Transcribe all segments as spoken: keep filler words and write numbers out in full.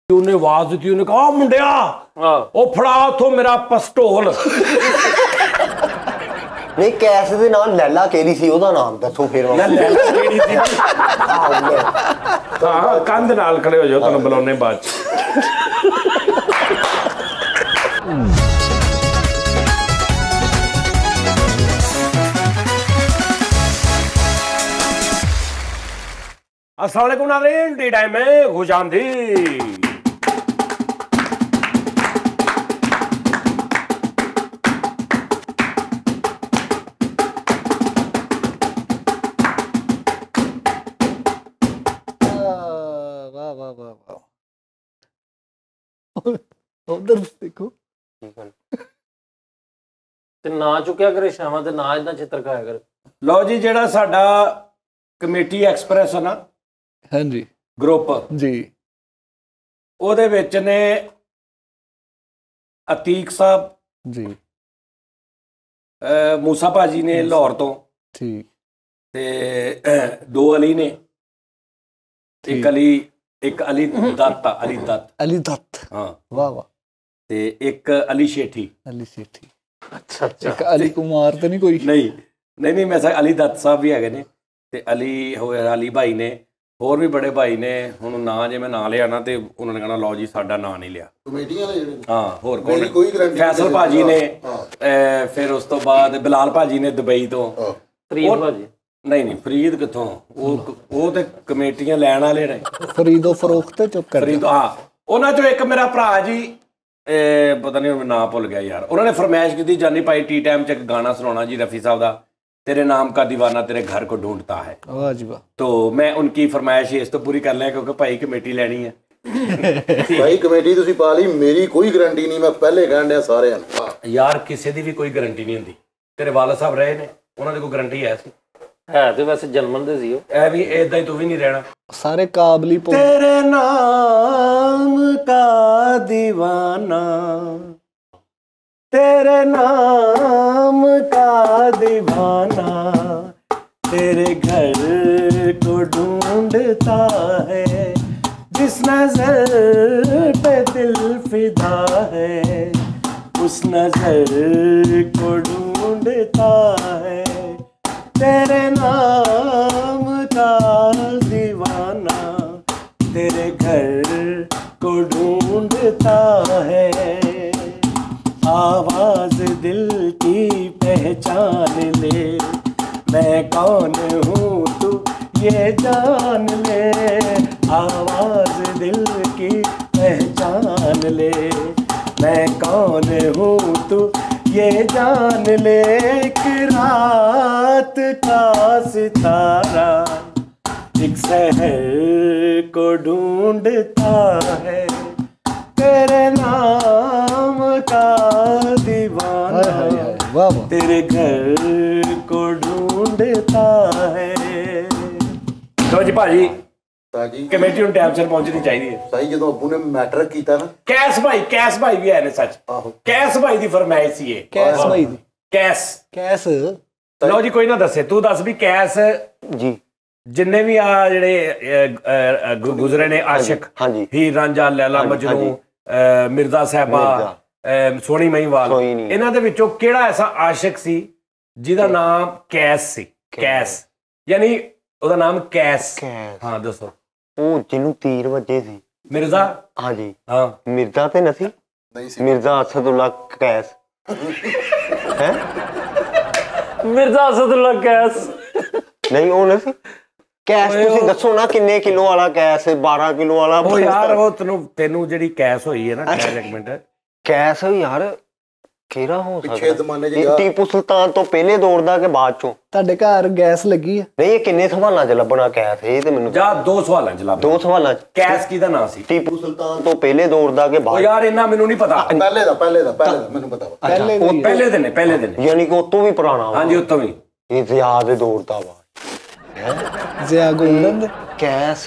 ਉਹਨੇ ਆਵਾਜ਼ ਦਿੱਤੀ, ਉਹਨੇ ਕਹਾ ਮੁੰਡਿਆ ਉਹ ਫੜਾ ਉਥੋਂ ਮੇਰਾ ਪਿਸਤੌਲ। ਨਹੀਂ ਕੈਸ ਦੇ ਨਾਲ ਲੈਲਾ ਕਿਹੜੀ ਸੀ, ਉਹਦਾ ਨਾਮ ਦੱਸੋ ਫਿਰ। ਲੈਲਾ ਕਿਹੜੀ ਸੀ? ਹਾਂ ਕੰਧ ਨਾਲ ਖੜੇ ਹੋ ਜਾਓ, ਤੁਹਾਨੂੰ ਬੁਲਾਉਣੇ ਬਾਅਦ ਚ। अस्सलाम वालेकुम नाज़रीन, टी टाइम में खुशामदीद। उधर देखो ते ना चुकिया करे शामा ते ना इतना चित्र खाया करे। लो जी, जेड़ा साडा कमेटी एक्सप्रेस है ना, हाँ जी ग्रुप जी, ਉਹਦੇ ਵਿੱਚ ਨੇ ਅਤੀਕ ਸਾਹਿਬ जी, मूसा भाजी ने लाहौर तो, ठीक, ते दो अली ने, एक अली एक अली दत्त अली दत्त अली दत्त, हाँ वाह वाह, ते एक अली शेठी। अली सेठी, अच्छा अच्छा। एक अली कुमार तो नहीं कोई? नहीं नहीं नहीं मैं अली दत्त साहब भी है ने, ते अली होए अली भाई ने, होर भी बड़े भाई ने। हुण ना जे मैं ना लिया ना ते उन्होंने कहना लो जी साडा ना नहीं लिया कमेटियां वाले जेहड़े। हाँ होर कौन? फैसल भाजी ने, फिर उस तो बाद बिलाल भाजी ने दुबई तो। फरीद भाजी नहीं नहीं फरीद कितों, वो वो ते कमेटियां लैण वाले ने। फरीदो फरोख्त चुप कर। फरीद हाँ, उन्हां चों एक मेरा भरा जी, ए, पता नहीं मैं नाम भुल गया यार। उन्होंने फरमाइश की जानी भाई टी टाइम च एक गाना सुनाना जी रफ़ी साहब का, तेरे नाम का दीवाना तेरे घर को ढूंढता है। वाह जी वाह। तो मैं उनकी फरमाइश इस तो पूरी कर लिया क्योंकि भाई कमेटी लेनी है। भाई कमेटी तुसी पा ली, मेरी कोई गारंटी नहीं, मैं पहले कहण दिया सारे यार किसी की भी कोई गारंटी नहीं होंदी। तेरे वाला साहब रहे ने, उन्होंने कोई गारंटी है सी है तो वैसे जलमन दे सी ए भी इदा ही तू भी नहीं रहना। सारे काबली पो तेरे नाम का दीवाना तेरे नाम का दीवाना तेरे घर को ढूंढता है, जिस नजर पे दिल फिदा है उस नजर को ढूंढता है। तेरे नाम का दीवाना तेरे घर को ढूंढता है। आवाज दिल की पहचान ले, मैं कौन हूँ तू ये जान ले। आवाज दिल की पहचान ले, मैं कौन हूँ तू ये जान ले। एक रात का सितारा एक शहर को ढूंढता है, तेरे नाम का दीवाना वाह वाह, तेरे घर को ढूंढता है। तो जी भाजी जी कमेटी ਨੂੰ ਟਾਈਮ ਸਿਰ ਪਹੁੰਚਣੀ ਚਾਹੀਦੀ ਹੈ। ਸਹੀ ਜਦੋਂ ਅੱਬੂ ਨੇ ਮੈਟਰ ਕੀਤਾ ਨਾ, ਕੈਸ ਭਾਈ ਕੈਸ ਭਾਈ ਵੀ ਆਏ ਨੇ ਸੱਚ। ਆਹੋ ਕੈਸ ਭਾਈ ਦੀ ਫਰਮਾਇਸ਼ ਸੀ ਇਹ। कैस भाई दी ਕੈਸ कैस ਲਓ ਜੀ ਕੋਈ ਨਾ ਦੱਸੇ ਤੂੰ ਦੱਸ ਵੀ ਕੈਸ ਜੀ ਜਿੰਨੇ ਵੀ ਆ ਜਿਹੜੇ ਗੁਜ਼ਰੇ ਨੇ ਆਸ਼ਿਕ, ਹਾਂਜੀ, ਹੀਰ ਰਾਂਝਾ, ਲੈਲਾ ਮਜਨੂ, ਮਿਰਜ਼ਾ ਸਾਹਿਬਾ, ਸੋਹਣੀ ਮਹੀਵਾਲ, ਇਹਨਾਂ ਦੇ ਵਿੱਚੋਂ ਕਿਹੜਾ ਐਸਾ ਆਸ਼ਿਕ ਸੀ ਜਿਹਦਾ ਨਾਮ ਕੈਸ ਸੀ? ਕੈਸ ਯਾਨੀ ਉਹਦਾ ਨਾਮ ਕੈਸ। ਹਾਂ ਦੱਸੋ। ਉਹ ਜਿਹਨੂੰ ਤੀਰ ਵੱਜੇ ਸੀ। ਮਿਰਜ਼ਾ? ਹਾਂਜੀ ਹਾਂ। ਮਿਰਜ਼ਾ ਤੇ ਨਸੀ ਨਹੀਂ ਸੀ। ਮਿਰਜ਼ਾ ਅਸਦੁੱਲਾ ਕੈਸ ਹੈ। मिर्जा असदुल्ला कैस ਨਹੀਂ ਉਹ ਨਸੀ ਕੈਸ। ਤੁਸੀਂ ਦੱਸੋ ਨਾ ਕਿੰਨੇ ਕਿਲੋ ਵਾਲਾ ਕੈਸ? ਬਾਰਾਂ ਕਿਲੋ ਵਾਲਾ। ਉਹ ਯਾਰ ਉਹ ਤੈਨੂੰ ਤੈਨੂੰ ਜਿਹੜੀ ਕੈਸ ਹੋਈ ਹੈ ਨਾ, ਕੈਸ ਇੱਕ ਮਿੰਟ ਕੈਸ ਯਾਰ ਕਿਹੜਾ ਹੋ ਪਿੱਛੇ ਜ਼ਮਾਨੇ ਸਕਦਾ? ਟੀਪੂ ਸੁਲਤਾਨ ਤੋਂ ਪਹਿਲੇ ਦੌਰ ਦਾ ਕਿ ਬਾਅਦ ਚੋਂ? ਤੁਹਾਡੇ ਘਰ ਗੈਸ ਲੱਗੀ ਹੈ? ਨਹੀਂ ਇਹ ਕਿੰਨੇ ਸਵਾਲਾਂ 'ਚ ਲੱਭਣਾ ਕੈਸ? ਇਹ ਤੇ ਮੈਨੂੰ ਜਾ ਦੋ ਸਵਾਲਾਂ 'ਚ ਲੱਭ। ਦੋ ਸਵਾਲਾਂ 'ਚ ਕੈਸ ਕਿਹਦਾ ਨਾਂ ਸੀ? ਟੀਪੂ ਸੁਲਤਾਨ ਤੋਂ ਪਹਿਲੇ ਦੌਰ ਦਾ ਕਿ ਉਹ ਬਾਅਦ? ਯਾਰ ਇੰਨਾ ਮੈਨੂੰ ਨਹੀਂ ਪਤਾ। ਪਹਿਲੇ ਦਾ ਪਹਿਲੇ ਦਾ ਪਹਿਲੇ ਦਾ ਮੈਨੂੰ ਪਤਾ ਵਾ। ਪਹਿਲੇ ਉਹ ਪਹਿਲੇ ਦਿਨ ਨੇ, ਪਹਿਲੇ ਦਿਨ ਨੇ। ਯਾਨੀ ਕਿ ਉਹ ਤੋਂ ਵੀ ਪੁਰਾਣਾ ਵਾ। ਹਾਂਜੀ ਉਹ ਤੋਂ ਵੀ। ਇਹ ਜ਼ਿਆ ਦੇ ਦੌਰ ਦਾ ਵਾ। ਜ਼ਿਆ ਗੋਲਡਨ ਦੇ ਕੈਸ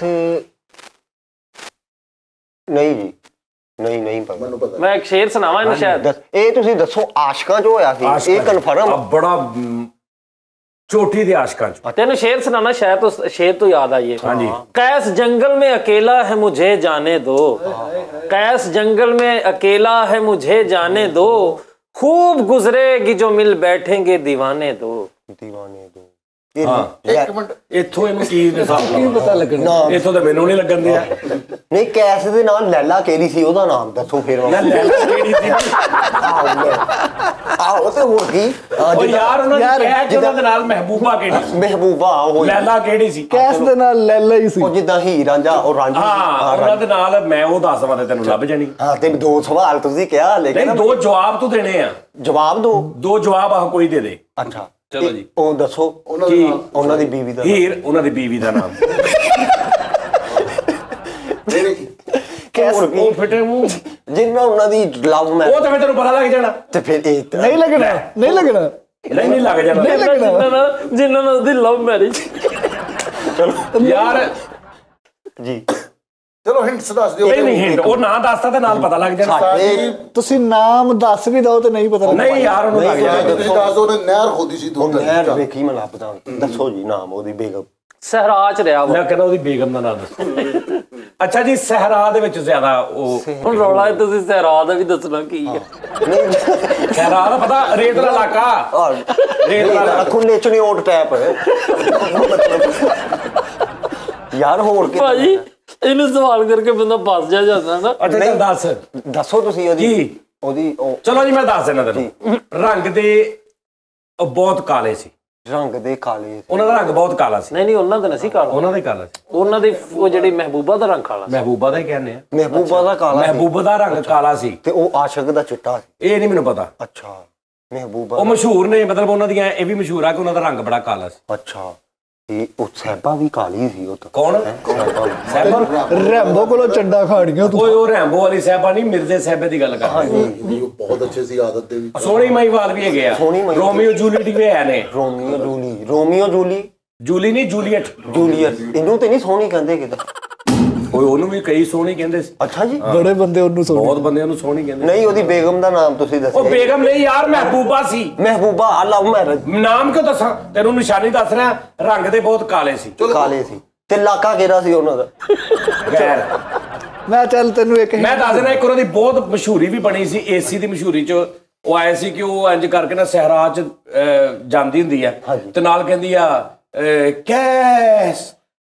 ਨਹੀਂ ਜੀ, ਨਹੀਂ ਨਹੀਂ ਪਤਾ ਮੈਨੂੰ ਪਤਾ। मैं एक शेर सुनावा इन्हें शायद। ਦੱਸ ਇਹ ਤੁਸੀਂ ਦੱਸੋ ਆਸ਼ਕਾਂ 'ਚ ਹੋਇਆ ਸੀ ਇਹ ਕਨਫਰਮ? ਬੜਾ चोटी दे आशिकां च। तेन शेर सुनाना, शायद तो शेर तो याद आइए। हाँ जी। कैस जंगल में अकेला है मुझे जाने दो, कैस जंगल में अकेला है मुझे जाने दो, खूब गुजरेगी जो मिल बैठेंगे दीवाने दो। दीवाने दो। हाँ एक मिनट इत्थों इहनूं की ਕੀ ਪਤਾ ਲੱਗਣਾ इत्थों तो मैनूं नहीं लगन दिया। नहीं कैस दे नाल लैला केड़ी सी ओदा नाम दसो फिर मैं लैला केड़ी सी आओ ते होर की ओ यार उन्होंने कहा कि उन्होंने नाल महबूबा केड़ी सी, महबूबा हो लैला केड़ी सी, ਕੈਸ ਦੇ ਨਾਲ ਲੈਲਾ ਹੀ ਸੀ ਉਹ ਜਿੱਦਾਂ ਹੀਰ ਰਾਂਝਾ ਉਹ ਰਾਂਝੀ हाँ ਉਹਨਾਂ ਦੇ ਨਾਲ मैं ਉਹ ਦੱਸ ਦਵਾਂ ਤੇ ਤੈਨੂੰ ਲੱਭ ਜਾਣੀ। ਹਾਂ ਤੇ ਦੋ ਸਵਾਲ ਤੁਸੀਂ ਕਿਹਾ ਲੇਕਿਨ नहीं दो जवाब तू देने आ, ਜਵਾਬ ਦੋ। दो जवाब आ कोई दे दे। ਅੱਛਾ ਚਲੋ ਜੀ। ਉਹ ਦੱਸੋ ਉਹਨਾਂ ਦੇ ਕੀ ਨਾਲ ਉਹਨਾਂ ਦੀ ਬੀਵੀ ਦਾ ਹੀਰ ਉਹਨਾਂ ਦੀ ਬੀਵੀ ਦਾ ਨਾਮ ਨਹੀਂ ਕੈਸ ਉਹ ਫਿੱਟੇ ਮੂੰਹ ਜਿੰਨਾ ਉਹਨਾਂ ਦੀ ਲਵ ਮੈਂ ਉਹ ਤਾਂ ਫਿਰ ਤੈਨੂੰ ਪਤਾ ਲੱਗ ਜਾਣਾ। ਤੇ ਫਿਰ ਇਹ ਤਾਂ- ਨਹੀਂ ਲੱਗਣਾ ਨਹੀਂ ਲੱਗਣਾ ਨਹੀਂ ਨਹੀਂ ਲੱਗ ਜਾਣਾ ਨਹੀਂ ਲੱਗਣਾ ਜਿਨ੍ਹਾਂ ਨਾਲ ਜਿਨ੍ਹਾਂ ਨਾਲ ਉਹਦੀ ਲਵ ਮੈਰਿਜ। ਯਾਰ ਜੀ ਚਲੋ ਹਿੰਟਸ ਦੱਸ ਦਿਓ। ਨਹੀਂ ਨਹੀਂ ਹਿੰਟ ਉਹ ਨਾਂ ਦੱਸਦਾ ਤੇ ਨਾਲ ਪਤਾ ਲੱਗ ਜਾਣਾ। ਸਾਡੇ ਤੁਸੀਂ ਨਾਮ ਦੱਸ ਵੀ ਦਿਓ ਤੇ ਨਹੀਂ ਪਤਾ ਲੱਗਣਾ ਨਹੀਂ ਯਾਰ ਉਹਨੂੰ ਲੱਗ ਜਾਣਾ। ਤੁਸੀਂ ਦੱਸ ਦਿਓ ਉਹਨੇ ਨਹਿਰ ਖੋਦੀ ਸੀ ਦੋ ਉਹ ਨਹਿਰ ਵੇਖੀ ਮੈਂ ਲੱਭਦਾ ਦੱਸੋ ਜੀ ਨਾਮ ਉਹਦੀ ਬੇਗਮ ਸਹਰਾ ਚ ਰਿਹਾ ਵਾ। ਮੈਂ ਕਹਿੰਦਾ ਉਹਦੀ ਬੇਗਮ ਦਾ ਨਾਮ ਦੱਸੋ। ਅੱਛਾ ਜੀ ਸਹਰਾ ਦੇ ਵਿੱਚ ਜ਼ਿਆਦਾ ਉਹ ਹੁਣ ਰੌਲਾ ਹੈ, ਤੁਸੀਂ ਸਹਰਾ ਦਾ ਵੀ ਦੱਸਣਾ ਕੀ ਹੈ। ਸਹਰਾ ਦਾ ਪਤਾ ਰੇਤ ਦਾ ਇਲਾਕਾ, ਰੇਤ ਦਾ ਇਲਾਕਾ। ਖੁੱਲੇ ਚਣਿਓਟ ਟੈਪ ਯਾਰ ਹੋਰ ਕਿ ਭਾਜੀ ਇਹਨੂੰ ਸਵਾਲ ਕਰਕੇ ਬੰਦਾ ਫਸ ਜਾ ਜਾਂਦਾ ਨਾ। ਅੱਛਾ ਚੱਲ ਦੱਸ ਦੱਸੋ ਤੁਸੀਂ ਉਹਦੀ ਕੀ ਉਹਦੀ ਉਹ ਚਲੋ ਜੀ ਮੈਂ ਦੱਸ ਦਿੰਦਾ ਤੈਨੂੰ। ਰੰਗ ਦੇ ਉਹ ਬਹੁਤ ਕਾਲੇ ਸੀ, ਰੰਗ ਦੇ ਕਾਲੇ ਉਹਨਾਂ ਦਾ ਰੰਗ ਬਹੁਤ ਕਾਲਾ ਸੀ। ਨਹੀਂ ਨਹੀਂ ਉਹਨਾਂ ਦਾ ਨਹੀਂ ਕਾਲਾ, ਉਹਨਾਂ ਦਾ ਹੀ ਕਾਲਾ ਸੀ। ਉਹਨਾਂ ਦੀ ਉਹ ਜਿਹੜੀ ਮਹਿਬੂਬਾ ਦਾ ਰੰਗ ਕਾਲਾ ਸੀ। ਮਹਿਬੂਬਾ ਦਾ ਹੀ ਕਹਿੰਦੇ ਆ। ਮਹਿਬੂਬਾ ਦਾ ਕਾਲਾ ਸੀ ਮਹਿਬੂਬਾ ਦਾ ਰੰਗ ਕਾਲਾ ਸੀ ਤੇ ਉਹ ਆਸ਼ਿਕ ਦਾ ਚਿੱਟਾ ਸੀ। ਇਹ ਨਹੀਂ ਮੈਨੂੰ ਪਤਾ। ਅੱਛਾ ਮਹਿਬੂਬਾ ਉਹ ਮਸ਼ਹੂਰ ਨੇ, ਮਤਲਬ ਉਹਨਾਂ ਦੀਆਂ ਇਹ ਵੀ ਮਸ਼ਹੂਰ ਆ ਕਿ ਉਹਨਾਂ ਦਾ ਰੰਗ ਬੜਾ ਕਾਲਾ ਸੀ। ਅੱਛਾ ਇਹ ਉਹ ਸਹਿਬਾ ਵੀ ਕਾਲੀ ਸੀ ਉਹ ਤਾਂ ਕੌਣ ਸਹਿਬਾ? ਰੈਂਬੋ ਕੋਲੋਂ ਚੰਡਾ ਖਾਣੀਆਂ ਤੂੰ ਓਏ ਉਹ ਰੈਂਬੋ ਵਾਲੀ ਸਹਿਬਾ ਨਹੀਂ, ਮਿਰਜ਼ੇ ਸਹਿਬੇ ਦੀ ਗੱਲ ਕਰ ਰਿਹਾ। ਉਹ ਬਹੁਤ ਅੱਛੇ ਸੀ ਆਦਤ ਦੇ ਵਿੱਚ। ਸੋਹਣੀ ਮਾਈਵਾਲ ਵੀ ਹੈਗੇ ਆ, ਸੋਹਣੀ ਮਾਈ- ਰੋਮੀਓ ਜੂਲੀਅਟ ਵੀ ਹੈ ਨੇ। ਰੋਮੀਓ ਜੂਲੀ ਰੋਮੀਓ ਜੂਲੀ ਜੂਲੀ ਨਹੀਂ ਜੂਲੀਅਟ, ਜੂਲੀਅਟ ਇਹਨੂੰ ਤੇ ਨਹੀਂ ਸੋਹਣੀ ਕਹਿੰਦੇ ਕਿਤੇ। ਓਏ ਉਹਨੂੰ ਵੀ ਕਈ ਸੋਹਣੀ ਕਹਿੰਦੇ ਸੀ। ਅੱਛਾ ਜੀ ਬੜੇ ਬੰਦੇ ਉਹਨੂੰ ਸੋਹਣੇ ਬਹੁਤ ਬੰਦੇ ਉਹਨੂੰ ਸੋਹਣੀ ਕਹਿੰਦੇ। ਨਹੀਂ ਉਹਦੀ ਬੇਗਮ ਦਾ ਨਾਮ ਤੁਸੀਂ ਉਹ ਦੱਸਿਆ ਬੇਗਮ ਨਹੀਂ ਯਾਰ, ਮਹਿਬੂਬਾ ਸੀ। ਮਹਿਬੂਬਾ ਲਵ ਮੈਰਿਜ ਨਾਮ ਕਿਉਂ ਦੱਸਾਂ ਤੈਨੂੰ, ਨਿਸ਼ਾਨੀ ਦੱਸ ਰਿਹਾ। ਰੰਗ ਦੇ ਬਹੁਤ ਕਾਲੇ ਸੀ। ਕਾਲੇ ਸੀ ਤੇ ਇਲਾਕਾ ਕਿਹੜਾ ਸੀ ਉਹਨਾਂ ਦਾ? ਗੈਰ ਮੈਂ ਚੱਲ ਤੈਨੂੰ ਇੱਕ ਮੈਂ ਦੱਸ ਦੇਣਾ, ਇੱਕ ਉਹਨਾਂ ਦੀ ਬਹੁਤ ਮਸ਼ਹੂਰੀ ਵੀ ਬਣੀ ਸੀ ਏਸੀ ਦੀ ਮਸ਼ਹੂਰੀ ਚ। ਉਹ ਆਏ ਸੀ ਕਿ ਉਹ ਇੰਜ ਕਰਕੇ ਨਾ ਸਹਿਰਾ ਚ ਅਹ, ਜਾਂਦੀ ਹੁੰਦੀ ਆ ਤੇ ਨਾਲ ਕਹਿੰਦੀ ਆ ਅਹ, ਕੈਸ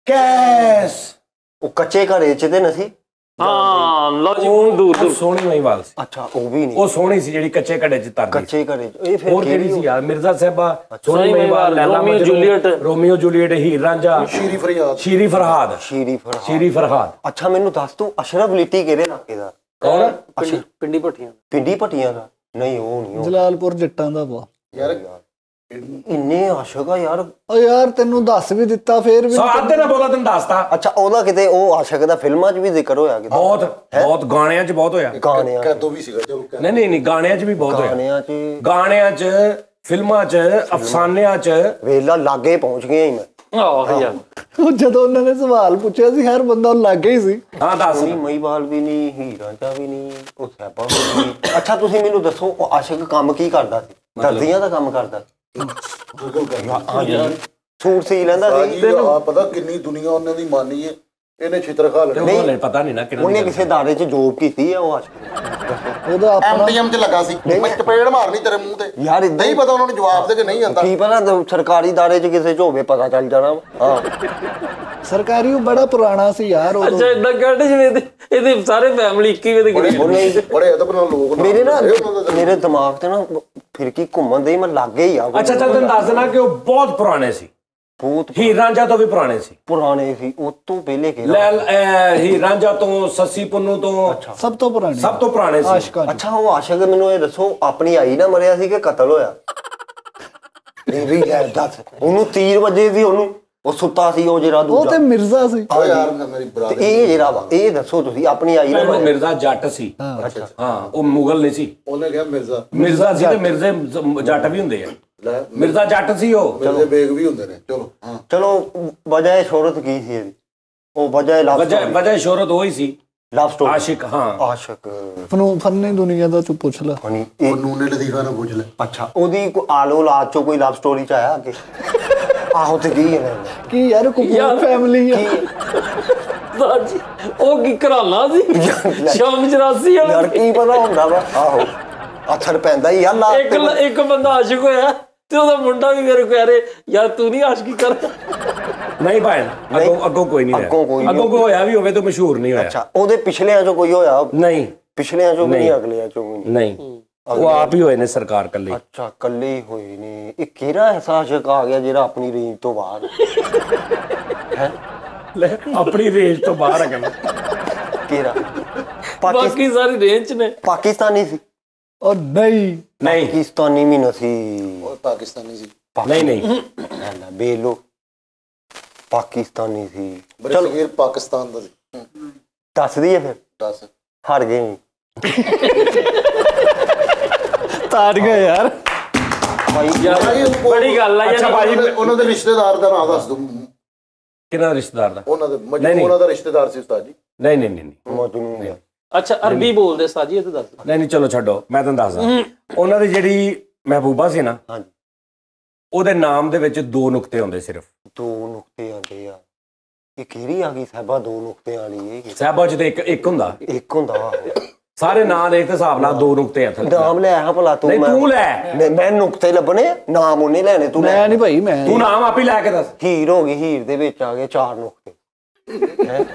ਕੈਸ। ਉਹ ਕੱਚੇ ਘਰੇ ਚ ਤੇ ਨਸੀ। ਹਾਂ ਲਓ ਜੀ ਹੁਣ ਦੂਰ ਉਹ ਦੂਰ। ਸੋਹਣੀ ਮਾਈਵਾਲ ਸੀ। ਅੱਛਾ ਉਹ ਵੀ ਨਹੀਂ ਉਹ ਸੋਹਣੀ ਸੀ ਜਿਹੜੀ ਕੱਚੇ ਘੜੇ ਚ ਤਰਦੀ ਸੀ। ਕੱਚੇ ਘਰੇ ਚ ਇਹ ਫਿਰ ਹੋਰ ਕਿਹੜੀ ਸੀ ਯਾਰ? Mirza Sahiba, Sohni Mahiwal, Laila Romeo Majnu, Juliet. Romeo Juliet, Heer Ranjha, Shirin Farhad. Shirin Farhad. Shri Farhad. Shri Farhad ਅੱਛਾ ਮੈਨੂੰ ਦੱਸ ਤੂੰ ਅਸ਼ਰਫ ਲਿੱਟੀ ਕਿਹੜੇ ਇਲਾਕੇ ਦਾ? ਕੌਣ? ਪਿੰਡੀ ਪਿੰਡੀ ਭੱਟੀਆਂ। ਪਿੰਡੀ ਭੱਟੀਆਂ ਦਾ? ਨਹੀਂ ਉਹ ਨਹੀਂ ਉਹ ਜਲਾਲਪੁਰ ਜੱਟਾਂ ਦਾ ਵਾ। ਯਾਰ ਇੰਨੇ ਆਸ਼ਿਕ ਆ ਯਾਰ। ਓ ਯਾਰ ਤੈਨੂੰ ਦੱਸ ਵੀ ਦਿੱਤਾ ਫੇਰ ਵੀ ਸਾਥ ਦੇ ਨਾ ਬੋਲਾ ਤੈਨੂੰ ਦੱਸਤਾ। ਅੱਛਾ ਉਹਦਾ ਕਿਤੇ ਉਹ ਆਸ਼ਿਕ ਦਾ ਫਿਲਮਾਂ 'ਚ ਵੀ ਜ਼ਿਕਰ ਹੋਇਆ ਕਿਤੇ? ਬਹੁਤ ਬਹੁਤ ਗਾਣਿਆਂ 'ਚ ਬਹੁਤ ਹੋਇਆ। ਗਾਣਿਆਂ 'ਚ ਕੈਦੋਂ ਵੀ ਸੀਗਾ ਚਲੋ ਨਹੀਂ ਨਹੀਂ ਨਹੀਂ ਗਾਣਿਆਂ 'ਚ ਵੀ ਬਹੁਤ ਹੋਇਆ। ਗਾਣਿਆਂ 'ਚ ਗਾਣਿਆਂ 'ਚ, ਫਿਲਮਾਂ 'ਚ, ਅਫਸਾਨਿਆਂ 'ਚ। ਵੇਲਾ ਲਾਗੇ ਪਹੁੰਚ ਗਿਆ ਹੀ ਮੈਂ। ਆਹ ਯਾਰ ਉਹ ਜਦੋਂ ਉਹਨਾਂ ਨੇ ਸਵਾਲ ਪੁੱਛਿਆ ਸੀ ਹਰ ਬੰਦਾ ਲੱਗੇ ਹੀ ਸੀ। ਹਾਂ ਦੱਸ। ਨਹੀਂ ਮਹੀਵਾਲ ਵੀ ਨਹੀਂ, ਹੀਰਾਂ ਚਾ ਵੀ ਨਹੀਂ, ਉਹ ਸਹਿਬਾ ਵੀ ਨਹੀਂ। ਅੱਛਾ ਤੁਸੀਂ ਮੈਨੂੰ ਦੱਸੋ ਉਹ ਆਸ਼ਿਕ ਕੰਮ ਕੀ ਕਰਦਾ ਸੀ? ਦਰਜ਼ੀਆਂ ਦਾ ਕੰਮ ਕਰਦਾ ਸੀ? ਬਿਲਕੁਲ ਕਰਨਾ। ਹਾਂਜੀ ਸੂਟ ਸੀ ਲੈਂਦਾ ਸੀ। ਜੀ ਆ ਪਤਾ ਕਿੰਨੀ ਦੁਨੀਆ ਉਹਨਾਂ ਦੀ ਮਾਨੀ ਹੈ, ਇਹਨੇ ਛਿੱਤਰ ਖਾ ਲੈਣਾ। ਨਹੀਂ ਨਹੀਂ ਪਤਾ ਨਹੀਂ ਨਾ ਕਿਹਨਾਂ ਉਹਨੇ ਕਿਸੇ ਦਾਰੇ 'ਚ ਜੋਬ ਕੀਤੀ ਹੈ ਉਹ ਆਸ਼ਿਕ? ਉਹਦਾ ਆਪਣਾ ਐਮਟੀਐਮ 'ਚ ਲੱਗਾ ਸੀ। ਮੈਂ ਚਪੇੜ ਮਾਰਨੀ ਤੇਰੇ ਮੂੰਹ ਤੇ। ਯਾਰ ਏਦਾਂ ਨਹੀਂ ਪਤਾ ਉਹਨਾਂ ਨੂੰ ਜਵਾਬ ਦੇ ਕੇ ਨਹੀਂ ਆਂਦਾ। ਕੀ ਪਤਾ ਸਰਕਾਰੀ ਦਾਰੇ 'ਚ ਕਿਸੇ 'ਚ ਹੋਵੇ ਪਤਾ ਚੱਲ ਜਾਣਾ। ਹਾਂ ਸਰਕਾਰੀ ਉਹ ਬੜਾ ਪੁਰਾਣਾ ਸੀ ਯਾਰ ਉਦੋਂ। ਅੱਛਾ ਇਦਾਂ ਕਹਿੰਦੇ ਜਿਵੇਂ ਇਹਦੇ ਇਹਦੇ ਸਾਰੇ ਫੈਮਿਲੀ ਇੱਕੀ ਵੇ ਦੇ ਗਰੀਬ। ਉਹਨੇ ਬੜੇ ਅਦਬ ਨਾਲ ਲੋਕ ਮੇਰੇ ਨਾ ਮੇਰੇ ਦਿਮਾਗ ਤੇ ਨਾ ਫਿਰਕੀ ਘੁੰਮਣ ਦੇ ਮੈਂ ਲੱਗੇ ਹੀ ਆ। ਅੱਛਾ ਚੱਲ ਤੈਨੂੰ ਦੱਸ ਦੇਣਾ ਕਿ ਉਹ ਬਹੁਤ ਪੁਰਾਣੇ ਸੀ। ਬਹੁਤ ਹੀਰ ਰਾਂਝਾ ਤੋਂ ਵੀ ਪੁਰਾਣੇ ਸੀ। ਪੁਰਾਣੇ ਸੀ ਉਹ ਤੋਂ ਪਹਿਲੇ ਕਿਹੜਾ? ਲੈ ਅਹ, ਹੀਰ ਰਾਂਝਾ ਤੋਂ, ਸੱਸੀ ਪੁੰਨੂ ਤੋਂ, ਸਭ ਤੋਂ ਪੁਰਾਣੀ ਸਭ ਤੋਂ ਪੁਰਾਣੇ ਸੀ। ਆਸ਼ਿਕਾਂ ਚ। ਅੱਛਾ ਉਹ ਆਸ਼ਿਕ ਮੈਨੂੰ ਇਹ ਦੱਸੋ ਆਪਣੀ ਆਈ ਨਾ ਮਰਿਆ ਸੀ ਕਿ ਕਤਲ ਹੋਇਆ? ਇਹ ਵੀ ਯਾਰ ਦੱਸ। ਉਹਨੂੰ ਤੀਰ ਵੱਜੇ ਸੀ, ਉਹਨੂੰ ਉਹ ਸੁੱਤਾ ਸੀ ਉਹ ਜਿਹੜਾ ਉਹ ਦੂਜਾ। ਤੇ ਮਿਰਜ਼ਾ ਸੀ। ਆ ਯਾਰ ਮੇਰੀ ਤੇ ਬਰਾਦਰੀ। ਇਹ ਜਿਹੜਾ ਵਾ ਇਹ ਦੱਸੋ ਤੁਸੀਂ ਆਪਣੀ ਆਈ ਨਾ ਪਹਿਲਾਂ ਮਰਿਆ? ਮਿਰਜ਼ਾ ਜੱਟ ਸੀ। ਅੱਛਾ ਹਾਂ ਉਹ ਮੁਗਲ ਨਹੀਂ ਸੀ। ਉਹਨੇ ਕਿਹਾ ਮਿਰਜ਼ਾ ਮਿਰਜ਼ਾ ਸੀ ਤੇ ਮਿਰਜ਼ੇ ਜ- ਜੱਟ ਵੀ ਹੁੰਦੇ ਆ। ਲੈ ਮਿਰਜ਼ਾ ਜੱਟ ਸੀ ਉਹ। ਮਿਰਜ਼ੇ ਬੇਗ ਵੀ ਹੁੰਦੇ ਨੇ। ਚਲੋ ਹਾਂ ਚਲੋ ਵਜ੍ਹਾ ਸ਼ੋਹਰਤ ਕੀ ਸੀ ਇਹਦੀ? ਉਹ ਵਜ੍ਹਾ ਲਵ ਵਜ੍ਹਾ ਸਟੋਰੀ। ਵਜ੍ਹਾ ਸ਼ੋਹਰਤ ਹੋਈ ਸੀ। ਲਵ ਸਟੋਰੀ ਆਸ਼ਿਕ ਹਾਂ। ਆਸ਼ਿਕ ਫਨੂ ਫੰਨੀ ਦੁਨੀਆ ਦਾ ਤੂੰ ਪੁੱਛ ਲੈ। ਹਣੀ ਇਹ ਉਹ ਨੂਨੇ ਲਤੀਫਾ ਨੂੰ ਪੁੱਛ ਲੈ। ਅੱਛਾ ਉਹਦੀ ਕੋਈ ਆਲੋ ਲਾਜ ਚੋਂ ਕੋਈ ਲਵ ਸਟੋਰੀ ਚ ਆਇਆ ਅੱਗੇ? ਆਹੋ ਤੇ ਕੀ ਹੈ ਕੀ ਯਾਰ ਕਪੂਰ ਫੈਮਿਲੀ ਆ ਸਾਜੀ ਉਹ ਕੀ ਘਰਾਣਾ ਸੀ ਸ਼ਾਮ ਚਰਾਸੀ ਵਾਲਾ ਯਾਰ ਕੀ ਪਤਾ ਹੁੰਦਾ ਵਾ ਆਹੋ ਅਥਰ ਪੈਂਦਾ ਹੀ ਯਾਰ ਲਾ ਇੱਕ ਇੱਕ ਬੰਦਾ ਆਸ਼ਿਕ ਹੋਇਆ ਤੇ ਉਹਦਾ ਮੁੰਡਾ ਵੀ ਮੇਰੇ ਕਹਿ ਰਹੇ ਯਾਰ ਤੂੰ ਨਹੀਂ ਆਸ਼ਕੀ ਕਰ ਨਹੀਂ ਭਾਈ ਅੱਗੋਂ ਅੱਗੋਂ ਕੋਈ ਨਹੀਂ ਅੱਗੋਂ ਕੋਈ ਅੱਗੋਂ ਕੋਈ ਹੋਇਆ ਵੀ ਹੋਵੇ ਤਾਂ ਮਸ਼ਹੂਰ ਨਹੀਂ ਹੋਇਆ। ਅੱਛਾ ਉਹਦੇ ਪਿਛਲਿਆਂ ਚੋਂ ਕੋਈ ਹੋਇਆ ਨਹੀਂ ਪਿਛਲਿਆਂ ਚੋਂ ਵੀ ਨਹੀਂ ਅਗਲਿਆਂ ਚੋਂ ਵੀ ਨਹੀਂ ਉਹ ਆਪ ਹੀ ਹੋਏ ਨੇ ਸਰਕਾਰ ਕੱਲੇ। ਅੱਛਾ ਕੱਲੇ ਹੀ ਹੋਏ ਨੇ। ਇਹ ਕਿਹੜਾ ਐਸਾ ਆਸ਼ਿਕ ਆ ਗਿਆ ਜਿਹੜਾ ਆਪਣੀ ਰੇਂਜ ਤੋਂ ਬਾਹਰ ਹੈ ਲੈ ਆਪਣੀ ਰੇਂਜ ਤੋਂ ਬਾਹਰ ਆ ਗਿਆ ਕਿਹੜਾ ਬਾਕੀ ਸਾਰੀ ਰੇਂਜ ਨੇ ਪਾਕਿਸਤਾਨੀ ਸੀ ਉਹ ਨਹੀਂ ਨਹੀਂ ਪਾਕਿਸਤਾਨੀ ਵੀ ਨਹੀਂ ਸੀ ਉਹ ਪਾਕਿਸਤਾਨੀ ਸੀ ਨਹੀਂ ਨਹੀਂ ਲੈ ਬੇਲੋ ਪਾਕਿਸਤਾਨੀ ਸੀ ਚਲ ਫਿਰ ਪਾਕਿਸਤਾਨ ਦਾ ਸੀ ਦੱਸ ਦਈਏ ਫਿਰ ਦੱਸ ਹਾਰ ਗਏ ਤਾਰ ਗਿਆ ਯਾਰ ਭਾਈ ਬੜੀ ਗੱਲ ਆ ਅੱਛਾ ਭਾਜੀ ਉਹਨਾਂ ਦੇ ਰਿਸ਼ਤੇਦਾਰ ਦਾ ਨਾਮ ਦੱਸ ਦੋ ਕਿਹਨਾਂ ਰਿਸ਼ਤੇਦਾਰ ਦਾ ਉਹਨਾਂ ਦੇ ਮਜਨੂ ਉਹਨਾਂ ਦਾ ਰਿਸ਼ਤੇਦਾਰ ਸੀ ਉਸਤਾਦ ਜੀ ਨਹੀਂ ਨਹੀਂ ਨਹੀਂ ਮਜਨੂ ਅੱਛਾ ਅਰਬੀ ਬੋਲਦੇ ਸਾਜੀ ਇਹ ਤਾਂ ਦੱਸ ਨਹੀਂ ਨਹੀਂ ਚਲੋ ਛੱਡੋ ਮੈਂ ਤੁਹਾਨੂੰ ਦੱਸਦਾ ਉਹਨਾਂ ਦੀ ਜਿਹੜੀ ਮਹਿਬੂਬਾ ਸੀ ਨਾ ਹਾਂਜੀ ਉਹਦੇ ਨਾਮ ਦੇ ਵਿੱਚ ਦੋ ਨੁਕਤੇ ਹੁੰਦੇ ਸਿਰਫ ਦੋ ਨੁਕਤੇ ਆਉਂਦੇ ਆ ਇਹ ਕਿਹੜੀ ਆ ਗਈ ਸਾਹਿਬਾ ਦੋ ਨੁਕਤੇ ਵਾਲੀ ਇਹ ਸਾਹਿਬਾ ਚ ਤੇ ਇੱਕ ਇੱਕ ਹੁੰਦਾ ਇੱਕ ਹੁੰਦਾ ਸਾਰੇ ਨਾਂ ਦੇ ਹਿਸਾਬ ਨਾਲ ਦੋ ਨੁਕਤੇ ਆ ਥੱਲੇ। ਨਾਮ ਲੈ ਆ ਭਲਾ ਤੂੰ ਨਹੀਂ ਤੂੰ ਲੈ ਮੈਂ ਮੈਂ ਨੁਕਤੇ ਲੱਭਣੇ ਨਾਮ ਉਹਨੇ ਲੈਣੇ ਤੂੰ ਮੈਂ ਨਹੀਂ ਭਾਈ ਮੈਂ ਤੂੰ ਨਾਮ ਆਪ ਹੀ ਲੈ ਕੇ ਦੱਸ। ਹੀਰ ਹੋ ਗਈ ਹੀਰ ਦੇ ਵਿੱਚ ਆ ਗਏ ਚਾਰ ਨੁਕਤੇ ਹੈਂ?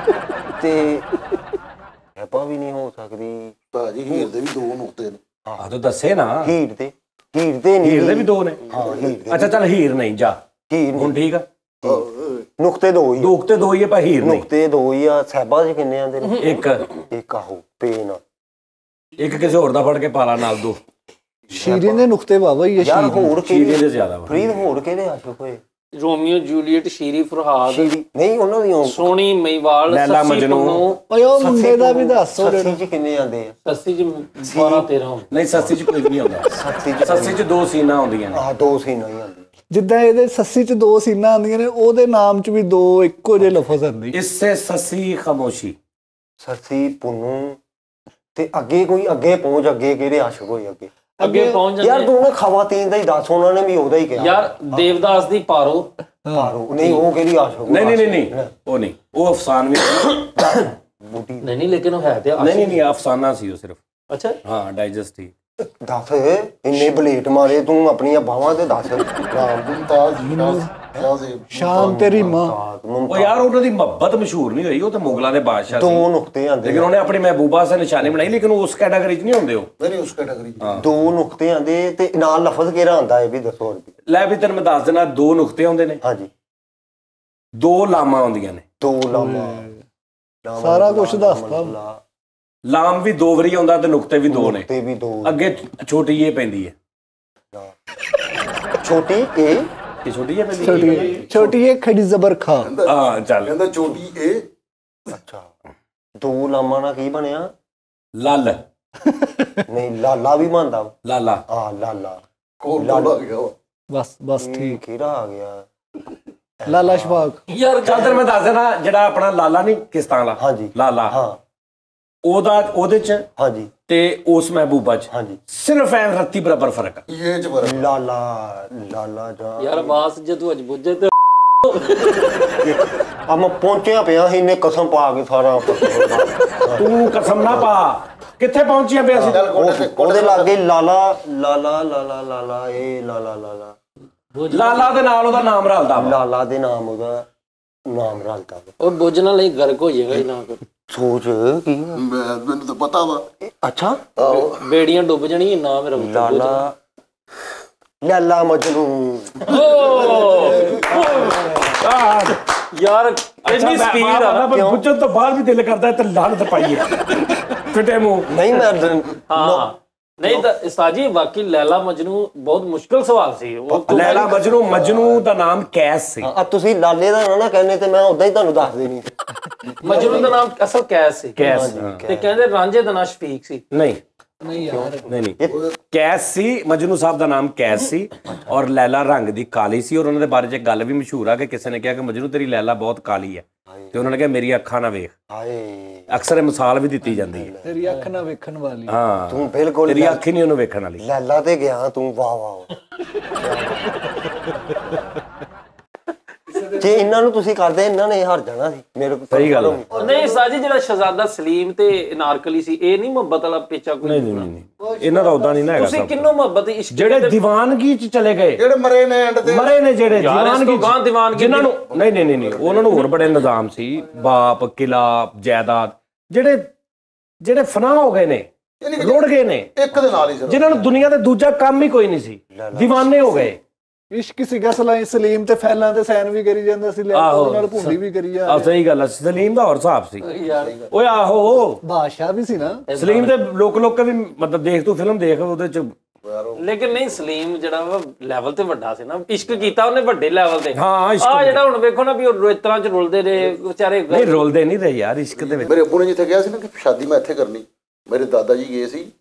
ਤੇ ਹੈਪਾ ਵੀ ਨਹੀਂ ਹੋ ਸਕਦੀ ਭਾਜੀ ਹੀਰ ਦੇ ਵੀ ਦੋ ਨੁਕਤੇ ਨੇ ਆ ਤੂੰ ਦੱਸੇ ਨਾ ਹੀਰ ਦੇ ਹੀਰ ਦੇ ਨਹੀਂ ਹੀਰ ਦੇ ਵੀ ਦੋ ਨੇ ਹਾਂ ਹੀਰ ਦੇ ਅੱਛਾ ਚੱਲ ਹੀਰ ਨਹੀਂ ਜਾ ਹੀਰ ਹੁਣ ਠੀਕ ਆ ਨੁਕਤੇ ਦੋ ਹੀ ਦੋ ਨੁਕਤੇ ਦੋ ਹੀ ਆ ਪਰ ਹੀਰ ਨਹੀਂ ਨੁਕਤੇ ਦੋ ਹੀ ਆ ਸਾਹਿਬਾ ਜੀ ਕਿੰਨੇ ਆਂਦੇ ਨੇ ਇੱਕ ਇੱਕ ਆਹੋ ਪੇਨ ਇੱਕ ਕਿਸੇ ਹੋਰ ਦਾ ਫੜ ਕੇ ਪਾਲਾ ਨਾਲ ਦੋ ਸ਼ੀਰੀਨ ਦੇ ਨੁਕਤੇ ਵਾਵਾ ਹੀ ਆ ਯਾਰ ਸ਼ੀਰੀਨ ਹੋਰ ਸ਼ੀਰੇ ਕਿਹਦੇ ਦੇ ਜ਼ਿਆਦਾ ਵਾ ਫਰੀਦ ਹੋਰ ਕਿਹਦੇ ਆਸ਼ਕ ਹੋਏ ਰੋਮੀਓ ਜੂਲੀਅਟ ਸ਼ੀਰੀ ਫਰਹਾਦ ਸ਼ੀਰੀ ਨਹੀਂ ਉਹਨਾਂ ਦੀ ਸੋਹਣੀ ਮਈਵਾਲ ਲੈਲਾ ਸੱਸੀ ਮਜਨੂ। ਪੁੰਨੂ ਓਏ ਉਹ ਮੁੰਡੇ ਦਾ ਵੀ ਦੱਸ ਉਹ ਸੱਸੀ ਚ ਕਿੰਨੇ ਆਂਦੇ ਆ ਸੱਸੀ ਚ ਬਾਰਾਂ ਤੇਰਾਂ ਨਹੀਂ ਸੱਸੀ ਚ ਕੋਈ ਵੀ ਨਹੀਂ ਆਉਂਦਾ ਸੱਸੀ ਚ ਸੱਸੀ ਚ ਦੋ ਸੀਨਾ ਆਉਂਦੀਆਂ ਨੇ ਆ ਦੋ ਸੀ ਨਹੀਂ ਆਂਦੇ ਜਿੱਦਾਂ ਇਹਦੇ ਸੱਸੀ ਚ ਦੋ ਸੀਨਾ ਆਉਂਦੀਆਂ ਨੇ ਉਹਦੇ ਨਾਮ ਚ ਵੀ ਦੋ ਇੱਕੋ ਜਿਹੇ ਲਫ਼ਜ਼ ਆਉਂਦੇ ਇਸਸੇ ਸੱਸੀ ਖਾਮੋਸ਼ੀ ਸੱਸੀ ਪੁੰਨੂ ਤੇ ਅੱਗੇ ਕੋਈ ਅੱਗੇ ਪਹੁੰਚ ਅੱਗੇ ਕਿਹੜੇ ਆਸ਼ਕ ਹੋਏ ਅੱਗੇ ਅੱਗੇ ਪਹੁੰਚ ਯਾਰ ਜਾਂਦੇ ਤੂੰ ਨਾ ਖਵਾਤੀਨ ਦਾ ਹੀ ਦੱਸ ਉਹਨਾਂ ਨੇ ਵੀ ਉਹਦਾ ਹੀ ਕਿਹਾ ਯਾਰ ਦੇਵਦਾਸ ਦੀ ਪਾਰੋ ਪਾਰੋ ਨਹੀਂ ਉਹ ਕਿਹੜੀ ਆਸ਼ਕ ਨਹੀਂ ਨਹੀਂ ਨਹੀਂ ਨਹੀਂ ਉਹ ਨਹੀਂ ਉਹ ਅਫਸਾਨਵੀ ਬੂਟੀ ਨਹੀਂ ਨਹੀਂ ਲੇਕਿਨ ਉਹ ਹੈ ਤੇ ਨਹੀਂ ਨਹੀਂ ਨਹੀਂ ਅਫਸਾਨਾ ਸੀ ਉਹ ਸਿਰਫ ਅੱਛਾ ਹਾਂ ਡਾਈਜੈਸਟ ਹੀ ਦੱਸ ਇੰਨੇ ਬਲੇਟ ਮਾਰੇ ਤੂੰ ਆਪਣੀਆਂ ਬਾਹਾਂ ਤੇ ਦੱਸ ਨਾਮ ਮੁਮਤਾਜ਼ ਮੁਮਤਾਜ਼ ਸ਼ਾਮ ਤੇਰੀ ਮਾਂ ਉਹ ਯਾਰ ਉਹਨਾਂ ਦੀ ਮੁਹੱਬਤ ਮਸ਼ਹੂਰ ਨਹੀਂ ਹੋਈ ਉਹ ਤਾਂ ਮੁਗਲਾਂ ਦੇ ਬਾਦਸ਼ਾਹ ਸੀ ਦੋ ਨੁਕਤੇ ਆਂਦੇ ਲੇਕਿਨ ਉਹਨੇ ਆਪਣੀ ਮਹਿਬੂਬਾ ਸੇ ਨਿਸ਼ਾਨੀ ਬਣਾਈ ਲੇਕਿਨ ਉਸ ਕੈਟਾਗਰੀ 'ਚ ਨਹੀਂ ਹੁੰਦੇ ਉਹ ਨਹੀਂ ਉਸ ਕੈਟਾਗਰੀ ਦੋ ਨੁਕਤੇ ਆਂਦੇ ਤੇ ਨਾਲ ਲਫ਼ਜ਼ ਕਿਹੜਾ ਆਂਦਾ ਇਹ ਵੀ ਦੱਸੋ ਲੈ ਵੀ ਤੈਨੂੰ ਮੈਂ ਦੱਸ ਦੇਣਾ ਦੋ ਨੁਕਤੇ ਹੁੰਦੇ ਨੇ ਹਾਂਜੀ ਦੋ ਲਾਮਾਂ ਆਉਂਦੀਆਂ ਨੇ ਦੋ ਲਾਮਾ ਸਾਰਾ ਕੁਛ ਦੱਸਦਾ ਲਾਮ ਵੀ ਦੋ ਵਾਰੀ ਆਉਂਦਾ ਤੇ ਨੁਕਤੇ ਵੀ ਦੋ ਨੇ ਤੇ ਵੀ ਦੋ ਅੱਗੇ ਛੋਟੀ ਇਹ ਪੈਂਦੀ ਹੈ ਛੋਟੀ ਏ ਇਹ ਛੋਟੀ ਇਹ ਪੈਂਦੀ ਛੋਟੀ ਛੋਟੀ ਇਹ ਖੜੀ ਜ਼ਬਰ ਖਾ ਹਾਂ ਚੱਲ ਕਹਿੰਦਾ ਚੋਟੀ ਏ ਅੱਛਾ ਦੋ ਲਾਮਾ ਨਾਲ ਕੀ ਬਣਿਆ ਲੱਲ ਨਹੀਂ ਲਾਲਾ ਵੀ ਮੰਨਦਾ ਲਾਲਾ ਆ ਲਾਲਾ ਕੋਲ ਕੋਲ ਆ ਗਿਆ ਬਸ ਬਸ ਠੀਕ ਕਿਹੜਾ ਆ ਗਿਆ ਲਾਲਾ ਸ਼ਫਾਕ ਯਾਰ ਚੱਲ ਤੈਨੂੰ ਮੈਂ ਦੱਸ ਦੇਣਾ ਜਿਹੜਾ ਆਪਣਾ ਲਾਲਾ ਨਹੀਂ ਕਿਸ਼ਤਾਂ ਵਾਲਾ ਹਾਂਜੀ ਲਾਲਾ ਹਾਂ ਉਹਦਾ ਉਹਦੇ ਚ ਹਾਂਜੀ ਤੇ ਉਸ ਮਹਿਬੂਬਾ ਚ ਹਾਂਜੀ ਸਿਰਫ ਐ ਰੱਤੀ ਬਰਾਬਰ ਫਰਕ ਆ ਇਹ ਚ ਬਰ ਲਾਲਾ ਲਾਲਾ ਜਾ ਯਾਰ ਬਾਸ ਜਦੋਂ ਅੱਜ ਬੁੱਝੇ ਤੇ ਆ ਮੈਂ ਪਹੁੰਚਿਆ ਪਿਆ ਸੀ ਇਹਨੇ ਕਸਮ ਪਾ ਕੇ ਸਾਰਾ ਤੂੰ ਕਸਮ ਨਾ ਪਾ ਕਿੱਥੇ ਪਹੁੰਚਿਆ ਪਿਆ ਸੀ ਉਹ- ਉਹਦੇ ਲਾਗੇ ਲਾਲਾ ਲਾਲਾ ਲਾਲਾ ਲਾਲਾ ਇਹ ਲਾਲਾ ਲਾਲਾ ਲਾਲਾ ਦੇ ਨਾਲ ਉਹਦਾ ਨਾਮ ਰਲਦਾ ਵਾ ਲਾਲਾ ਦੇ ਨਾਮ ਉਹਦਾ ਨਾਮ ਰਲਦਾ ਵਾ। ਉਹ ਬੁੱਝਣਾ ਲਈ ਗਰਕ ਹੋ ਜਾਏਗਾ ਨਾ ਕੋਈ ਸੋਚ ਕੀ ਆ? ਮੈਂ ਮੈਨੂੰ ਤਾਂ ਪਤਾ ਵਾ ਇਹ ਅੱਛਾ ਬੇੜੀਆਂ ਡੁੱਬ ਜਾਣੀਆਂ ਨਾ ਮੇਰਾ ਲਾਲਾ ਲਾਲਾ ਮਜਨੂ ਯਾਰ ਇੰਨੀ ਸਪੀਡ ਆ ਨਾ ਪੁੱਛਣ ਤੋਂ ਬਾਅਦ ਵੀ ਦਿਲ ਕਰਦਾ ਤੇ ਲਾਹਨਤ ਪਾਈਏ ਫਿੱਟੇ ਮੂੰਹ ਨਹੀਂ ਮੈਂ ਹਾਂ ਨਹੀਂ ਤਾਂ ਸਾਜੀ ਵਾਕਈ ਲੈਲਾ ਮਜਨੂ ਬਹੁਤ ਮੁਸ਼ਕਲ ਸਵਾਲ ਸੀ ਉਹ ਲੈਲਾ ਮਜਨੂ ਮਜਨੂ ਦਾ ਨਾਮ ਕੈਸ ਸੀ ਆ ਤੁਸੀਂ ਲਾਲੇ ਦਾ ਨਾ ਕਹਿੰਦੇ ਤੇ ਮੈਂ ਉਦਾਂ ਹੀ ਤੁਹਾਨੂੰ ਦੱਸ ਦੇਣੀ ਮਜਨੂ ਦਾ ਨਾਮ ਅਸਲ ਕੈਸ ਸੀ ਕੈਸ ਤੇ ਕਹਿੰਦੇ ਰਾਂਝੇ ਦਾ ਨਾਂ ਸ਼ਫੀਕ ਸੀ ਨਹੀਂ ਨਹੀਂ ਯਾਰ ਨਹੀਂ ਨਹੀਂ ਕੈਸ ਸੀ ਮਜਨੂ ਸਾਹਿਬ ਦਾ ਨਾਮ ਕੈਸ ਸੀ ਔਰ ਲੈਲਾ ਰੰਗ ਦੀ ਕਾਲੀ ਸੀ ਔਰ ਉਹਨਾਂ ਦੇ ਬਾਰੇ 'ਚ ਇੱਕ ਗੱਲ ਵੀ ਮਸ਼ਹੂਰ ਆ ਕਿ ਕਿਸੇ ਨੇ ਕਿਹਾ ਕਿ ਮਜਨੂ ਤੇਰੀ ਲੈਲਾ ਬਹੁਤ ਕਾਲੀ ਹੈ ਤੇ ਉਹਨਾਂ ਨੇ ਕਿਹਾ ਮੇਰੀ ਅੱਖਾਂ ਨਾ ਵੇਖ ਹਾਏ ਅਕਸਰ ਇਹ ਮਿਸਾਲ ਵੀ ਦਿੱਤੀ ਜਾਂਦੀ ਹੈ ਤੇਰੀ ਅੱਖ ਨਾ ਵੇਖਣ ਵਾਲੀ ਹਾਂ ਤੂੰ ਬਿਲਕੁਲ ਤੇਰੀ ਅੱਖ ਹੀ ਨਹੀਂ ਉਹਨੂੰ ਵੇਖਣ ਵਾਲੀ ਲੈਲਾ ਤੇ ਗਿਆ ਤੂੰ ਵਾਹ ਵਾਹ ਜੇ ਇਹਨਾਂ ਨੂੰ ਤੁਸੀਂ ਕਰਦੇ ਇਹਨਾਂ ਨੇ ਹਾਰ ਜਾਣਾ ਸੀ ਮੇਰੇ ਕੋਲ। ਸਹੀ ਗੱਲ ਨਹੀਂ ਉਸਤਾਦ ਜੀ, ਜਿਹੜਾ ਸ਼ਹਜ਼ਾਦਾ ਸਲੀਮ ਤੇ ਅਨਾਰਕਲੀ ਸੀ ਇਹ ਨਹੀਂ ਮੁਹੱਬਤ ਵਾਲਾ ਪੇਚਾ ਕੋਈ? ਨਹੀਂ ਨਹੀਂ ਨਹੀਂ ਇਹਨਾਂ ਦਾ ਉਦਾਂ ਨਹੀਂ ਨਾ ਹੈਗਾ। ਤੁਸੀਂ ਕਿੰਨੋਂ ਮੁਹੱਬਤ ਇਸ਼ਕ ਜਿਹੜੇ ਦੀਵਾਨਗੀ ਚ ਚਲੇ ਗਏ, ਜਿਹੜੇ ਮਰੇ ਨੇ ਐਂਡ ਤੇ ਮਰੇ ਨੇ ਜਿਹੜੇ ਦੀਵਾਨਗੀ ਗਾਂ ਦੀਵਾਨਗੀ ਜਿਨ੍ਹਾਂ ਨੂੰ ਨਹੀਂ ਨਹੀਂ ਨਹੀਂ ਉਹਨਾਂ ਨੂੰ ਹੋਰ ਬੜੇ ਨਿਜ਼ਾਮ ਸੀ, ਬਾਪ ਕਿਲਾ ਜਾਇਦਾਦ, ਜਿਹੜੇ ਜਿਹੜੇ ਫਨਾ ਹੋ ਗਏ ਨੇ, ਰੁੜ ਗਏ ਨੇ ਇੱਕ ਦੇ ਨਾਲ ਹੀ ਸਰ, ਜਿਨ੍ਹਾਂ ਨੂੰ ਦੁਨੀਆ ਤੇ ਦੂਜਾ ਕੰਮ ਹੀ ਕੋਈ ਨਹੀਂ ਸੀ, دیਵਾਨੇ ਹੋ ਗਏ। ਇਸ਼ਕ ਸੀਗਾ ਸਲਾਈ ਸਲੀਮ ਤੇ ਫੈਲਾਂ ਤੇ ਸੈਨ ਵੀ ਕਰੀ ਜਾਂਦਾ ਸੀ, ਲੈ ਉਹਦੇ ਨਾਲ ਭੁੰਡੀ ਵੀ ਕਰੀ ਜਾ। ਆ ਸਹੀ ਗੱਲ ਆ, ਸਲੀਮ ਦਾ ਹੋਰ ਹਿਸਾਬ ਸੀ ਓਏ। ਆਹੋ ਬਾਦਸ਼ਾਹ ਵੀ ਸੀ ਨਾ ਸਲੀਮ ਦੇ ਲੋਕ ਲੋਕ ਕੇ ਵੀ, ਮਤਲਬ ਦੇਖ ਤੂੰ ਫਿਲਮ ਦੇਖ ਉਹਦੇ ਚ। ਲੇਕਿਨ ਨਹੀਂ ਸਲੀਮ ਜਿਹੜਾ ਵਾ ਲੈਵਲ ਤੇ ਵੱਡਾ ਸੀ ਨਾ, ਇਸ਼ਕ ਕੀਤਾ ਉਹਨੇ ਵੱਡੇ ਲੈਵਲ ਤੇ। ਹਾਂ ਆ ਜਿਹੜਾ ਹੁਣ ਵੇਖੋ ਨਾ ਵੀ ਉਹ ਇਸ ਤਰ੍ਹਾਂ ਚ ਰੁਲਦੇ ਰਹੇ ਵਿਚਾਰੇ। ਨਹੀਂ ਰੁਲਦੇ ਨਹੀਂ ਰਹੇ ਯਾਰ ਇਸ਼ਕ ਦੇ ਵਿੱਚ। ਮੇਰੇ ਅੱਬੂ ਨੇ ਜਿੱਥੇ ਕਿਹਾ ਸੀ ਨਾ ਕਿ ਸ਼ਾਦੀ ਮੈਂ ਇੱਥੇ ਕਰਨੀ, ਮੇਰੇ ਦਾਦਾ ਜੀ ਗਏ ਸੀ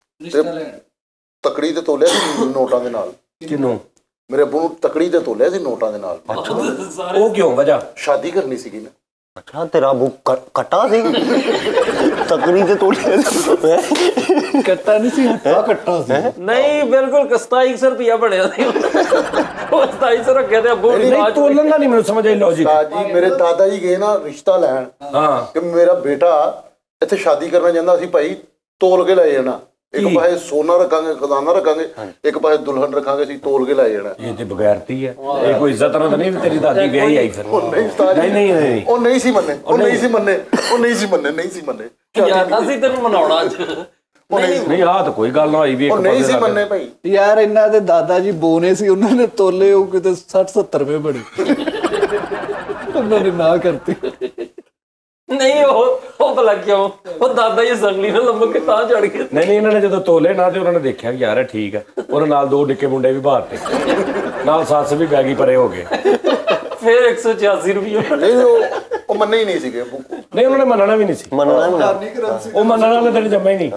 ਤਕੜੀ ਤੇ ਤੋਲਿਆ ਸੀ ਨੋਟਾਂ ਦੇ ਨਾਲ। ਕਿਨੂੰ? ਮੇਰੇ ਅੱਬੂ ਨੂੰ ਤਕੜੀ ਤੇ ਤੋਲਿਆ ਸੀ ਨੋਟਾਂ ਦੇ ਨਾਲ। ਉਹ ਕਿਉਂ ਵਜ੍ਹਾ? ਸ਼ਾਦੀ ਕਰਨੀ ਸੀਗੀ ਨਾ। ਅੱਛਾ ਤੇਰਾ ਬੁੱਕ ਕੱਟਾ ਸੀ ਤਕੜੀ ਤੇ ਤੋਲਿਆ ਕੱਟਾ ਨਹੀਂ ਸੀ, ਹੱਟਾ ਕੱਟਾ ਸੀ। ਨਹੀਂ ਬਿਲਕੁਲ ਸਤਾਈ ਸੌ ਰੁਪਇਆ ਬਣਿਆ ਸੀ ਉਹ ਸਤਾਈ ਸੌ ਰੱਖਿਆ ਤੇ ਅੱਬੂ ਨਹੀਂ ਤੋਲਣ ਦਾ ਨਹੀਂ ਮੈਨੂੰ ਸਮਝ ਆਈ ਲੌਜਿਕ। ਜੀ ਮੇਰੇ ਦਾਦਾ ਜੀ ਗਏ ਨਾ ਰਿਸ਼ਤਾ ਲੈਣ, ਹਾਂ ਕਿ ਮੇਰਾ ਬੇਟਾ ਇੱਥੇ ਸ਼ਾਦੀ ਕਰਨਾ ਚਾਹੁੰਦਾ, ਅਸੀਂ ਭਾਈ ਤੋਲ ਕੇ ਲੈ ਜਾਣਾ। ਇੱਕ ਪਾਸੇ ਸੋਨਾ ਰੱਖਾਂਗੇ, ਖਜ਼ਾਨਾ ਰੱਖਾਂਗੇ, ਇੱਕ ਪਾਸੇ ਦੁਲਹਨ ਰੱਖਾਂਗੇ, ਅਸੀਂ ਤੋਲ ਕੇ ਲੈ ਜਾਣਾ। ਇਹ ਤੇ ਬਗੈਰਤੀ ਹੈ, ਇਹ ਕੋਈ ਇੱਜ਼ਤ ਨਾਲ ਤਾਂ ਨਹੀਂ ਤੇਰੀ ਦਾਦੀ ਵਿਆਹੀ ਆਈ ਫਿਰ। ਨਹੀਂ ਨਹੀਂ ਨਹੀਂ ਉਹ ਨਹੀਂ ਸੀ ਮੰਨੇ, ਉਹ ਨਹੀਂ ਸੀ ਮੰਨੇ, ਉਹ ਨਹੀਂ ਸੀ ਮੰਨੇ, ਨਹੀਂ ਸੀ ਮੰਨੇ। ਅਸੀਂ ਤੈਨੂੰ ਮਨਾਉਣਾ ਅੱਜ। ਨਹੀਂ ਆਹ ਤਾਂ ਕੋਈ ਗੱਲ ਨਾ ਹੋਈ ਵੀ ਉਹ ਨਹੀਂ ਸੀ ਮੰਨੇ ਭਾਈ। ਯਾਰ ਇਹਨਾਂ ਦੇ ਦਾਦਾ ਜੀ ਬੋਨੇ ਸੀ, ਉਹਨਾਂ ਨੇ ਤੋਲੇ ਉਹ ਕਿਤੇ ਸੱਠ ਸੱਤਰ ਰੁਪਏ ਬੜੀ, ਉਹਨਾਂ ਨੇ ਨਾ ਕਰਤੀ। ਨਹੀਂ ਉਹ ਉਹ ਭਲਾ ਕਿਉਂ? ਉਹ ਦਾਦਾ ਜੀ ਸੰਗਲੀ ਨਾਲ ਲੰਮਕ ਕੇ ਤਾਂ ਚੜ ਗਏ। ਨਹੀਂ ਨਹੀਂ ਇਹਨਾਂ ਨੇ ਜਦੋਂ ਤੋਲੇ ਨਾ ਤੇ ਉਹਨਾਂ ਨੇ ਦੇਖਿਆ ਕਿ ਯਾਰ ਠੀਕ ਹੈ, ਉਹਨਾਂ ਨਾਲ ਦੋ ਡਿੱਕੇ ਮੁੰਡੇ ਵੀ ਬਾਹਰ ਨਾਲ ਸੱਸ ਵੀ ਬੈਗੀ ਪਰੇ ਹੋ ਗਏ। ਫਿਰ ਇੱਕ ਸੌ ਛਿਆਸੀ ਰੁਪਏ। ਨਹੀਂ ਉਹ ਉਹ ਮੰਨੇ ਹੀ ਨਹੀਂ ਸੀਗੇ। ਨਹੀਂ ਉਹਨਾਂ ਨੇ ਮੰਨਣਾ ਵੀ ਨਹੀਂ ਸੀ, ਮੰਨਣਾ ਉਹ ਮੰਨਣ ਵਾਲੇ ਦਿਨ ਜੰਮੇ ਹੀ ਨਹੀਂ।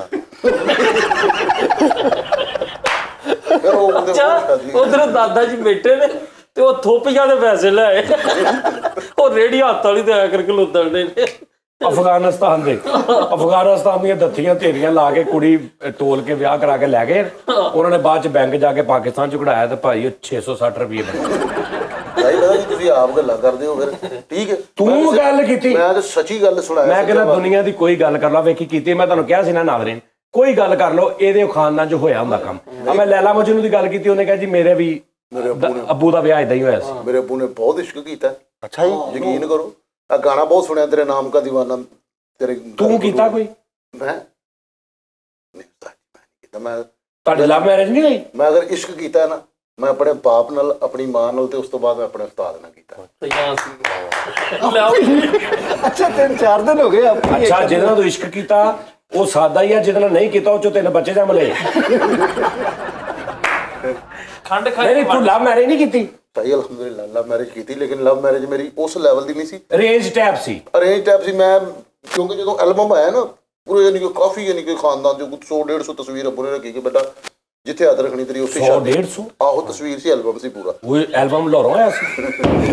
ਅੱਛਾ ਉਧਰ ਦਾਦਾ ਜੀ ਬੈਠੇ ਨੇ ਤੇ ਉਹ ਥੋਪੀਆਂ ਦੇ ਪੈਸੇ ਲੈ ਆਏ, ਉਹ ਰੇੜੀ ਹੱਥ ਵਾਲੀ ਤੇ ਆਇਆ ਕਰਕੇ ਲੁੱਦਣ ਨੇ। ਅਫਗਾਨਿਸਤਾਨ ਦੇ ਅਫਗਾਨਿਸਤਾਨ ਦੀਆਂ ਦੱਥੀਆਂ ਢੇਰੀਆਂ ਲਾ ਕੇ ਕੁੜੀ ਤੋਲ ਕੇ ਵਿਆਹ ਕਰਾ ਕੇ ਲੈ ਗਏ। ਉਹਨਾਂ ਨੇ ਬਾਅਦ ਚ ਬੈਂਕ ਜਾ ਕੇ ਪਾਕਿਸਤਾਨ ਚ ਕਢਾਇਆ ਤੇ ਭਾਈ ਉਹ ਛੇ ਸੌ ਸੱਠ ਰੁਪਏ ਬਣੇ। ਭਾਈ ਪਤਾ ਨਹੀਂ ਤੁਸੀਂ ਆਪ ਗੱਲਾਂ ਕਰਦੇ ਹੋ ਫਿਰ ਠੀਕ ਹੈ। ਤੂੰ ਗੱਲ ਕੀਤੀ, ਮੈਂ ਤਾਂ ਸੱਚੀ ਗੱਲ ਸੁਣਾਇਆ। ਮੈਂ ਕਹਿੰਦਾ ਦੁਨੀਆ ਦੀ ਕੋਈ ਗੱਲ ਕਰ ਲਾ, ਵੇਖੀ ਕੀਤੀ। ਮੈਂ ਤੁਹਾਨੂੰ ਕਿਹਾ ਸੀ ਨਾ ਨਾਜ਼ਰੀਨ, ਕੋਈ ਗੱਲ ਕਰ ਲਓ, ਇਹਦੇ ਖਾਨਦਾਨ ਚ ਹੋਇਆ ਹੁੰਦਾ ਕੰਮ। ਆ ਮੈਂ ਲੈਲਾ ਮਜਨੂ ਦੀ ਗੱਲ ਕੀਤੀ, ਉਹਨੇ ਕਿਹਾ ਜੀ ਮੇਰੇ ਵੀ ਅੱਬੂ ਦਾ ਵਿਆਹ ਏਦਾਂ ਹੀ ਹੋਇਆ ਸੀ। ਮੇਰੇ ਅੱਬੂ ਨੇ ਬਹੁਤ ਇਸ਼ਕ ਕੀਤਾ। ਅੱਛਾ ਜੀ, ਯਕੀਨ ਕਰੋ। ਆ ਗਾਣਾ ਬਹੁਤ ਸੁਣਿਆ, ਤੇਰੇ ਨਾਮ ਕਾ دیਵਾਨਾ। ਤੇਰੇ ਤੂੰ ਕੀਤਾ ਕੋਈ? ਮੈਂ ਨਹੀਂ ਕੀਤਾ। ਮੈਂ ਤੁਹਾਡੀ ਲਵ ਮੈਰਿਜ ਨਹੀਂ ਹੋਈ? ਮੈਂ ਅਗਰ ਇਸ਼ਕ ਕੀਤਾ ਨਾ, ਮੈਂ ਆਪਣੇ ਬਾਪ ਨਾਲ, ਆਪਣੀ ਮਾਂ ਨਾਲ, ਤੇ ਉਸ ਤੋਂ ਬਾਅਦ ਮੈਂ ਆਪਣੇ ਉਸਤਾਦ ਨਾਲ ਕੀਤਾ। ਅੱਛਾ ਤਿੰਨ ਚਾਰ ਦਿਨ ਹੋ ਗਏ ਆਪਾਂ। ਅੱਛਾ ਜਿਹਦੇ ਨਾਲ ਤੂੰ ਇਸ਼ਕ ਕੀਤਾ ਉਹ ਸਾਦਾ ਹੀ ਆ, ਜਿਹਦੇ ਨਾਲ ਨਹੀਂ ਕੀਤਾ ਉਹ ਚੋਂ ਤਿੰਨ ਬੱਚੇ ਜੰਮ ਲਏ। ਖੰਡ ਖਾ ਨਹੀਂ ਤੂੰ ਲਵ ਮੈਰਿਜ ਨਹੀਂ ਕੀਤੀ? ਸਹੀ ਅਲਹਮਦੁਲਿਲਾ ਲਵ ਮੈਰਿਜ ਕੀਤੀ, ਲੇਕਿਨ ਲਵ ਮੈਰਿਜ ਮੇਰੀ ਉਸ ਲੈਵਲ ਦੀ ਨਹੀਂ ਸੀ। ਅਰੇਂਜ ਟੈਪ ਸੀ? ਅਰੇਂਜ ਟੈਪ ਸੀ। ਮੈਂ ਕਿਉਂਕਿ ਜਦੋਂ ਐਲਬਮ ਆਇਆ ਨਾ ਪੂਰੇ ਯਾਨੀ ਕਿ ਕਾਫੀ ਯਾਨੀ ਕਿ ਖਾਨਦਾਨ ਚੋਂ ਸੌ ਡੇਢ ਸੌ ਤਸਵੀਰ ਅੱਬੂ ਨੇ ਰੱਖੀ ਕਿ ਬੇਟਾ ਜਿੱਥੇ ਹੱਥ ਰੱਖਣੀ ਤੇਰੀ ਉਸੇ ਸੌ ਡੇਢ ਸੌ ਆਹੋ ਤਸਵੀਰ ਸੀ, ਐਲਬਮ ਸੀ ਪੂਰਾ। ਉਹ ਐਲਬਮ ਲਾਹੌਰੋਂ ਆਇਆ ਸੀ?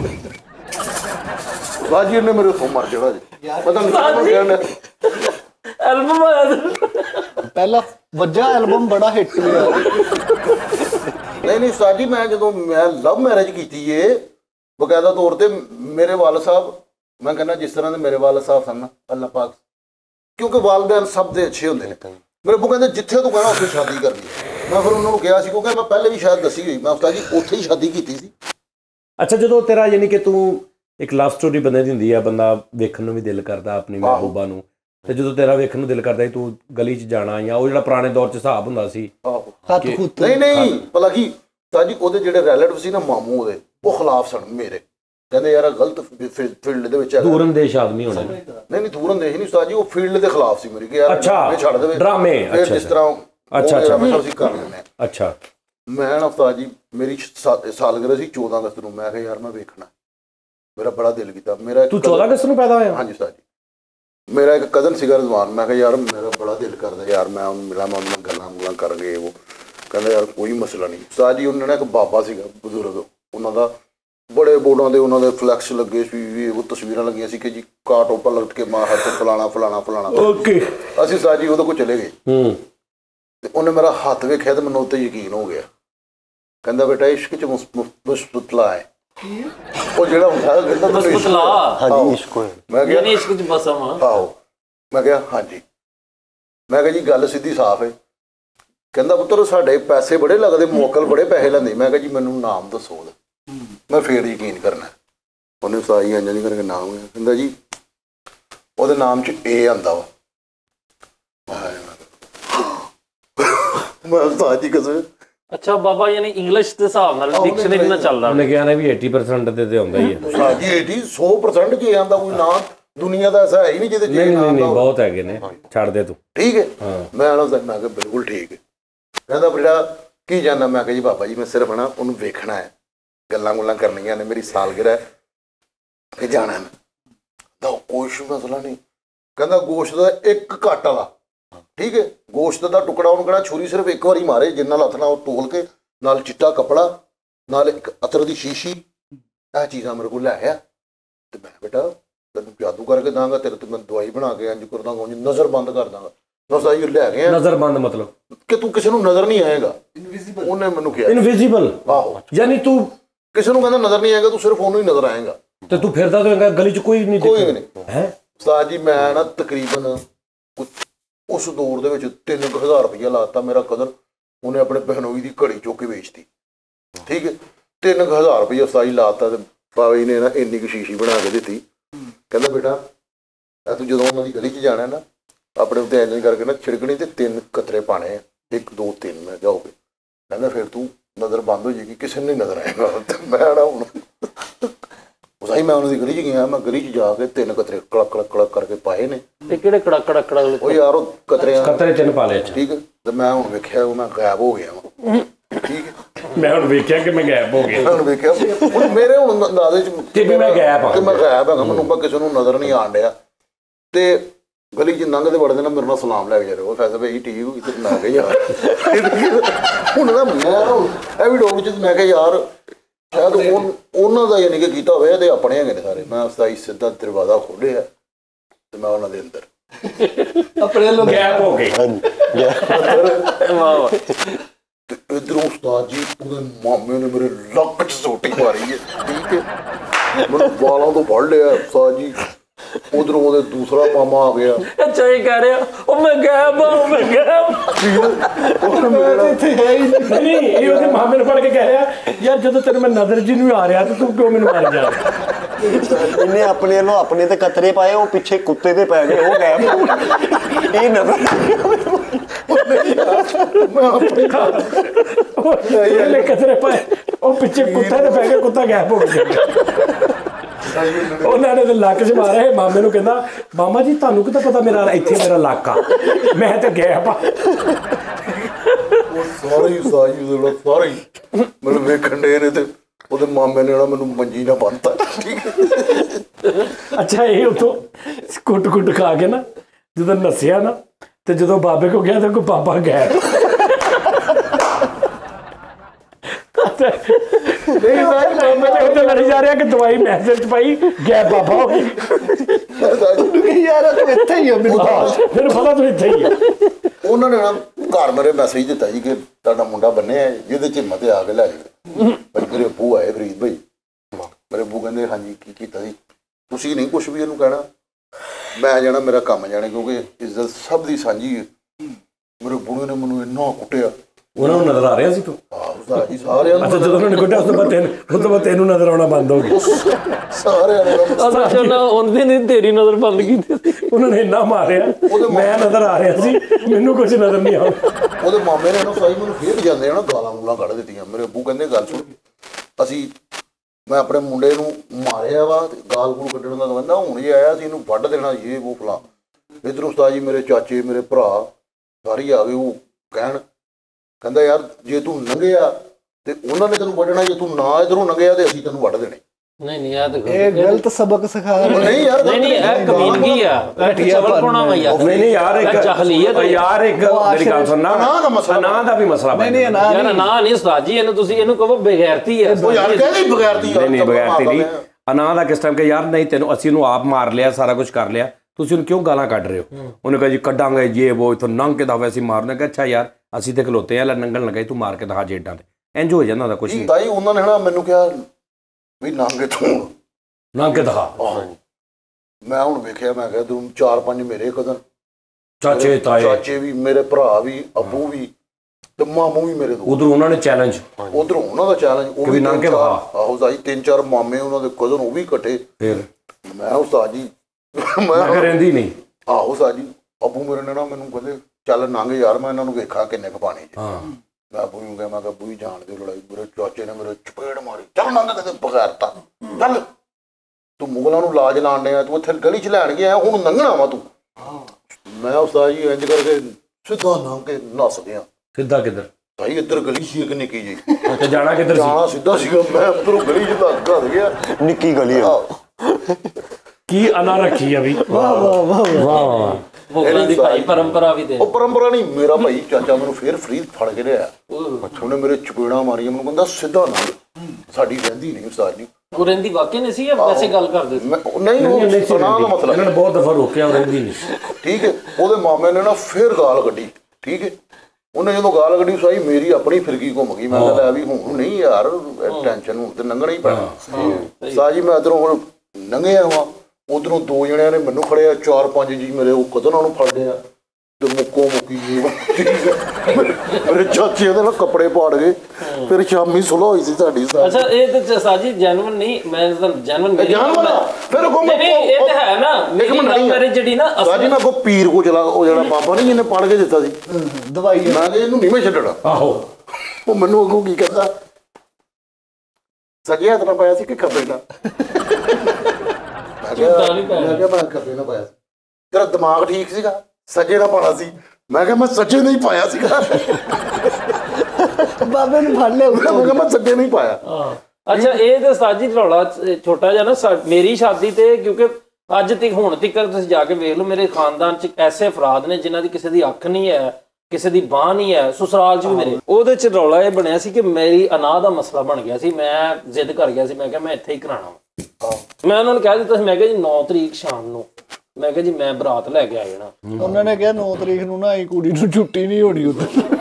ਬਾਜੀ ਉਹਨੇ ਮੇਰੇ ਤੋਂ ਮਰ ਜਾਣਾ ਜੀ, ਪਤਾ ਨਹੀਂ ਕਿਹਨੇ ਐਲਬਮ ਆਇਆ ਪਹਿਲਾ ਵੱਜਾ ਐਲਬਮ ਬੜਾ ਹਿੱਟ ਹੋਇਆ। ਨਹੀਂ ਨਹੀਂ ਸਾਡੀ ਮੈਂ ਜਦੋਂ ਮੈਂ ਲਵ ਮੈਰਿਜ ਕੀਤੀ ਏ ਬਕਾਇਦਾ ਤੌਰ ਤੇ ਮੇਰੇ ਵਾਲਦ ਸਾਹਿਬ, ਮੈਂ ਕਹਿੰਦਾ ਜਿਸ ਤਰ੍ਹਾਂ ਦੇ ਮੇਰੇ ਵਾਲਦ ਸਾਹਿਬ ਸਨ ਨਾ, ਅੱਲਾਹ ਪਾਕ, ਕਿਉਂਕਿ ਵਾਲਦੈਨ ਸਭ ਦੇ ਅੱਛੇ ਹੁੰਦੇ ਨੇ। ਮੇਰੇ ਅੱਬੂ ਕਹਿੰਦੇ ਜਿੱਥੇ ਤੂੰ ਕਹਿਣਾ ਉੱਥੇ ਸ਼ਾਦੀ ਕਰਨੀ। ਮੈਂ ਫਿਰ ਉਹਨਾਂ ਨੂੰ ਕਿਹਾ ਸੀ, ਕਿਉਂਕਿ ਮੈਂ ਪਹਿਲੇ ਵੀ ਸ਼ਾਇਦ ਦੱਸੀ ਹੋਈ, ਮੈਂ ਉਸਤਾਦ ਜੀ ਉੱਥੇ ਹੀ ਸ਼ਾਦੀ ਕੀਤੀ ਸੀ। ਅੱਛਾ ਜਦੋਂ ਤੇਰਾ ਯਾਨੀ ਕਿ ਤੂੰ ਇੱਕ ਲਵ ਸਟੋਰੀ ਬੰਦੇ ਦੀ ਹੁੰਦੀ ਆ, ਬੰਦਾ ਵੇਖਣ ਨੂੰ ਵੀ ਦਿਲ ਕਰਦਾ ਆਪਣੀ ਮਹਿਬੂਬਾ ਨੂੰ, ਤੇ ਜਦੋਂ ਤੇਰਾ ਵੇਖਣ ਨੂੰ ਦਿਲ ਕਰਦਾ ਤੂੰ ਗਲੀ 'ਚ ਜਾਣਾ, ਜਾਂ ਉਹ ਜਿਹੜਾ ਪੁਰਾਣੇ ਦੌਰ 'ਚ ਹਿਸਾਬ ਹੁੰਦਾ ਸੀ ਹੱਥ ਖੁੱਤ ਨਹੀਂ ਨਹੀਂ ਭਲਾ ਕੀ ਉਸਤਾਦ ਜੀ, ਉਹਦੇ ਜਿਹੜੇ ਰਿਲੇਟਿਵ ਸੀ ਨਾ ਮਾਮੂ ਉਹਦੇ, ਉਹ ਖਿਲਾਫ ਸਨ ਮੇਰੇ। ਕਹਿੰਦੇ ਯਾਰ ਗਲਤ ਫੀਲਡ ਦੇ ਵਿੱਚ ਦੂਰ ਅੰਦੇਸ਼ ਆਦਮੀ ਹੋਣੇ। ਨਹੀਂ ਨਹੀਂ ਦੂਰ ਅੰਦੇਸ਼ ਨਹੀਂ ਉਸਤਾਦ ਜੀ, ਉਹ ਫੀਲਡ ਦੇ ਖਿਲਾਫ ਸੀ ਮੇਰੀ ਕਿ ਯਾਰ ਅੱਛਾ ਛੱਡ ਦੇਵੇ ਡਰਾਮੇ। ਫਿਰ ਜਿਸ ਤਰ੍ਹਾਂ ਅੱਛਾ ਅੱਛਾ ਅਸੀਂ ਕਰ ਲੈਂਦੇ ਹਾਂ। ਅੱਛਾ ਮੈਂ ਨਾ ਉਸਤਾਦ ਜੀ ਮੇਰੀ ਸਾਲਗਿਰਾ ਸੀ ਚੌਦਾਂ ਅਗਸਤ ਨੂੰ, ਮੈਂ ਕਿਹਾ ਯਾਰ ਮੈਂ ਵੇਖਣਾ, ਮੇਰਾ ਬੜਾ ਦਿਲ ਕੀਤਾ। ਮੇਰਾ ਤੂੰ ਚੌਦਾਂ ਅਗਸਤ ਨੂੰ ਪੈਦਾ ਹੋਇਆ? ਹਾਂਜੀ ਉਸਤਾਦ ਜੀ। ਮੇਰਾ ਇੱਕ ਕਜ਼ਨ ਸੀਗਾ ਰਜ਼ਵਾਨ, ਮੈਂ ਕਿਹਾ ਯਾਰ ਮੇਰਾ ਬੜਾ ਦਿਲ ਕਰਦਾ ਯਾਰ ਮੈਂ ਉਹਨੂੰ ਮਿਲਾਂ, ਮੈਂ ਉਹਨਾਂ ਨਾਲ ਗੱਲਾਂ ਗੁੱਲਾਂ ਕਰਾਂਗੇ। ਉਹ ਕਹਿੰਦਾ ਯਾਰ ਕੋਈ ਮਸਲਾ ਨਹੀਂ। ਉਸਤਾਦ ਜੀ ਉਹਨਾਂ ਨੇ ਇੱਕ ਬਾਬਾ ਸੀਗਾ ਬਜ਼ੁਰਗ, ਉਹਨਾਂ ਦਾ ਬੜੇ ਬੋਰਡਾਂ ਦੇ ਉਹਨਾਂ ਦੇ ਫਲੈਕਸ ਲੱਗੇ ਸੀ, ਉਹ ਤਸਵੀਰਾਂ ਲੱਗੀਆਂ ਸੀ ਕਿ ਜੀ ਕਾਟੋ ਪਲਟ ਕੇ ਮਾਹਰ ਤੇ ਫਲਾਣਾ ਫਲਾਣਾ ਫਲਾਣਾ। ਓਕੇ ਅਸੀਂ ਉਸਤਾਦ ਜੀ ਉਹਦੇ ਕੋਲ ਚਲੇ ਗਏ ਹੂੰ, ਤੇ ਉਹਨੇ ਮੇਰਾ ਹੱਥ ਵੇਖਿਆ ਤੇ ਮੈਨੂੰ ਉੱਤੇ ਯਕੀਨ ਹੋ ਗਿਆ। ਕਹਿੰਦਾ ਬੇਟਾ ਇਸ਼ਕ 'ਚ ਮੁਸਤਲਾ ਹੈ, ਉਹ ਜਿਹੜਾ ਹੁੰਦਾ ਕਹਿੰਦਾ ਬਸ ਤੁਹਾਨੂੰ ਬਤਲਾ ਹਾਂਜੀ ਇਸ਼ਕ ਹੋਇਆ। ਮੈਂ ਕਿਹਾ ਯਾਨੀ ਇਸ਼ਕ ਚ ਬਸਮ ਆ। ਆਹੋ ਮੈਂ ਕਿਹਾ ਹਾਂਜੀ। ਮੈਂ ਕਿਹਾ ਜੀ ਗੱਲ ਸਿੱਧੀ ਸਾਫ਼ ਹੈ। ਕਹਿੰਦਾ ਪੁੱਤਰ ਸਾਡੇ ਪੈਸੇ ਬੜੇ ਲੱਗਦੇ, ਮੋਕਲ ਬੜੇ ਪੈਸੇ ਲੈਂਦੇ। ਮੈਂ ਕਿਹਾ ਜੀ ਮੈਨੂੰ ਨਾਮ ਦੱਸੋ ਉਹਦਾ, ਮੈਂ ਫੇਰ ਯਕੀਨ ਕਰਨਾ। ਉਹਨੇ ਸਾਈ ਇੰਝ ਨਹੀਂ ਕਰਕੇ ਨਾਮ ਕਹਿੰਦਾ ਜੀ ਉਹਦੇ ਨਾਮ 'ਚ ਏ ਆਉਂਦਾ ਵਾ। ਮੈਂ ਸਾਜੀ ਕਸਮ। ਅੱਛਾ ਬਾਬਾ ਯਾਨੀ ਇੰਗਲਿਸ਼ ਦੇ ਹਿਸਾਬ ਨਾਲ ਡਿਕਸ਼ਨਰੀ ਨਾਲ ਚੱਲਦਾ। ਉਹਨੇ ਕਿਹਾ ਨਾ ਵੀ ਅੱਸੀ ਪਰਸੈਂਟ ਤੇ ਤੇ ਆਉਂਦਾ ਹੀ ਹੈ। ਸਾਜੀ ਅੱਸੀ ਸੌ ਪਰਸੈਂਟ ਜੇ ਆਉਂਦਾ ਕੋਈ ਨਾਮ ਦੁਨੀਆ ਦਾ ਐਸਾ ਹੈ ਹੀ ਨਹੀਂ ਜਿਹਦੇ 'ਚ ਨਹੀਂ ਨਾਮ ਨਹੀਂ ਨਾ ਬਹੁਤ ਹੈਗੇ ਨੇ, ਛੱਡ ਦੇ ਤੂੰ। ਠੀਕ ਹੈ ਮੈਂ ਉਹਨੂੰ ਮੈਂ ਕਿਹਾ ਬਿਲਕੁਲ ਠੀਕ ਹੈ। ਕਹਿੰਦਾ ਬੇਟਾ ਕੀ ਜਾਣਾ? ਮੈਂ ਕਿਹਾ ਜੀ ਬਾਬਾ ਜੀ ਮੈਂ ਸਿਰਫ ਨਾ ਉਹਨੂੰ ਵੇਖਣਾ ਹੈ, ਗੱਲਾਂ ਗੁੱਲਾਂ ਕਰਨੀਆਂ ਨੇ, ਮੇਰੀ ਸਾਲਗਿਰਾ ਹੈ ਕਿ ਜਾਣਾ ਮੈਂ। ਤਾਂ ਕੁਛ ਮਸਲਾ ਨਹੀਂ। ਕਹਿੰਦਾ ਗੋਸ਼ਤ ਦਾ ਇੱਕ ਘੱਟ ਵਾਲਾ ਠੀਕ ਹੈ, ਗੋਸ਼ਤ ਦਾ ਟੁਕੜਾ ਉਹਨੂੰ ਕਹਿਣਾ ਛੁਰੀ ਸਿਰਫ ਇੱਕ ਵਾਰੀ ਮਾਰੇ, ਜਿੰਨਾ ਲੱਥ ਨਾਲ ਉਹ ਤੋਲ ਕੇ, ਨਾਲ ਚਿੱਟਾ ਕੱਪੜਾ, ਨਾਲ ਇੱਕ ਅਤਰ ਦੀ ਸ਼ੀਸ਼ੀ, ਇਹ ਚੀਜ਼ਾਂ ਮੇਰੇ ਕੋਲ ਲੈ ਆਇਆ। ਤੇ ਮੈਂ ਬੇਟਾ ਤੈਨੂੰ ਜਾਦੂ ਕਰਕੇ ਦਾਂਗਾ, ਤੇਰੇ ਤੇ ਮੈਂ ਦਵਾਈ ਬਣਾ ਕੇ ਇੰਝ ਕਰ ਦਾਂਗਾ, ਨਜ਼ਰ ਬੰਦ ਕਰ ਦਾਂਗਾ। ਨਸਾਈ ਲੈ ਗਏ ਨਜ਼ਰ ਬੰਦ ਮਤਲਬ ਕਿ ਤੂੰ ਕਿਸੇ ਨੂੰ ਨਜ਼ਰ ਨਹੀਂ ਆਏਗਾ। ਉਹਨੇ ਮੈਨੂੰ ਕਿਹਾ ਇਨਵਿਜ਼ੀਬਲ। ਆਹੋ ਯਾਨੀ ਤੂੰ ਕਿਸੇ ਨੂੰ ਕਹਿੰਦਾ ਨਜ਼ਰ ਨਹੀਂ ਆਏਗਾ, ਤੂੰ ਸਿਰਫ ਉਹਨੂੰ ਹੀ ਨਜ਼ਰ ਆਏਗਾ। ਤੇ ਤੂੰ ਫਿਰਦਾ ਤਾਂ ਗਲੀ 'ਚ ਕੋਈ ਨਹੀਂ ਕੋਈ ਨਹੀਂ ਹੈ। ਉਸਤਾਦ ਜੀ ਮੈਂ ਨਾ ਤਕਰੀਬਨ ਉਸ ਦੌਰ ਦੇ ਵਿੱਚ ਤਿੰਨ ਕੁ ਹਜ਼ਾਰ ਰੁਪਈਆ ਲਾਤਾ ਮੇਰਾ ਕਦਰ। ਉਹਨੇ ਆਪਣੇ ਬਹਿਨੋਈ ਦੀ ਘੜੀ ਚੁੱਕ ਕੇ ਵੇਚਤੀ। ਠੀਕ ਹੈ, ਤਿੰਨ ਕੁ ਹਜ਼ਾਰ ਰੁਪਈਆ ਉਸਤਾਦ ਜੀ ਲਾਤਾ। ਤੇ ਬਾਬਾ ਨੇ ਨਾ ਇੰਨੀ ਕੁ ਸ਼ੀਸ਼ੀ ਬਣਾ ਕੇ ਦਿੱਤੀ। ਕਹਿੰਦਾ ਬੇਟਾ ਇਹ ਤੂੰ ਜਦੋਂ ਉਹਨਾਂ ਦੀ ਗਲੀ 'ਚ ਜਾਣਾ ਨਾ, ਆਪਣੇ ਉੱਤੇ ਇੰਝ ਕਰਕੇ ਨਾ ਛਿੜਕਣੀ ਤੇ ਤਿੰਨ ਕਤਰੇ ਪਾਣੇ ਆ, ਇੱਕ ਦੋ ਤਿੰਨ ਮੈਂ ਜਾਓਗੇ। ਕਹਿੰਦਾ ਫਿਰ ਤੂੰ ਨਜ਼ਰ ਬੰਦ ਹੋ ਜਾਏਗੀ, ਕਿਸੇ ਨੂੰ ਨਹੀਂ ਨਜ਼ਰ ਆਏਗਾ। ਤੇ ਮੈਂ ਨਾ ਹੁਣ ਉਸਾਈ ਮੈਂ ਉਹਨਾਂ ਦੀ ਗਲੀ 'ਚ ਗਿਆ। ਮੈਂ ਗਲੀ 'ਚ ਜਾ ਕੇ ਤਿੰਨ ਕਤਰੇ ਕੜਕ ਕੜਕ ਕੜਕ ਕਰਕੇ ਪਾਏ ਨੇ। ਤੇ ਕਿਹੜੇ ਕੜਕ ਕੜਕ ਕੜਕ? ਉਹ ਯਾਰ ਉਹ ਕਤਰੇ ਕਤਰੇ ਤਿੰਨ ਪਾ ਲਏ। ਠੀਕ ਹੈ, ਤੇ ਮੈਂ ਹੁਣ ਵੇਖਿਆ ਉਹ ਮੈਂ ਗਾਇਬ ਹੋ ਗਿਆ ਵਾ। ਠੀਕ ਹੈ, ਮੈਂ ਹੁਣ ਵੇਖਿਆ ਕਿ ਮੈਂ ਗਾਇਬ ਹੋ ਗਿਆ। ਮੈਂ ਹੁਣ ਵੇਖਿਆ ਹੁਣ ਮੇਰੇ ਹੁਣ ਅੰਦਾਜ਼ੇ 'ਚ ਕਿ ਵੀ ਮੈਂ ਗਾਇਬ ਆ। ਕਿ ਮੈਂ ਗਾਇਬ ਹੈਗਾ, ਮੈਨੂੰ ਬਾ ਕਿਸੇ ਨੂੰ ਨਜ਼ਰ ਨਹੀਂ ਆਣ ਡਿਆ। ਤੇ ਗਲੀ 'ਚ ਲੰਘਦੇ ਵੜਦੇ ਨਾ ਮੇਰੇ ਨਾਲ ਸਲਾਮ ਲੈ ਕੇ ਜਾ ਰਹੇ। ਉਹ ਫੈਸਲਾ ਭਾਈ ਠੀਕ ਹੋ ਗਈ ਤੇ ਨਾ ਗਏ ਯਾਰ। ਹੁਣ ਨਾ ਮੈਂ ਇਹ ਵੀ ਡੋਗ 'ਚ ਮੈਂ ਕਿਹਾ ਯਾਰ ਸ਼ਾਇਦ ਉਹਨਾਂ ਦਾ ਯਾਨੀ ਕਿ ਕੀਤਾ ਹੋਇਆ ਤੇ ਆਪਣੇ ਹੈਗੇ ਨੇ ਸਾਰੇ। ਮੈਂ ਉਸਦਾ ਸਿੱਧਾ ਦਰਵਾਜ਼ਾ ਖੋਲ੍ਹਿਆ ਤੇ ਮੈਂ ਉਹਨਾਂ ਦੇ ਅੰਦਰ ਆਪਣੇ ਲੋਕ ਗਾਇਬ ਹੋ ਗਏ। ਵਾਹ ਵਾਹ। ਤੇ ਇੱਧਰੋਂ ਉਸਤਾਦ ਜੀ ਉਹਦੇ ਮਾਮੇ ਨੇ ਮੇਰੇ ਲੱਕ 'ਚ ਸੋਟੀ ਮਾਰੀ ਹੈ। ਠੀਕ ਹੈ, ਮੈਨੂੰ ਵਾਲਾਂ ਤੋਂ ਫੜ ਲਿਆ ਉਸਤਾਦ ਜੀ। ਉਧਰੋਂ ਉਹਦੇ ਦੂਸਰਾ ਮਾਮਾ ਆ ਗਿਆ। ਅੱਛਾ ਇਹ ਕਹਿ ਰਿਹਾ ਉਹ ਮੈਂ ਗਾਇਬ ਹਾਂ, ਮੈਂ ਗਾਇਬ। ਇੱਥੇ ਹੈ ਹੀ ਨਹੀਂ। ਨਹੀਂ ਇਹ ਉਹਦੇ ਮਾਮੇ ਨੂੰ ਫੜ ਕੇ ਕਹਿ ਰਿਹਾ ਯਾਰ ਜਦੋਂ ਤੈਨੂੰ ਮੈਂ ਨਜ਼ਰ ਜੀ ਨੂੰ ਆ ਰਿਹਾ ਤੇ ਤੂੰ ਕਿਉਂ ਮੈਨੂੰ ਮਾਰ ਜਾ ਰਿਹਾ। ਇਹਨੇ ਆਪਣੇ ਵੱਲੋਂ ਆਪਣੇ ਤੇ ਕਤਰੇ ਪਾਏ, ਉਹ ਪਿੱਛੇ ਕੁੱਤੇ ਤੇ ਪੈ ਗਏ, ਉਹ ਗਾਇਬ ਹੋ ਗਏ। ਇਹ ਨਜ਼ਰ ਮੈਂ ਆਪਣੇ ਉਹਨੇ ਕਤਰੇ ਪਾਏ, ਉਹ ਪਿੱਛੇ ਕੁੱਤੇ ਤੇ ਪੈ ਗਿਆ, ਕੁੱਤਾ ਗਾਇਬ ਹੋ ਗਿਆ। ਉਹਨਾਂ ਨੇ ਤਾਂ ਲੱਕ 'ਚ ਮਾਰਿਆ। ਮਾਮੇ ਨੂੰ ਕਹਿੰਦਾ ਮਾਮਾ ਜੀ ਤੁਹਾਨੂੰ ਕਿੱਦਾਂ ਪਤਾ ਮੇਰਾ ਇੱਥੇ ਮੇਰਾ ਲੱਕ ਆ, ਮੈਂ ਤਾਂ ਗਾਇਬ ਆ। ਉਹ ਸਾਰੇ ਹੀ ਸਾਜੀ ਉਹਦੇ ਸਾਰੇ ਹੀ ਮੈਨੂੰ ਵੇਖਣ ਡੇ ਨੇ ਤੇ ਉਹਦੇ ਮਾਮੇ ਨੇ ਨਾ ਮੈਨੂੰ ਮੰਜੀ ਨਾਲ ਬੰਨਤਾ। ਠੀਕ ਹੈ, ਅੱਛਾ ਇਹ ਉਤੋਂ ਕੁੱਟ ਕੁੱਟ ਖਾ ਕੇ ਨਾ ਜਦੋਂ ਨੱਸਿਆ ਨਾ ਤੇ ਜਦੋਂ ਬਾਬੇ ਕੋ ਗਿਆ ਤਾਂ ਕੋਈ ਬਾਬਾ ਗਾਇਬ। ਨਹੀਂ ਮੈਂ ਮਾਮੇ ਨੇ ਉੱਤੇ ਲੜੀ ਜਾ ਰਿਹਾ ਕਿ ਦਵਾਈ ਮੈਸੇਜ ਪਾਈ ਗਾਇਬ ਬਾਬਾ ਹੋ ਗਈ। ਯਾਰ ਤੂੰ ਇੱਥੇ ਹੀ ਆ। ਮੈਨੂੰ ਮੈਨੂੰ ਪਤਾ ਤੂੰ ਇੱਥੇ ਹੀ ਆ। ਉਹਨਾਂ ਨੇ ਨਾ ਘਰ ਮੇਰੇ ਮੈਸੇਜ ਦਿੱਤਾ ਜੀ ਕਿ ਤੁਹਾਡਾ ਮੁੰਡਾ ਬੰਨਿਆ ਜਿਹਦੇ 'ਚ ਹਿੰਮਤ ਆ ਕੇ ਲੈ ਜਾਓ। ਭਾਈ ਮੇਰੇ ਬੂ ਆਏ ਫਰੀਦ ਭਾਈ। ਮੇਰੇ ਬੂ ਕਹਿੰਦੇ ਹਾਂਜੀ ਕੀ ਕੀਤਾ ਜੀ? ਤੁਸੀਂ ਨਹੀਂ ਕੁਛ ਵੀ ਇਹਨੂੰ ਕਹਿਣਾ, ਮੈਂ ਜਾਣਾ, ਮੇਰਾ ਕੰਮ ਜਾਣਾ, ਕਿਉਂਕਿ ਇੱਜ਼ਤ ਸਭ ਦੀ ਸਾਂਝੀ ਹੈ। ਮੇਰੇ ਬੁੜੇ ਨੇ ਮੈਨੂੰ ਇੰਨਾ ਕੁੱਟਿਆ। ਉਹਨਾਂ ਨੂੰ ਨਜ਼ਰ ਆ ਰਿਹਾ ਸੀ ਤੂੰ? ਆਹ ਜੀ ਸਾਰਿਆਂ ਨੂੰ। ਅੱਛਾ ਜਦੋਂ ਉਹਨਾਂ ਨੇ ਕੁੱਟਿਆ ਉਸ ਤੋਂ ਬਾਅਦ ਤੈਨੂੰ ਉਸ ਤੋਂ ਬਾਅਦ ਤੈਨੂੰ ਨਜ਼ਰ ਆਉਣਾ ਬੰਦ ਹੋ ਗਿਆ। ਸਾਰਿਆਂ ਨੇ ਅੱਛਾ ਨਾ ਉਹਨੇ ਨਹੀਂ ਤੇਰੀ ਨਜ਼ਰ ਬੰਦ ਕੀਤੀ। ਉਹਨਾਂ ਨੇ ਇੰਨਾ ਮਾਰਿਆ ਮੈਂ ਨਜ਼ਰ ਆ ਰਿਹਾ ਸੀ, ਮੈਨੂੰ ਕੁਝ ਨਜ਼ਰ ਨਹੀਂ ਆਉਂਦਾ। ਉਹਦੇ ਮਾਮੇ ਨੇ ਨਾ ਸਾਈ ਮੈਨੂੰ ਫੇਰ ਜਾਂਦੇ ਆ ਨਾ ਗਾਲਾਂ ਗੂਲਾਂ ਕੱਢ ਦਿੱਤੀਆਂ। ਮੇਰੇ ਅੱਬੂ ਕਹਿੰਦੇ ਗੱਲ ਸੁਣ, ਅਸੀਂ ਮੈਂ ਆਪਣੇ ਮੁੰਡੇ ਨੂੰ ਮਾਰਿਆ ਵਾ ਤੇ ਗਾਲ ਗੂਲ ਕੱਢਣ ਦਾ ਕਹਿੰਦਾ ਹੁਣ ਹੀ ਆਇਆ ਸੀ, ਇਹਨੂੰ ਵੱਢ ਦੇਣਾ ਇਹ ਉਹ ਫਲਾ। ਇੱਧਰੋਂ ਉਸਤਾਦ ਜੀ ਮੇਰੇ ਚਾਚੇ ਮੇਰੇ ਭਰਾ ਸਾਰੇ ਆ ਗਏ। ਉਹ ਕਹਿਣ ਕਹਿੰਦਾ ਯਾਰ ਜੇ ਤੂੰ ਲੰਘਿਆ ਤੇ ਉਹਨਾਂ ਨੇ ਤੈਨੂੰ ਵੱਢਣਾ, ਜੇ ਤੂੰ ਨਾ ਇੱਧਰੋਂ ਲੰਘਿਆ ਤੇ ਅਸੀਂ ਤੈਨੂੰ ਵੱਢ ਦੇਣੇ। ਨਹੀਂ ਨਹੀਂ ਯਾਰ ਇਹ ਗਲਤ ਸਬਕ ਸਿਖਾ ਰਿਹਾ। ਨਹੀਂ ਯਾਰ ਨਹੀਂ ਨਹੀਂ ਇਹ ਕਮੀਨਗੀ ਆ। ਚਵਲ ਕੋਣਾ ਵਾ ਯਾਰ। ਨਹੀਂ ਨਹੀਂ ਯਾਰ ਇੱਕ ਜਹਲੀਅਤ ਯਾਰ ਇੱਕ ਮੇਰੀ ਗੱਲ ਸੁਣਨਾ, ਅਨਾਹ ਦਾ ਮਸਲਾ, ਅਨਾਹ ਦਾ ਵੀ ਮਸਲਾ ਨਹੀਂ ਨਹੀਂ ਨਾ ਯਾਰ ਨਾ ਨਹੀਂ ਉਸਤਾਦ ਜੀ ਇਹਨੂੰ ਤੁਸੀਂ ਇਹਨੂੰ ਕਹੋ ਬੇਗੈਰਤੀ ਹੈ। ਉਹ ਯਾਰ ਕਹਿੰਦੇ ਬਗੈਰਤੀ। ਨਹੀਂ ਨਹੀਂ ਬਗੈਰਤੀ ਨਹੀਂ। ਅਨਾਹ ਦਾ ਕਿਸ ਟਾਈਮ ਕਿ ਯਾਰ ਨਹੀਂ ਤੈਨੂੰ ਅਸੀਂ ਉਹਨੂੰ ਆਪ ਮਾਰ ਲਿਆ, ਸਾਰਾ ਕੁਝ ਕਰ ਲਿਆ, ਤੁਸੀਂ ਉਹਨੂੰ ਕਿਉਂ ਗਾਲਾਂ ਕੱਢ ਰਹੇ ਹੋ? ਉਹਨੇ ਕਿਹਾ ਜੀ ਕੱਢਾਂਗੇ ਜੇ ਉਹ ਇੱਥੋਂ ਨੰਗ ਕੇ ਦਵੇ ਅਸੀਂ ਮਾਰਨੇ। ਕਿ ਅੱਛਾ ਯਾਰ ਅਸੀਂ ਤੇ ਖਲੋਤੇ ਆ ਲੈ ਨੰਗਣ ਲਗਾਈ ਤੂੰ ਮਾਰ ਕੇ ਦਿਖਾ ਜੇਡਾਂ ਤੇ ਇੰਝ ਹੋ ਜਾਂਦਾ ਹੁੰਦਾ ਕੁਛ ਨਹੀਂ। ਤਾਈ ਉਹਨਾਂ ਨੇ ਹਨਾ ਮੈਨੂੰ ਕਿਹਾ ਵੀ ਨੰਗ ਇੱਥੋਂ ਨੰਗ ਦਿਖਾ। ਮੈਂ ਹੁਣ ਵੇਖਿਆ, ਮੈਂ ਕਿਹਾ ਤੂੰ ਚਾਰ ਪੰਜ ਮੇਰੇ ਕਦਨ, ਚਾਚੇ ਤਾਏ ਚਾਚੇ ਵੀ, ਮੇਰੇ ਭਰਾ ਵੀ, ਅੱਬੂ ਵੀ ਤੇ ਮਾਮੂ ਵੀ ਮੇਰੇ ਤੋਂ। ਉਧਰੋਂ ਉਹਨਾਂ ਨੇ ਚੈਲੰਜ, ਉਧਰੋਂ ਉਹਨਾਂ ਦਾ ਚੈਲੰਜ, ਉਹ ਵੀ ਨੰਗ ਦਿਖਾ। ਆਹੋ ਸਾਜੀ ਤਿੰਨ ਚਾਰ ਮਾਮੇ ਉਹਨਾਂ ਦੇ ਕਦਨ ਉਹ ਵੀ ਇਕੱਠੇ। ਫਿਰ ਮੈਂ ਉਸਤਾਦ ਜੀ ਮੈਂ ਰਹਿੰਦੀ ਨਹੀਂ। ਆਹੋ ਸਾਜੀ ਅੱਬੂ ਮੇਰੇ ਨੇ ਨਾ ਮੈਨੂੰ ਕਹਿੰਦੇ ਚੱਲ ਨੰਗ ਯਾਰ, ਮੈਂ ਇਹਨਾਂ ਨੂੰ ਵੇਖਾਂ ਕਿੰਨੇ ਕੁ ਪਾਣੀ ਚ। ਮੈਂ ਅੱਬੂ ਨੂੰ ਕਿਹਾ, ਮੈਂ ਕਿਹਾ ਅੱਬੂ ਹੀ ਜਾਣਦੇ ਲੜਾਈ, ਮੇਰੇ ਚਾਚੇ ਨੇ ਮੇਰੇ ਚਪੇੜ ਮਾਰੀ, ਚੱਲ ਨੰਗ ਕਿਤੇ ਬਗੈਰਤਾ, ਚੱਲ ਤੂੰ ਮੁਗਲਾਂ ਨੂੰ ਲਾਜ ਲਾਣ ਡਿਆ, ਤੂੰ ਇੱਥੇ ਗਲੀ ਚ ਲੈਣ ਗਿਆ, ਹੁਣ ਨੰਗਣਾ ਵਾ ਤੂੰ। ਮੈਂ ਉਸਤਾਦ ਜੀ ਇੰਜ ਕਰਕੇ ਸਿੱਧਾ ਲੰਘ ਕੇ ਨੱਸ ਗਿਆ। ਸਿੱਧਾ ਕਿੱਧਰ? ਭਾਈ ਇੱਧਰ ਗਲੀ ਸੀ ਇੱਕ ਨਿੱਕੀ ਜੀ, ਤੇ ਜਾਣਾ ਕਿੱਧਰ ਸੀ? ਜਾਣਾ ਸਿੱਧਾ ਸੀਗਾ, ਮੈਂ ਉੱਧਰੋਂ ਗਲੀ ਚ ਲੱਗ ਘੱਲ ਗਿਆ, ਨਿੱਕੀ ਗਲੀ ਆ। ਕੀ ਅਨਾ ਰੱਖੀ ਆ ਵੀ। ਵਾਹ ਵਾਹ ਵਾਹ ਵਾਹ। ਮੁਗਲਾਂ ਦੀ ਭਾਈ ਪਰੰਪਰਾ ਵੀ ਤੇ ਉਹ ਪਰੰਪਰਾ ਨਹੀਂ, ਮੇਰਾ ਭਾਈ ਚਾਚਾ ਮੈਨੂੰ ਫੇਰ ਫਰੀਦ ਫੜ ਕੇ ਲਿਆ, ਉਹਨੇ ਮੇਰੇ ਚਪੇੜਾਂ ਮਾਰੀਆਂ, ਮੈਨੂੰ ਕਹਿੰਦਾ ਸਿੱਧਾ ਲੰਘ, ਸਾਡੀ ਰਹਿੰਦੀ ਨਹੀਂ ਉਸਤਾਦ ਜੀ। ਉਹ ਰਹਿੰਦੀ ਵਾਕਈ ਨਹੀਂ ਸੀ, ਵੈਸੇ ਗੱਲ ਕਰਦੇ ਸੀ? ਨਹੀਂ, ਉਹ ਸੁਣਾ ਦਾ ਮਸਲਾ, ਇਹਨਾਂ ਨੇ ਬਹੁਤ ਦਫਾ ਰੋਕਿਆ, ਉਹ ਰਹਿੰਦੀ ਨਹੀਂ। ਠੀਕ ਹੈ, ਉਹਦੇ ਮਾਮੇ ਨੇ ਨਾ ਫੇਰ ਗਾਲ ਕੱਢੀ। ਠੀਕ ਹੈ, ਉਹਨੇ ਜਦੋਂ ਗਾਲ ਕੱਢੀ ਸਾਈ ਮੇਰੀ ਆਪਣੀ ਫਿਰਕੀ ਘੁੰਮ ਗਈ। ਮੈਂ ਕਹਿੰਦਾ ਵੀ ਹੁਣ ਨਹੀਂ ਯਾਰ ਟੈਨਸ਼ਨ, ਹੁਣ ਤੇ ਲੰਘਣਾ ਹੀ ਪੈਣਾ। ਸਾਜੀ ਮੈਂ ਇੱਧਰੋਂ ਹੁਣ ਲੰਘਿਆ ਵਾ, ਉਧਰੋਂ ਦੋ ਜਣਿਆਂ ਨੇ ਮੈਨੂੰ ਫੜਿਆ, ਚਾਰ ਪੰਜ ਜੀ ਮੇਰੇ ਉਹ ਕਦਨਾਂ ਨੂੰ ਫੜਦੇ ਆ ਤੇ ਮੁੱਕੋ ਮੁੱਕੀ ਮੇਰੇ ਚਾਚੇ ਉਹਦੇ ਨਾਲ ਕੱਪੜੇ ਪਾੜ ਗਏ। ਫਿਰ ਸ਼ਾਮੀ ਸੁਲਹ ਹੋਈ ਸੀ ਸਾਡੀ। ਅੱਛਾ ਇਹ ਤੇ ਸਾਜੀ ਜੈਨੂਇਨ ਨਹੀਂ, ਮੈਂ ਤਾਂ ਜੈਨੂਇਨ ਮੇਰੀ ਜਾਨਵਰ ਫਿਰ ਉਹ ਨਹੀਂ ਇਹ ਤੇ ਹੈ ਨਾ, ਮੇਰੀ ਗੱਲ ਮੇਰੇ ਜਿਹੜੀ ਨਾ ਸਾਜੀ ਮੈਂ ਕੋ ਪੀਰ ਕੋ ਚਲਾ, ਉਹ ਜਿਹੜਾ ਬਾਬਾ ਨਹੀਂ ਜਿਹਨੇ ਪੜ ਕੇ ਦਿੱਤਾ ਸੀ ਦਵਾਈ, ਮੈਂ ਕਿਹਾ ਇਹਨੂੰ ਨਹੀਂ ਮੈਂ ਛੱਡਣਾ। ਆਹੋ, ਉਹ ਮੈਨੂੰ ਅੱਗੋਂ ਕੀ ਕਹਿੰਦਾ, ਸੱਜੇ ਹੱਥ ਨਾਲ ਪਾਇਆ ਸੀ ਕਿ ਖੱਬੇ ਨਾਲ? ਮੈਂ ਕਿਹਾ ਮੈਂ ਕਿਹਾ ਮੈਂ ਖੱਬੇ ਨਾਲ ਪਾਇਆ ਸੀ। ਤੇਰਾ ਦਿਮਾਗ ਠੀਕ ਸੀਗਾ? ਸੱਜੇ ਨਾਲ ਪਾਣਾ ਸੀ। ਮੈਂ ਕਿਹਾ ਮੈਂ ਸੱਜੇ ਨਹੀਂ ਪਾਇਆ ਸੀਗਾ। ਬਾਬੇ ਨੂੰ ਫੜ ਲਿਆ, ਮੈਂ ਕਿਹਾ ਮੈਂ ਸੱਜੇ ਨਹੀਂ ਪਾਇਆ। ਅੱਛਾ ਇਹ ਤੇ ਸਾਜੀ ਰੌਲਾ ਛੋਟਾ ਜਿਹਾ ਨਾ, ਮੇਰੀ ਸ਼ਾਦੀ ਤੇ ਕਿਉਂਕਿ ਅੱਜ ਤੱਕ ਹੁਣ ਤੱਕ ਤੁਸੀਂ ਜਾ ਕੇ ਵੇਖ ਲਓ, ਮੇਰੇ ਖਾਨਦਾਨ ਚ ਐਸੇ ਅਫਰਾਦ ਨੇ ਜਿਨ੍ਹਾਂ ਦੀ ਕਿਸੇ ਦੀ ਅੱਖ ਨਹੀਂ ਹੈ, ਕਿਸੇ ਦੀ ਬਾਂਹ ਨਹੀਂ ਹੈ, ਸਸੁਰਾਲ ਚ ਵੀ ਮੇਰੇ। ਉਹਦੇ ਚ ਰੌਲਾ ਇਹ ਬਣਿਆ ਸੀ ਕਿ ਮੇਰੀ ਅਨਾਹ ਦਾ ਮਸਲਾ ਬਣ ਗਿਆ ਸੀ। ਮੈਂ ਜ਼ਿੱਦ ਕਰ ਗਿਆ ਸੀ, ਮੈਂ ਕਿਹਾ ਮੈਂ ਇੱਥੇ ਹੀ ਕਰਾਣਾ। ਮੈਂ ਉਹਨਾਂ ਨੂੰ ਕਹਿ ਦਿੱਤਾ ਸੀ, ਮੈਂ ਕਿਹਾ ਜੀ ਨੌ ਤਰੀਕ ਸ਼ਾਮ ਨੂੰ, ਮੈਂ ਕਿਹਾ ਜੀ ਮੈਂ ਬਰਾਤ ਲੈ ਕੇ ਆ ਜਾਣਾ। ਉਹਨਾਂ ਨੇ ਕਿਹਾ ਨੌ ਤਰੀਕ ਨੂੰ ਨਾ ਇਹ ਕੁੜੀ ਨੂੰ ਛੁੱਟੀ ਨਹੀਂ ਹੋਣੀ ਉੱਧਰ,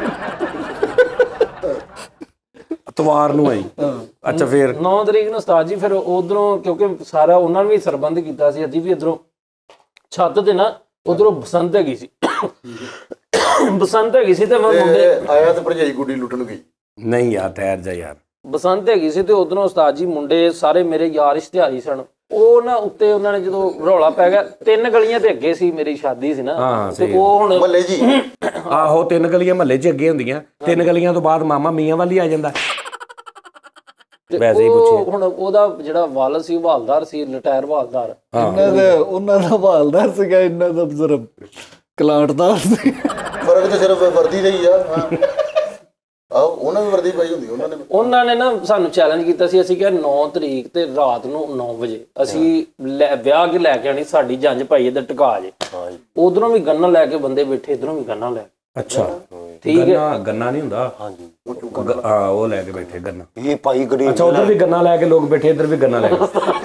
ਇਤਵਾਰ ਨੂੰ ਆਈ। ਅੱਛਾ ਫਿਰ ਨੌ ਤਰੀਕ ਨੂੰ ਉਸਤਾਦ ਜੀ ਫਿਰ ਉਧਰੋਂ, ਕਿਉਂਕਿ ਸਾਰਾ ਉਹਨਾਂ ਨੇ ਵੀ ਸਰਬੰਧ ਕੀਤਾ ਸੀ, ਅਸੀਂ ਵੀ ਇੱਧਰੋਂ ਛੱਤ ਤੇ ਨਾ ਉਧਰੋਂ ਬਸੰਤ ਹੈਗੀ ਸੀ, ਬਸੰਤ ਹੈਗੀ ਸੀ ਤੇ ਮੈਂ ਮੁੰਡੇ ਆਇਆ ਤੇ ਭਰਜਾਈ ਗੁੱਡੀ ਲੁੱਟਣ ਗਈ। ਨਹੀਂ ਯਾਰ, ਠਹਿਰ ਜਾ ਯਾਰ। ਬਸੰਤ ਹੈਗੀ ਸੀ ਤੇ ਉਧਰੋਂ ਉਸਤਾਦ ਜੀ ਮੁੰਡੇ ਸਾਰੇ ਮੇਰੇ ਯਾਰ ਇਸ਼ਤਿਹਾਰੀ ਸਨ। ਉਹ ਨਾ ਉੱਤੇ ਉਹਨਾਂ ਨੇ ਜਦੋਂ ਰੌਲਾ ਪੈ ਗਿਆ, ਤਿੰਨ ਗਲੀਆਂ ਤੇ ਅੱਗੇ ਸੀ ਮੇਰੀ ਸ਼ਾਦੀ ਸੀ ਨਾ, ਤੇ ਉਹ ਹੁਣ ਮੱਲੇ ਜੀ ਆਹੋ ਤਿੰਨ ਗਲੀਆਂ ਮਹੱਲੇ 'ਚ ਅੱਗੇ ਹੁੰਦੀਆਂ, ਤਿੰਨ ਗਲੀਆਂ ਤੋਂ ਬਾਅਦ ਮਾਮਾ ਮੀਆਂ ਵਾਲੀ ਆ ਜਾਂਦਾ। ਵੈਸੇ ਹੀ ਪੁੱਛਿਆ ਹੁਣ ਉਹਦਾ ਜਿਹੜਾ ਵਾਲ ਸੀ, ਹਵਾਲਦਾਰ ਸੀ, ਰਿਟਾਇਰ ਹਵਾਲਦਾਰ। ਇਹਨਾਂ ਦਾ ਉਹਨਾਂ ਦਾ ਹਵਾਲਦਾਰ ਸੀਗਾ, ਇਹਨਾਂ ਦਾ ਸਿਰਫ ਕਲਾਂਟਦਾਰ ਸੀ। ਫਰਕ ਤੇ ਸਿਰਫ ਵਰਦੀ ਦਾ ਹੀ ਆ। ਆਹੋ ਉਹਨਾਂ ਵੀ ਵਰਦੀ ਪਾਈ ਹੁੰਦੀ ਉਹਨਾਂ ਨੇ। ਉਹਨਾਂ ਨੇ ਨਾ ਸਾਨੂੰ ਚੈਲੰਜ ਕੀਤਾ ਸੀ, ਅਸੀਂ ਕਿਹਾ ਨੌ ਤਰੀਕ ਤੇ ਰਾਤ ਨੂੰ ਨੌ ਵਜੇ ਅਸੀਂ ਵਿਆਹ ਕੇ ਲੈ ਕੇ ਆਣੀ, ਸਾਡੀ ਜੰਜ ਭਾਈ ਇੱਧਰ ਟਿਕਾ ਜੇ। ਉਧਰੋਂ ਵੀ ਗੰਨਾ ਲੈ ਕੇ ਬੰਦੇ ਬੈਠੇ, ਇਧਰੋਂ ਵੀ ਗੰਨਾ ਲੈ। ਅੱਛਾ ਠੀਕ ਹੈ, ਗੰਨਾ ਨਹੀਂ ਹੁੰਦਾ। ਹਾਂਜੀ ਹਾਂ, ਉਹ ਲੈ ਕੇ ਬੈਠੇ ਗੰਨਾ। ਇਹ ਭਾਈ ਗਰੀਬ। ਅੱਛਾ ਉਧਰ ਵੀ ਗੰਨਾ ਲੈ ਕੇ ਲੋਕ ਬੈਠੇ, ਇੱਧਰ ਵੀ ਗੰਨਾ ਲੈ ਕੇ।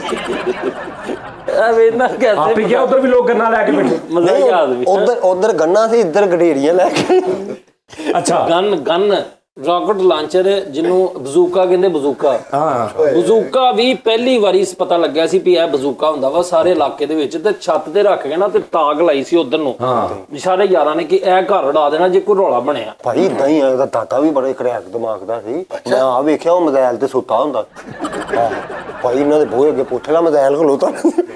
ਐਵੇਂ ਨਾ ਕਹਿੰਦੇ ਆਪ ਹੀ ਕਿਹਾ ਉਧਰ ਵੀ ਲੋਕ ਗੰਨਾ ਲੈ ਕੇ ਬੈਠੇ। ਮਤਲਬ ਯਾਦ ਵੀ ਉਧਰ ਉਧਰ ਗੰਨਾ ਸੀ, ਇੱਧਰ ਗਡੇਰੀਆਂ ਲੈ ਕੇ। ਅੱਛਾ ਗਨ ਗਨ ਰਾਕਟ ਲਾਂਚਰ ਜਿਹਨੂੰ ਬਜ਼ੂਕਾ ਕਹਿੰਦੇ, ਬਜ਼ੂਕਾ। ਹਾਂ, ਬਜ਼ੂਕਾ ਵੀ ਪਹਿਲੀ ਵਾਰੀ ਪਤਾ ਲੱਗਿਆ ਸੀ ਵੀ ਇਹ ਬਜ਼ੂਕਾ ਹੁੰਦਾ ਵਾ ਸਾਰੇ ਇਲਾਕੇ ਦੇ ਵਿੱਚ। ਤੇ ਛੱਤ ਤੇ ਰੱਖ ਕੇ ਨਾ ਤੇ ਤਾਕ ਲਾਈ ਸੀ ਉਧਰ ਨੂੰ, ਸਾਰੇ ਯਾਰਾਂ ਨੇ ਕਿ ਇਹ ਘਰ ਉਡਾ ਦੇਣਾ ਜੇ ਕੋਈ ਰੌਲਾ ਬਣਿਆ। ਭਾਈ ਇਦਾਂ ਹੀ ਆ, ਦਾਤਾ ਵੀ ਬੜੇ ਕਰੈਕ ਦਿਮਾਗ ਦਾ ਸੀ। ਮੈਂ ਆ ਵੇਖਿਆ ਉਹ ਮੋਬਾਈਲ ਤੇ ਸੁੱਤਾ ਹੁੰਦਾ। ਭਾਈ ਇਹਨਾਂ ਦੇ ਬੂਹੇ ਅੱਗੇ ਪੁੱਛ ਲਾ, ਮੋਬਾਈਲ ਖਲੋਤਾ।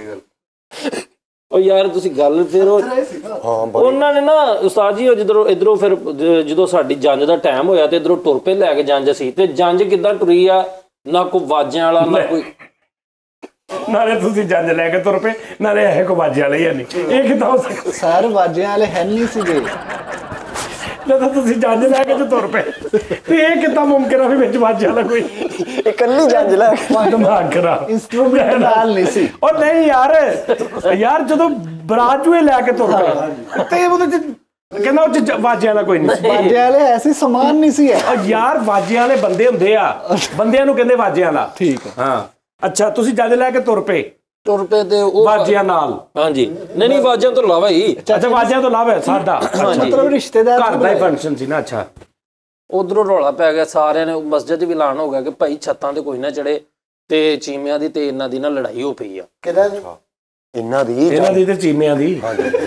ਉਹ ਯਾਰ ਤੁਸੀਂ ਗੱਲ ਫਿਰ ਉਹ ਉਹਨਾਂ ਨੇ ਨਾ ਉਸਤਾਦ ਜੀ, ਉਹ ਜਿੱਧਰੋਂ ਇੱਧਰੋਂ ਫਿਰ ਜਦੋਂ ਸਾਡੀ ਜੰਜ ਦਾ ਟਾਈਮ ਹੋਇਆ ਤੇ ਇੱਧਰੋਂ ਟੁਰ ਪਏ ਲੈ ਕੇ ਜੰਜ ਸੀ। ਤੇ ਜੰਜ ਕਿੱਦਾਂ ਟੁਰੀ ਆ, ਨਾ ਕੋਈ ਵਾਜਿਆਂ ਵਾਲਾ ਨਾ ਕੋਈ, ਨਾਲੇ ਤੁਸੀਂ ਜੰਜ ਲੈ ਕੇ ਤੁਰ ਪਏ, ਨਾਲੇ ਇਹ ਕੋ ਵਾਜੇ ਵਾਲੇ ਹੀ ਨਹੀਂ। ਇਹ ਕਿੱਦਾਂ ਹੋ ਸਕਦਾ? ਸਰ ਵਾਜਿਆਂ ਵਾਲੇ ਹੈ ਨਹੀਂ ਸੀਗੇ, ਜਦੋਂ ਤੁਸੀਂ ਜੰਜ ਲੈ ਕੇ ਤੁਰ ਪਏ ਤੇ ਇਹ ਕਿੱਦਾਂ ਮੁਮਕਿਨ ਆ ਵੀ ਵਿੱਚ ਵਾਜੇ ਵਾਲਾ ਕੋਈ ਇਕੱਲੀ ਜੰਜ ਲੈ ਕੇ ਦਿਮਾਗ ਖਰਾਬ। ਇੰਸਟਰੂਮੈਂਟ ਨਾਲ ਨਹੀਂ ਸੀ। ਉਹ ਨਹੀਂ ਯਾਰ, ਯਾਰ ਜਦੋਂ ਬਰਾਜੂਏ ਲੈ ਕੇ ਤੁਰ ਪਏ ਤੇ ਉਹਦੇ ਚ ਕਹਿੰਦਾ ਉਹ ਚ ਵਾਜਿਆਂ ਵਾਲਾ ਕੋਈ ਨਹੀਂ। ਵਾਜਿਆਂ ਵਾਲੇ ਐਸੀ ਸਮਾਨ ਨਹੀਂ ਸੀ। ਉਹ ਯਾਰ ਵਾਜਿਆਂ ਵਾਲੇ ਬੰਦੇ ਹੁੰਦੇ ਆ, ਬੰਦਿਆਂ ਨੂੰ ਕਹਿੰਦੇ ਵਾਜਿਆਂ ਵਾਲਾ। ਠੀਕ ਹੈ, ਹਾਂ। ਅੱਛਾ ਤੁਸੀਂ ਜੰਜ ਲੈ ਕੇ ਤੁਰ ਪਏ ਟੁਰ ਪਏ ਤੇ ਉਹ ਵਾਜਿਆਂ ਨਾਲ। ਹਾਂਜੀ ਨਹੀਂ ਨਹੀਂ ਵਾਜਿਆਂ ਤੋਂ ਇਲਾਵਾ ਹੀ। ਅੱਛਾ ਵਾਜਿਆਂ ਤੋਂ ਇਲਾਵਾ ਸਾਡਾ ਮਤਲਬ ਰਿਸ਼ਤੇਦਾਰ ਘਰ ਦਾ ਹੀ ਫੰਕਸ਼ਨ ਸੀ ਨਾ। ਅੱਛਾ ਉਧਰੋਂ ਰੌਲਾ ਪੈ ਗਿਆ, ਸਾਰਿਆਂ ਨੇ ਮਸਜਿਦ ਵੀ ਐਲਾਨ ਹੋ ਗਿਆ ਕਿ ਭਾਈ ਛੱਤਾਂ ਤੇ ਕੋਈ ਨਾ ਚੜੇ, ਤੇ ਚੀਮਿਆਂ ਦੀ ਤੇ ਇਹਨਾਂ ਦੀ ਨਾ ਲੜਾਈ ਹੋ ਪਈ ਆ। ਕਿਹਨਾਂ ਦੀ? ਇਹਨਾਂ ਦੀ ਇਹਨਾਂ ਦੀ ਤੇ ਚੀਮਿਆਂ ਦੀ।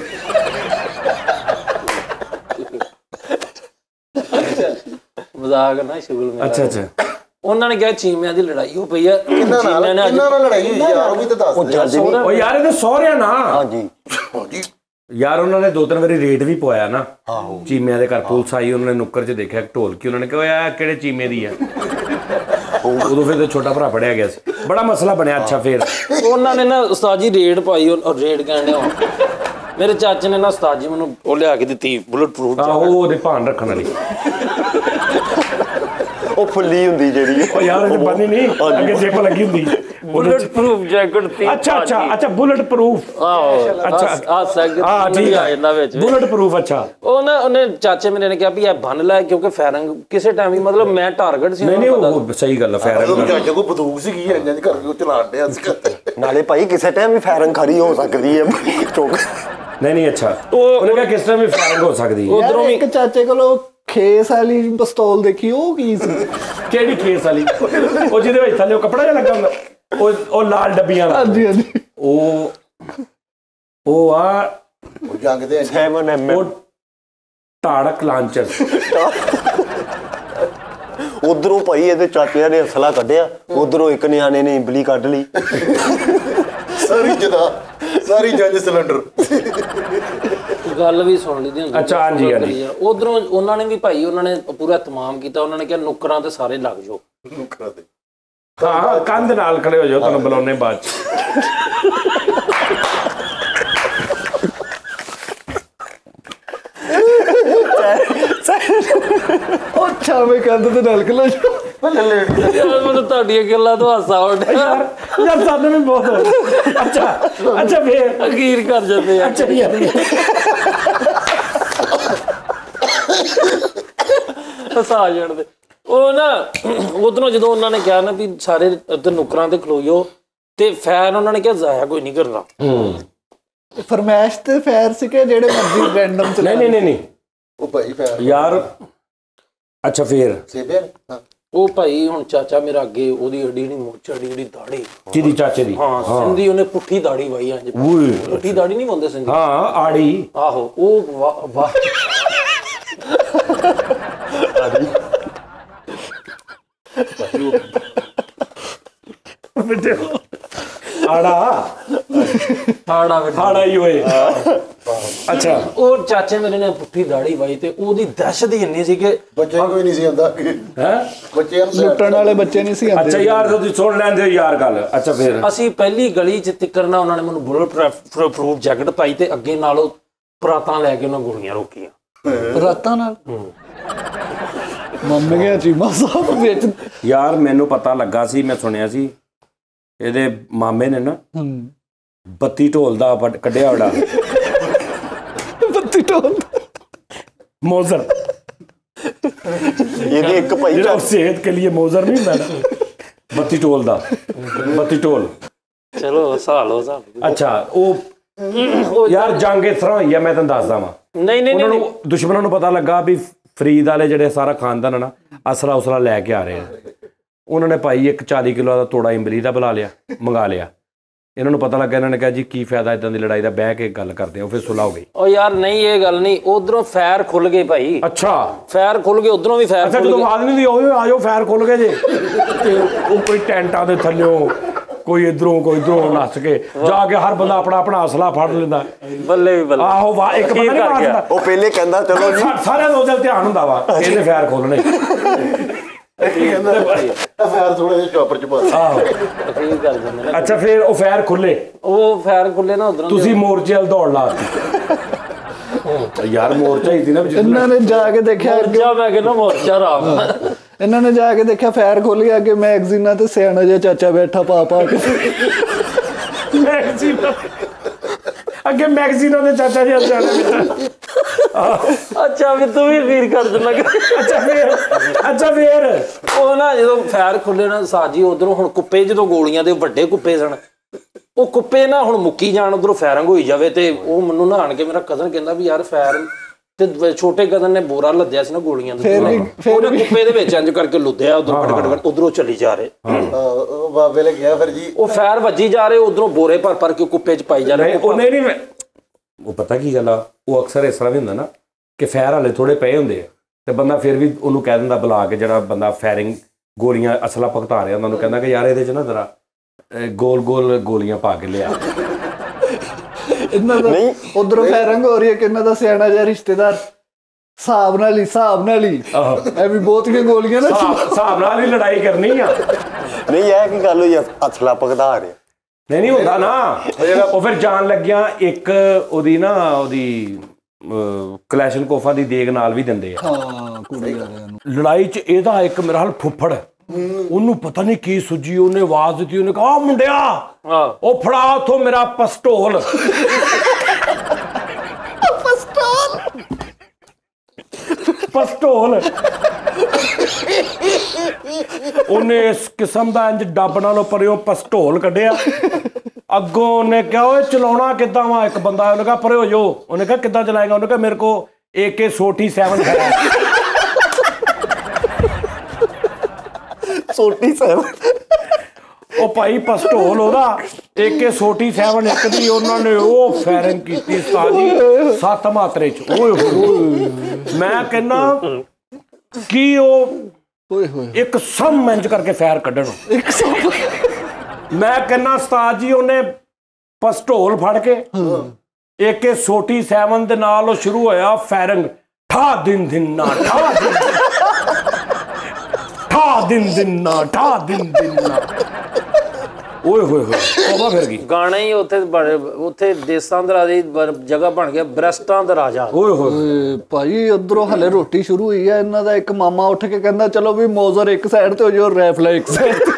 ਮਜ਼ਾਕ ਨਾ ਸ਼ੁਗਲ ਮੇਰਾ। ਅੱਛਾ ਅੱਛਾ ਉਹਨਾਂ ਨੇ ਕਿਹਾ ਚੀਮਿਆਂ ਦੀ ਲੜਾਈ ਹੋ ਪਈ ਆ। ਕਿਹਨਾਂ ਨਾਲ? ਕਿਹਨਾਂ ਨਾਲ ਲੜਾਈ ਹੋਈ ਯਾਰ? ਉਹ ਵੀ ਤਾਂ ਦੱਸ ਦੇ। ਉਹ ਯਾਰ ਇਹ ਤਾਂ ਸਹੁਰਿਆਂ ਨਾ। ਹਾਂਜੀ ਹਾਂਜੀ ਯਾਰ ਉਹਨਾਂ ਨੇ ਦੋ ਤਿੰਨ ਵਾਰੀ ਰੇਟ ਵੀ ਪਵਾਇਆ ਨਾ ਚੀਮਿਆਂ ਦੇ ਘਰ। ਪੁਲਿਸ ਆਈ, ਉਹਨਾਂ ਨੇ ਨੁੱਕਰ 'ਚ ਦੇਖਿਆ ਢੋਲਕੀ, ਉਹਨਾਂ ਨੇ ਕਿਹਾ ਇਹ ਕਿਹੜੇ ਚੀਮੇ ਦੀ ਆ। ਉਦੋਂ ਫਿਰ ਛੋਟਾ ਭਰਾ ਫੜਿਆ ਗਿਆ ਸੀ, ਬੜਾ ਮਸਲਾ ਬਣਿਆ। ਅੱਛਾ ਫਿਰ ਉਹਨਾਂ ਨੇ ਨਾ ਉਸਤਾਦ ਜੀ ਰੇਡ ਪਾਈ, ਔਰ ਰੇਡ ਕਹਿੰਦੇ ਹੋ ਮੇਰੇ ਚਾਚੇ ਨੇ ਨਾ ਉਸਤਾਦ ਜੀ ਮੈਨੂੰ ਉਹ ਲਿਆ ਕੇ ਦਿੱਤੀ ਬੁਲਟ ਪ੍ਰੂਫ। ਆਹੋ ਉਹਦੇ ਭਾਨ ਰੱਖਣ ਵਾਲੀ। ਉਹ ਫੁੱਲੀ ਹੁੰਦੀ ਜਿਹੜੀ। ਉਹ ਯਾਰ ਇਹ ਬੰਨੀ ਨਹੀਂ, ਅੱਗੇ ਜਿਪ ਲੱਗੀ ਹੁੰਦੀ। ਬੁਲਟ ਪ੍ਰੂਫ ਜੈਕਟ ਸੀ। ਅੱਛਾ ਅੱਛਾ ਅੱਛਾ ਬੁਲਟ ਪ੍ਰੂਫ। ਆਹੋ ਅੱਛਾ ਆ ਸੈਗ ਹਾਂ ਠੀਕ ਆ ਇਹਨਾਂ ਵਿੱਚ ਬੁਲਟ ਪ੍ਰੂਫ। ਅੱਛਾ ਉਹ ਨਾ ਉਹਨੇ ਚਾਚੇ ਮੇਰੇ ਨੇ ਕਿਹਾ ਵੀ ਇਹ ਬੰਨ ਲੈ, ਕਿਉਂਕਿ ਫਾਇਰਿੰਗ ਕਿਸੇ ਟਾਈਮ ਹੀ ਮਤਲਬ ਮੈਂ ਟਾਰਗੇਟ ਸੀ। ਨਹੀਂ ਨਹੀਂ ਉਹ ਸਹੀ ਗੱਲ ਆ। ਫਾਇਰਿੰਗ ਚਾਚੇ ਕੋ ਬੰਦੂਕ ਸੀਗੀ ਇੰਜਾਂ ਦੀ ਕਰਕੇ ਉਹ ਚਲਾਣ ਡਿਆ ਸੀ। ਨਾਲੇ ਭਾਈ ਕਿਸੇ ਟਾਈਮ ਵੀ ਫਾਇਰਿੰਗ ਖਰੀ ਹੋ ਸਕਦੀ ਹੈ ਚੌਕ। ਨਹੀਂ ਨਹੀਂ ਅੱਛਾ ਉਹਨੇ ਕਿਹਾ ਕਿਸ ਤਰ੍ਹਾਂ ਵੀ ਫਾਇਰਿੰਗ ਹੋ ਸਕਦੀ ਹੈ। ਉਧਰੋਂ ਇੱਕ ਚਾਚੇ ਕੋਲੋਂ ਖੇਸ ਵਾਲੀ ਪਿਸਤੌਲ ਦੇਖੀ, ਉਹ ਕੀ ਸੀ? ਕਿਹੜੀ ਖੇਸ ਵਾਲੀ? ਉਹ ਜਿਹਦੇ ਵਿੱਚ ਥੱਲੇ ਉਹ ਕੱਪੜਾ ਜਿਹਾ ਲੱਗਾ ਹੁੰਦਾ, ਉਹ ਉਹ ਲਾਲ ਡੱਬੀਆਂ ਵਾਲਾ। ਹਾਂਜੀ ਹਾਂਜੀ ਉਹ ਉਹ ਆ ਉਹ ਜੰਗ ਦੇ ਸੈਵਨ ਐਮ ਉਹ ਟਾੜਕ ਲਾਂਚਰ। ਉਧਰੋਂ ਭਾਈ ਇਹਦੇ ਚਾਚਿਆਂ ਨੇ ਅਸਲਾ ਕੱਢਿਆ, ਉਧਰੋਂ ਇੱਕ ਨਿਆਣੇ ਨੇ ਇੰਬਲੀ ਕੱਢ ਲਈ। ਸਾਰੀ ਜਦਾ ਸਾਰੀ ਜੰਜ ਸਿਲੰਡਰ। ਗੱਲ ਵੀ ਸੁਣ ਲਈ ਦੀ ਹੁੰਦੀ। ਅੱਛਾ ਹਾਂਜੀ ਹਾਂਜੀ ਉਧਰੋਂ ਉਹਨਾਂ ਨੇ ਵੀ ਭਾਈ ਉਹਨਾਂ ਨੇ ਪੂਰਾ ਤਮਾਮ ਕੀਤਾ। ਉਹਨਾਂ ਨੇ ਕਿਹਾ ਨੁੱਕਰਾਂ ਤੇ ਸਾਰੇ ਲੱਗ ਜਾਓ। ਨੁਕਰਾਂ ਤੇ ਹਾਂ ਕੰਧ ਨਾਲ ਖੜੇ ਹੋ ਜਾਓ, ਤੁਹਾਨੂੰ ਬੁਲਾਉਣੇ ਬਾਅਦ ਚ। ਉਹ ਛਾਵੇਂ ਕੰਧ ਤੇ ਨਾਲ ਖਲੋ ਜਾ। ਯਾਰ ਮੈਨੂੰ ਤੁਹਾਡੀਆਂ ਗੱਲਾਂ ਤੋਂ ਹਾਸਾ ਆਉਂਦਾ ਯਾਰ ਯਾਰ ਸਾਨੂੰ ਵੀ ਬਹੁਤ। ਅੱਛਾ ਅੱਛਾ ਫੇਰ ਅਖੀਰ ਕਰ ਜਾਂਦੇ ਆ। ਅੱਛਾ ਯਾਰ ਹਸਾ ਜਾਣਦੇ ਉਹ ਨਾ। ਉਧਰੋਂ ਜਦੋਂ ਉਹਨਾਂ ਨੇ ਕਿਹਾ ਨਾ ਵੀ ਸਾਰੇ ਉੱਧਰ ਨੁੱਕਰਾਂ ਤੇ ਖਲੋਇਓ, ਤੇ ਫੈਨ ਉਹਨਾਂ ਨੇ ਕਿਹਾ ਜ਼ਾਇਆ ਕੋਈ ਨਹੀਂ ਕਰਨਾ। ਫਰਮੈਸ਼ ਤੇ ਫੈਰ ਸੀ ਕਿ ਜਿਹੜੇ ਮਰਜ਼ੀ ਰੈਂਡਮ ਚ? ਨਹੀਂ ਨਹੀਂ ਨਹੀਂ ਨਹੀਂ ਉਹ ਭਾਈ ਫੈਰ ਯਾਰ। ਅੱਛਾ ਫੇਰ ਸੇਬਿਆ ਹਾਂ ਉਹ ਭਾਈ ਹੁਣ ਚਾਚਾ ਮੇਰਾ ਅੱਗੇ ਉਹਦੀ ਏਡੀ ਨੀ ਮੁੱਛ, ਏਡੀ ਏਡੀ ਦਾੜੀ। ਕਿਹਦੀ ਚਾਚੇ ਦੀ? ਹਾਂ ਸਿੰਧੀ ਉਹਨੇ ਪੁੱਠੀ ਦਾੜੀ ਵਾਈ। ਅੱਜ ਪੁੱਠੀ ਦਾੜੀ ਨਹੀਂ ਪਾਉਂਦੇ ਸਿੰਧੀ। ਹਾਂ ਆੜੀ। ਆਹੋ ਉਹ ਵਾਹ ਵਾਹ ਆੜਾ ਹਾੜਾ ਆੜਾ ਹੀ ਹੋਏ। ਅੱਛਾ ਉਹ ਚਾਚੇ ਮੇਰੇ ਨੇ ਪੁੱਠੀ ਦਾੜੀ ਵਾਈ, ਤੇ ਉਹਦੀ ਦਹਿਸ਼ਤ ਹੀ ਇੰਨੀ ਸੀ ਕਿ ਬੱਚੇ ਕੋਈ ਨਹੀਂ ਸੀ ਆਉਂਦਾ। ਹੈ ਬੱਚਿਆਂ ਨੂੰ ਲੁੱਟਣ ਵਾਲੇ ਬੱਚੇ ਨਹੀਂ ਸੀ ਆਉਂਦੇ। ਅੱਛਾ ਯਾਰ ਤੁਸੀਂ ਸੁਣ ਲੈਂਦੇ ਹੋ ਯਾਰ ਗੱਲ। ਅੱਛਾ ਫੇਰ ਅਸੀਂ ਪਹਿਲੀ ਗਲੀ ਚ ਤਿੱਕਰਨਾ ਉਹਨਾਂ ਨੇ ਮੈਨੂੰ ਬੁਲਟ ਪ੍ਰੂਫ ਜੈਕਟ ਪਾਈ, ਤੇ ਅੱਗੇ ਨਾਲੋਂ ਪਰਾਤਾਂ ਲੈ ਕੇ ਉਹਨਾਂ ਗੋਲੀਆਂ ਰੋਕੀਆਂ ਰਾਤਾਂ ਨਾਲ। ਮੰਨ ਗਿਆ ਚੀਮਾ ਸਾਹਿਬ ਵਿੱਚ। ਯਾਰ ਮੈਨੂੰ ਪਤਾ ਲੱਗਾ ਸੀ, ਮੈਂ ਸੁਣਿਆ ਸੀ ਇਹਦੇ ਮਾਮੇ ਨੇ ਨਾ ਬੱਤੀ ਢੋਲ ਦਾ ਕੱਢਿਆ ਬੜਾ। ਬੱਤੀ ਢੋਲ ਮੋਜ਼ਰ। ਇਹਦੇ ਇੱਕ ਭਾਈ ਜਿਹੜਾ ਸਿਹਤ ਕੇ ਲਈ ਮੋਜ਼ਰ ਨਹੀਂ ਹੁੰਦਾ ਨਾ, ਬੱਤੀ ਢੋਲ ਦਾ। ਬੱਤੀ ਢੋਲ ਚਲੋ ਹਸਾ ਲਓ ਸਾਹਿਬ। ਅੱਛਾ ਉਹ ਯਾਰ ਜੰਗ ਇਸ ਤਰ੍ਹਾਂ ਹੋਈ ਆ, ਮੈਂ ਤੈਨੂੰ ਦੱਸਦਾ ਵਾਂ। ਨਹੀਂ ਨਹੀਂ ਉਹਨਾਂ ਨਹੀਂ ਨੂੰ ਦੁਸ਼ਮਣਾਂ ਨੂੰ ਪਤਾ ਲੱਗਾ ਵੀ ਫਰੀਦ ਵਾਲੇ ਜਿਹੜੇ ਸਾਰਾ ਖਾਨਦਾਨ ਨਾ ਅਸਲਾ ਉਸਲਾ ਲੈ ਕੇ ਆ ਰਹੇ ਆ। ਉਹਨਾਂ ਨੇ ਭਾਈ ਇੱਕ ਚਾਲੀ ਕਿਲੋ ਦਾ ਤੋੜਾ ਇੰਬਲੀ ਦਾ ਬੁਲਾ ਲਿਆ, ਮੰਗਾ ਲਿਆ। ਇਹਨਾਂ ਨੂੰ ਪਤਾ ਲੱਗਾ, ਇਹਨਾਂ ਨੇ ਕਿਹਾ ਜੀ ਕੀ ਫਾਇਦਾ ਇਦਾਂ ਦੀ ਲੜਾਈ ਦਾ, ਬਹਿ ਕੇ ਗੱਲ ਕਰਦੇ ਆ। ਉਹ ਫਿਰ ਸੁਲ੍ਹਾ ਹੋ ਗਈ। ਉਹ ਯਾਰ ਨਹੀਂ ਇਹ ਗੱਲ ਨਹੀਂ, ਉਧਰੋਂ ਫੈਰ ਖੁੱਲ ਗਏ ਭਾਈ। ਅੱਛਾ ਫੈਰ ਖੁੱਲ ਗਏ, ਉਧਰੋਂ ਵੀ ਫੈਰ ਅੱਛਾ ਖੁੱਲ ਜਦੋਂ ਗਏ। ਆਦਮੀ ਦੀ ਹੋਵੇ ਆ ਜਾਓ ਫੈਰ ਖੁੱਲ ਗਏ ਜੇ। ਤੇ ਉਹ ਕੋਈ ਟੈਂਟਾਂ ਦੇ ਥੱਲਿਓਂ ਕੋਈ ਇਧਰੋਂ ਕੋਈ ਇਧਰੋਂ ਨੱਸ ਕੇ ਜਾ ਕੇ ਹਰ ਬੰਦਾ ਆਪਣਾ ਆਪਣਾ ਹਸਲਾ ਫੜ ਲੈਂਦਾ। ਬੱਲੇ ਵੀ ਬੱਲੇ। ਆਹੋ ਵਾਹ ਇੱਕ ਬੰਦਾ ਨਹੀਂ ਮਾਰਦਾ। ਉਹ ਪਹਿਲੇ ਕਹਿੰਦਾ ਚਲੋ ਜੀ ਸਾਰਿਆਂ ਦਾ ਉਹਦੇ ਧਿਆਨ ਹੁੰਦਾ ਵਾ, ਇਹਨੇ ਫੈਰ ਖੋਲਣੇ। ਕਹਿੰਦਾ ਫੈਰ ਥੋੜਾ ਜਿਹਾ ਚੌਪਰ ਚ ਪਾ। ਆਹੋ ਅਖੀਰ ਕਰ ਜਾਂਦੇ ਨੇ। ਅੱਛਾ ਫਿਰ ਉਹ ਫੈਰ ਖੁੱਲੇ, ਉਹ ਫੈਰ ਖੁੱਲੇ ਨਾ ਉਧਰੋਂ। ਤੁਸੀਂ ਮੋਰਚੇ ਵੱਲ ਦੌੜ ਲਾਤੀ। ਯਾਰ ਮੋਰਚਾ ਹੀ ਸੀ ਨਾ। ਇਹਨਾਂ ਨੇ ਜਾ ਕੇ ਦੇਖਿਆ ਮੋਰਚਾ, ਮੈਂ ਕਹਿੰਦਾ ਮੋਰਚਾ ਰਾਮ। ਇਹਨਾਂ ਨੇ ਜਾ ਕੇ ਦੇਖਿਆ ਫੈਰ ਖੁੱਲ ਗਿਆ, ਅੱਗੇ ਮੈਗਜ਼ੀਨਾਂ ਤੇ ਸਿਆਣਾ ਜਿਹਾ ਚਾਚਾ ਬੈਠਾ ਪਾ ਪਾ ਕੇ। ਅੱਗੇ ਮੈਗਜ਼ੀਨਾਂ ਦੇ ਚਾਚਾ ਜੀ ਜਾਣਾ। ਅੱਛਾ ਵੀ ਤੂੰ ਵੀ ਵੀਰ ਕਰ ਦਿੰਦਾ। ਅੱਛਾ ਫੇਰ ਅੱਛਾ ਫੇਰ ਉਹ ਨਾ ਜਦੋਂ ਫੈਰ ਖੁੱਲੇ ਨਾ ਸਾਜੀ, ਉਧਰੋਂ ਹੁਣ ਕੁੱਪੇ ਜਦੋਂ ਗੋਲੀਆਂ ਦੇ ਵੱਡੇ ਕੁੱਪੇ ਸਨ, ਉਹ ਕੁੱਪੇ ਨਾ ਹੁਣ ਮੁੱਕੀ ਜਾਣ, ਉਧਰੋਂ ਫਾਇਰਿੰਗ ਹੋਈ ਜਾਵੇ। ਤੇ ਉਹ ਮੈਨੂੰ ਨਹਾਣ ਕੇ ਮੇਰਾ ਕਜ਼ਨ ਕਹਿੰਦਾ ਵੀ ਯਾਰ ਫੈਰ, ਤੇ ਛੋਟੇ ਕਜ਼ਨ ਨੇ ਬੋਰਾ ਲੱਦਿਆ ਸੀ ਨਾ ਗੋਲੀਆਂ ਦਾ, ਉਹਨੇ ਕੁੱਪੇ ਦੇ ਵਿੱਚ ਇੰਜ ਕਰਕੇ ਲੁੱਦਿਆ, ਉਧਰ ਕੱਟ ਕੱਟ ਉਧਰੋਂ ਚੱਲੀ ਜਾ ਰਹੇ। ਬਾਬੇ ਨੇ ਕਿਹਾ ਫਿਰ ਜੀ ਉਹ ਫੈਰ ਵੱਜੀ ਜਾ ਰਹੇ ਉਧਰੋਂ ਬੋਰੇ ਭਰ ਭਰ ਕੇ ਕੁੱਪੇ 'ਚ ਪਾਈ ਜਾ ਰਹੇ। ਉਹਨੇ ਨਹੀਂ ਉਹ ਪਤਾ ਕੀ ਗੱਲ ਆ, ਉਹ ਅਕਸਰ ਇਸ ਤਰ੍ਹਾਂ ਵੀ ਹੁੰਦਾ ਨਾ ਕਿ ਫੈਰ ਹਾਲੇ ਥੋੜੇ ਪਏ ਹੁੰਦੇ ਆ ਤੇ ਬੰਦਾ ਫਿਰ ਵੀ ਉਹਨੂੰ ਕਹਿ ਦਿੰਦਾ ਬੁਲਾ ਕੇ, ਜਿਹੜਾ ਬੰਦਾ ਫੈਰਿੰਗ ਗੋਲੀਆਂ ਅਸਲਾ ਭਗਤਾ ਰਿਹਾ ਉਹਨਾਂ ਨੂੰ ਕਹਿੰਦਾ ਕਿ ਯਾਰ ਇਹਦੇ 'ਚ ਨਾ ਜ਼ਰਾ ਗੋਲ ਗੋਲ ਗੋਲੀਆਂ ਪਾ ਕੇ ਲਿਆ। ਇਹਨਾਂ ਦਾ ਉਧਰੋਂ ਫੈਰਿੰਗ ਹੋ ਰਹੀ ਹੈ ਕਿ ਇਹਨਾਂ ਦਾ ਸਿਆਣਾ ਜਿਹਾ ਰਿਸ਼ਤੇਦਾਰ ਹਿਸਾਬ ਨਾਲ ਹੀ ਹਿਸਾਬ ਨਾਲ ਹੀ ਇਹ ਵੀ ਬਹੁਤੀਆਂ ਗੋਲੀਆਂ ਨਾ ਹਿਸਾਬ ਨਾਲ ਹੀ ਲੜਾਈ ਕਰਨੀ ਆ। ਨਹੀਂ ਇਹ ਕੀ ਗੱਲ ਹੋਈ ਅਸਲਾ ਭਗਤਾ ਰਿਹਾ? ਨਹੀਂ ਨਹੀਂ ਹੁੰਦਾ ਨਾ, ਉਹ ਫਿਰ ਜਾਣ ਲੱਗਿਆ ਇੱਕ ਉਹਦੀ ਨਾ ਉਹਦੀ ਕਲੈਸ਼ਨਕੋਫਾਂ ਦੀ ਦੇਗ ਨਾਲ ਵੀ ਦਿੰਦੇ ਆ। ਹਾਂ ਕੁੜੀ ਵਾਲਿਆਂ ਨੂੰ ਲੜਾਈ 'ਚ ਇਹਦਾ ਇੱਕ ਮੇਰਾ ਹਾਲ ਫੁੱਫੜ, ਉਹਨੂੰ ਪਤਾ ਨਹੀਂ ਕੀ ਸੁੱਜੀ, ਉਹਨੇ ਆਵਾਜ਼ ਦਿੱਤੀ, ਉਹਨੇ ਕਿਹਾ ਮੁੰਡਿਆ ਉਹ ਫੜਾ ਉੱਥੋਂ ਮੇਰਾ ਪਿਸਤੌਲ। ਪਿਸਤੌਲ ਉਹਨੇ ਇਸ ਕਿਸਮ ਦਾ ਇੰਜ ਡੱਬ ਨਾਲੋਂ ਪਰਿਓ ਪਿਸਤੌਲ ਕੱਢਿਆ। ਅੱਗੋਂ ਉਹਨੇ ਕਿਹਾ ਓਏ ਚਲਾਉਣਾ ਕਿੱਦਾਂ ਵਾ? ਇੱਕ ਬੰਦਾ ਉਹਨੇ ਕਿਹਾ ਪਰੇ ਹੋ ਜਾਓ। ਉਹਨੇ ਕਿਹਾ ਕਿੱਦਾਂ ਚਲਾਏਗਾ? ਉਹਨੇ ਕਿਹਾ ਮੇਰੇ ਕੋ ਏ ਕੇ ਸੋਟੀ ਸੈਵਨ ਹੈ। ਸੋਟੀ ਸੈਵਨ ਉਹ ਭਾਈ ਪਿਸਤੌਲ ਉਹਦਾ ਏ ਕੇ ਸੋਟੀ ਸੈਵਨ ਇੱਕ ਦੀ ਉਹਨਾਂ ਨੇ ਉਹ ਫਾਇਰਿੰਗ ਕੀਤੀ ਉਸਤਾਦ ਸੱਤ ਮਾਤਰੇ 'ਚ। ਓਏ ਹੋਏ ਮੈਂ ਕਹਿੰਦਾ ਕੀ ਉਹ ਓਏ ਹੋਏ ਇੱਕ ਸਮ ਇੰਜ ਕਰਕੇ ਫਾਇਰ ਕੱਢਣ। ਮੈਂ ਕਹਿੰਦਾ ਉਸਤਾਦ ਜੀ ਉਹਨੇ ਪਿਸਤੌਲ ਫੜ ਕੇ ਏ ਕੇ ਸੋਟੀ ਸੈਵਨ ਦੇ ਨਾਲ ਉਹ ਸ਼ੁਰੂ ਹੋਇਆ ਫਾਇਰਿੰਗ। ਠਾ ਦਿਨ ਦਿਨ ਨਾ ਠਾ ਦਿਨ ਠਾ ਦਿਨ ਦਿਨ ਨਾ ਠਾ ਦਿਨ ਦਿਨ ਨਾ। ਓਏ ਹੋਏ ਹੋਏ ਤੋਬਾ ਫਿਰ ਗਈ। ਗਾਣਾ ਹੀ ਉੱਥੇ ਉੱਥੇ ਦੇਸਾਂ ਦਾ ਦੀ ਜਗ੍ਹਾ ਬਣ ਗਿਆ, ਬ੍ਰੈਸਟਾਂ ਦਾ ਰਾਜਾ। ਓਏ ਹੋਏ ਭਾਈ ਉਧਰੋਂ ਹਲੇ ਰੋਟੀ ਸ਼ੁਰੂ ਹੋਈ ਹੈ। ਇਹਨਾਂ ਦਾ ਇੱਕ ਮਾਮਾ ਉੱਠ ਕੇ ਕਹਿੰਦਾ ਚਲੋ ਵੀ ਮੋਜ਼ਰ ਇੱਕ ਸਾਈਡ ਤੇ ਹੋ ਜਾਓ, ਰੈਫਲਾ ਇੱਕ ਸਾਈਡ ਤੇ।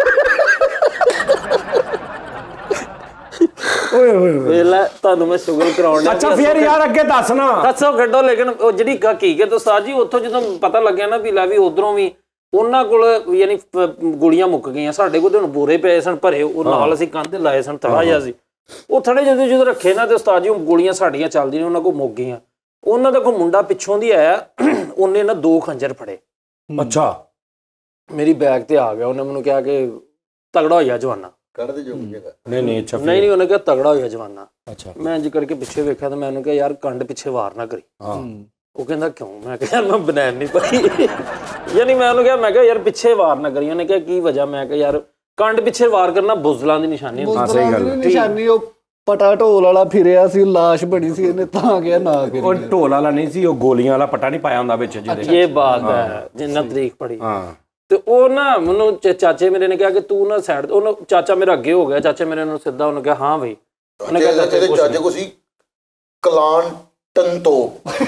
ਓਏ ਹੋਏ ਵੇਲਾ ਤੁਹਾਨੂੰ ਮੈਂ ਸ਼ੁਗਲ ਕਰਾਉਣ। ਅੱਛਾ ਫਿਰ ਯਾਰ ਅੱਗੇ ਦੱਸ ਨਾ। ਦੱਸੋ ਕੱਢੋ। ਲੇਕਿਨ ਉਹ ਜਿਹੜੀ ਹਕੀਕਤ ਉਸਤਾਦ ਜੀ ਉੱਥੋਂ ਜਦੋਂ ਪਤਾ ਲੱਗਿਆ ਨਾ ਵੀ ਲੈ ਵੀ ਉਧਰੋਂ ਵੀ ਉਹਨਾਂ ਕੋਲ ਯਾਨੀ ਗੋਲੀਆਂ ਮੁੱਕ ਗਈਆਂ, ਸਾਡੇ ਕੋਲ ਹੁਣ ਬੋਰੇ ਪਏ ਸਨ ਭਰੇ, ਉਹ ਨਾਲ ਅਸੀਂ ਕੰਧ ਲਾਏ ਸਨ, ਥੜਾ ਜਿਹਾ ਸੀ ਉਹ ਥੜੇ ਜਦੋਂ ਜਦੋਂ ਰੱਖੇ ਨਾ ਤੇ ਉਸਤਾਦ ਜੀ ਗੋਲੀਆਂ ਸਾਡੀਆਂ ਚੱਲਦੀਆਂ ਉਹਨਾਂ ਕੋਲ ਮੁੱਕ ਗਈਆਂ। ਉਹਨਾਂ ਦਾ ਕੋਈ ਮੁੰਡਾ ਪਿੱਛੋਂ ਦੀ ਆਇਆ, ਉਹਨੇ ਨਾ ਦੋ ਖੰਜਰ ਫੜੇ। ਅੱਛਾ ਮੇਰੀ ਬੈਗ ਤੇ ਆ ਗਿਆ। ਉਹਨੇ ਮੈਨੂੰ ਕਿਹਾ ਕਿ ਤਗੜਾ ਹੋਇਆ ਜਵਾਨਾ। ਕੱਢ ਦੇ ਜੋ ਜਗ੍ਹਾ ਨਹੀਂ ਨਹੀਂ ਅੱਛਾ ਨਹੀਂ ਨਹੀਂ ਉਹਨੇ ਕਿਹਾ ਤਗੜਾ ਹੋਇਆ ਜਵਾਨਾ। ਅੱਛਾ ਮੈਂ ਇੰਜ ਕਰਕੇ ਪਿੱਛੇ ਵੇਖਿਆ ਤਾਂ ਮੈਂ ਉਹਨੂੰ ਕਿਹਾ ਯਾਰ ਕੰਡ ਪਿੱਛੇ ਵਾਰ ਨਾ ਕਰੀ। ਹਾਂ ਉਹ ਕਹਿੰਦਾ ਕਿਉਂ? ਮੈਂ ਕਿਹਾ ਯਾਰ ਮੈਂ ਬਨੈਣ ਨਹੀਂ ਪਾਈ। ਯਾਨੀ ਮੈਂ ਉਹਨੂੰ ਕਿਹਾ ਮੈਂ ਕਿਹਾ ਯਾਰ ਪਿੱਛੇ ਵਾਰ ਨਾ ਕਰੀ। ਉਹਨੇ ਕਿਹਾ ਕੀ ਵਜ੍ਹਾ? ਮੈਂ ਕਿਹਾ ਯਾਰ ਕੰਡ ਪਿੱਛੇ ਵਾਰ ਕਰਨਾ ਬੁਜ਼ਲਾਂ ਦੀ ਨਿਸ਼ਾਨੀ ਹੁੰਦੀ। ਹਾਂ ਸਹੀ ਗੱਲ ਹੈ। ਨਿਸ਼ਾਨੀ ਉਹ ਪਟਾ ਢੋਲ ਵਾਲਾ ਫਿਰਿਆ ਸੀ, ਲਾਸ਼ ਬਣੀ ਸੀ, ਇਹਨੇ ਤਾਂ ਗਿਆ ਨਾ ਕਰੀ। ਉਹ ਢੋਲ ਵਾਲਾ ਨਹੀਂ ਸੀ, ਉਹ ਗੋਲੀਆਂ ਵਾਲਾ ਪੱਟਾ ਨਹੀਂ ਪਾਇਆ ਹੁੰਦਾ ਵਿੱਚ ਜਿਹਦੇ। ਇਹ ਬਾਤ ਹੈ ਜਿੰਨਾ ਤਰੀਕ ਪੜੀ। ਹਾਂ ਤੇ ਉਹ ਨਾ ਮੈਨੂੰ ਚਾਚੇ ਮੇਰੇ ਨੇ ਕਿਹਾ ਕਿ ਤੂੰ ਨਾ ਸਾਈਡ। ਉਹਨੂੰ ਚਾਚਾ ਮੇਰਾ ਅੱਗੇ ਹੋ ਗਿਆ। ਚਾਚੇ ਮੇਰੇ ਨੂੰ ਸਿੱਧਾ ਉਹਨੇ ਕਿਹਾ ਹਾਂ ਬਈ। ਉਹਨੇ ਕਿਹਾ ਚਾਚੇ ਚਾਚੇ ਕੋ ਸੀ ਕਲਾਂਟਨ ਤੋਂ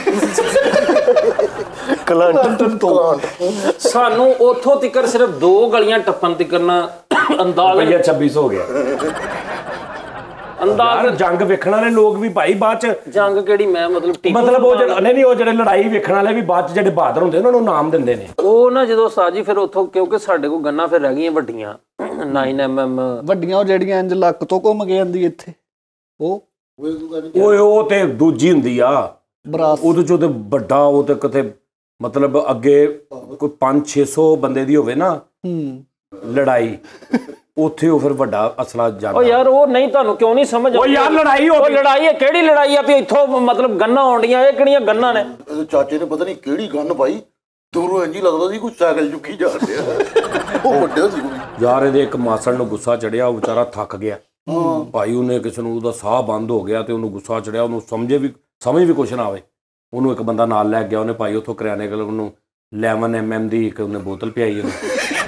ਕਲਾਂਟਨ ਤੋਂ ਸਾਨੂੰ ਉੱਥੋਂ ਤਿੱਕਰ ਸਿਰਫ ਦੋ ਗਲੀਆਂ ਟੱਪਣ ਤਿੱਕਰ ਨਾ ਅੰਦਾਜ਼ਾ ਛੱਬੀ ਸੌ ਹੋ ਗਿਆ। ਅੰਦਾਜ਼ਾ ਜੰਗ ਵੇਖਣ ਵਾਲੇ ਲੋਕ ਵੀ ਭਾਈ ਬਾਅਦ ਚ ਜੰਗ ਕਿਹੜੀ ਮੈਂ ਮਤਲਬ ਮਤਲਬ ਉਹ ਜਿਹੜੇ ਨਹੀਂ ਨਹੀਂ ਉਹ ਜਿਹੜੇ ਲੜਾਈ ਵੇਖਣ ਵਾਲੇ ਵੀ ਬਾਅਦ ਚ ਜਿਹੜੇ ਬਹਾਦਰ ਹੁੰਦੇ ਉਹਨਾਂ ਨੂੰ ਨਾਮ ਦਿੰਦੇ ਨੇ। ਉਹ ਨਾ ਜਦੋਂ ਸਾਜੀ ਫਿਰ ਉੱਥੋਂ ਕਿਉਂਕਿ ਸਾਡੇ ਕੋਲ ਗੰਨਾਂ ਫਿਰ ਰਹਿ ਗਈਆਂ ਵੱਡੀਆਂ ਨੌ ਐਮ ਐਮ ਵੱਡੀਆਂ, ਉਹ ਜਿਹੜੀਆਂ ਇੰਜ ਲੱਕ ਤੋਂ ਘੁੰਮ ਕੇ ਜਾਂਦੀ ਇੱਥੇ ਉਹ ਓਏ ਉਹ ਤੇ ਦੂਜੀ ਹੁੰਦੀ ਆ ਬਰਾਸ। ਉਹਦੇ ਚੋਂ ਤੇ ਵੱਡਾ ਉਹ ਤੇ ਕਿਤੇ ਮਤਲਬ ਅੱਗੇ ਕੋਈ ਪੰਜ ਛੇ ਸੌ ਬੰਦੇ ਦੀ ਹੋਵੇ ਨਾ ਲੜਾਈ, ਉੱਥੇ ਉਹ ਫਿਰ ਵੱਡਾ ਅਸਲਾ ਜਾਂਦਾ। ਉਹ ਯਾਰ ਉਹ ਨਹੀਂ ਤੁਹਾਨੂੰ ਕਿਉਂ ਨਹੀਂ ਸਮਝ ਉਹ ਯਾਰ ਲੜਾਈ ਹੋ ਉਹ ਲੜਾਈ ਹੈ ਕਿਹੜੀ ਲੜਾਈ ਆ ਵੀ ਇੱਥੋਂ ਮਤਲਬ ਗੰਨਾਂ ਆਉਂਦੀਆਂ, ਇਹ ਕਿਹੜੀਆਂ ਗੰਨਾਂ ਨੇ? ਚਾਚੇ ਨੇ ਪਤਾ ਨਹੀਂ ਕਿਹੜੀ ਗੰਨ ਪਾਈ, ਦੂਰੋਂ ਇੰਝ ਲੱਗਦਾ ਸੀ ਕੋਈ ਸਾਈਕਲ ਚੁੱਕੀ ਜਾ ਰਿਹਾ। ਉਹ ਵੱਡਾ ਸੀ ਕੋਈ ਯਾਰ। ਇਹਦੇ ਇੱਕ ਮਾਸੜ ਨੂੰ ਗੁੱਸਾ ਚੜਿਆ, ਉਹ ਵਿਚਾਰਾ ਥੱਕ ਗਿਆ ਭਾਈ। ਉਹਨੇ ਕਿਸੇ ਨੂੰ ਉਹਦਾ ਸਾਹ ਬੰਦ ਹੋ ਗਿਆ ਤੇ ਉਹਨੂੰ ਗੁੱਸਾ ਚੜਿਆ, ਉਹਨੂੰ ਸਮਝੇ ਵੀ ਸਮਝ ਵੀ ਕੁਛ ਨਾ ਆਵੇ। ਉਹਨੂੰ ਇੱਕ ਬੰਦਾ ਨਾਲ ਲੈ ਗਿਆ, ਉਹਨੇ ਭਾਈ ਉੱਥੋਂ ਕਰਿਆਨੇ ਕੋਲ ਉਹਨੂੰ ਇਲੈਵਨ ਐਮ ਐਮ ਦੀ ਇੱਕ ਉਹਨੇ ਬੋਤਲ ਪਿਆਈ ਉਹਨੂੰ।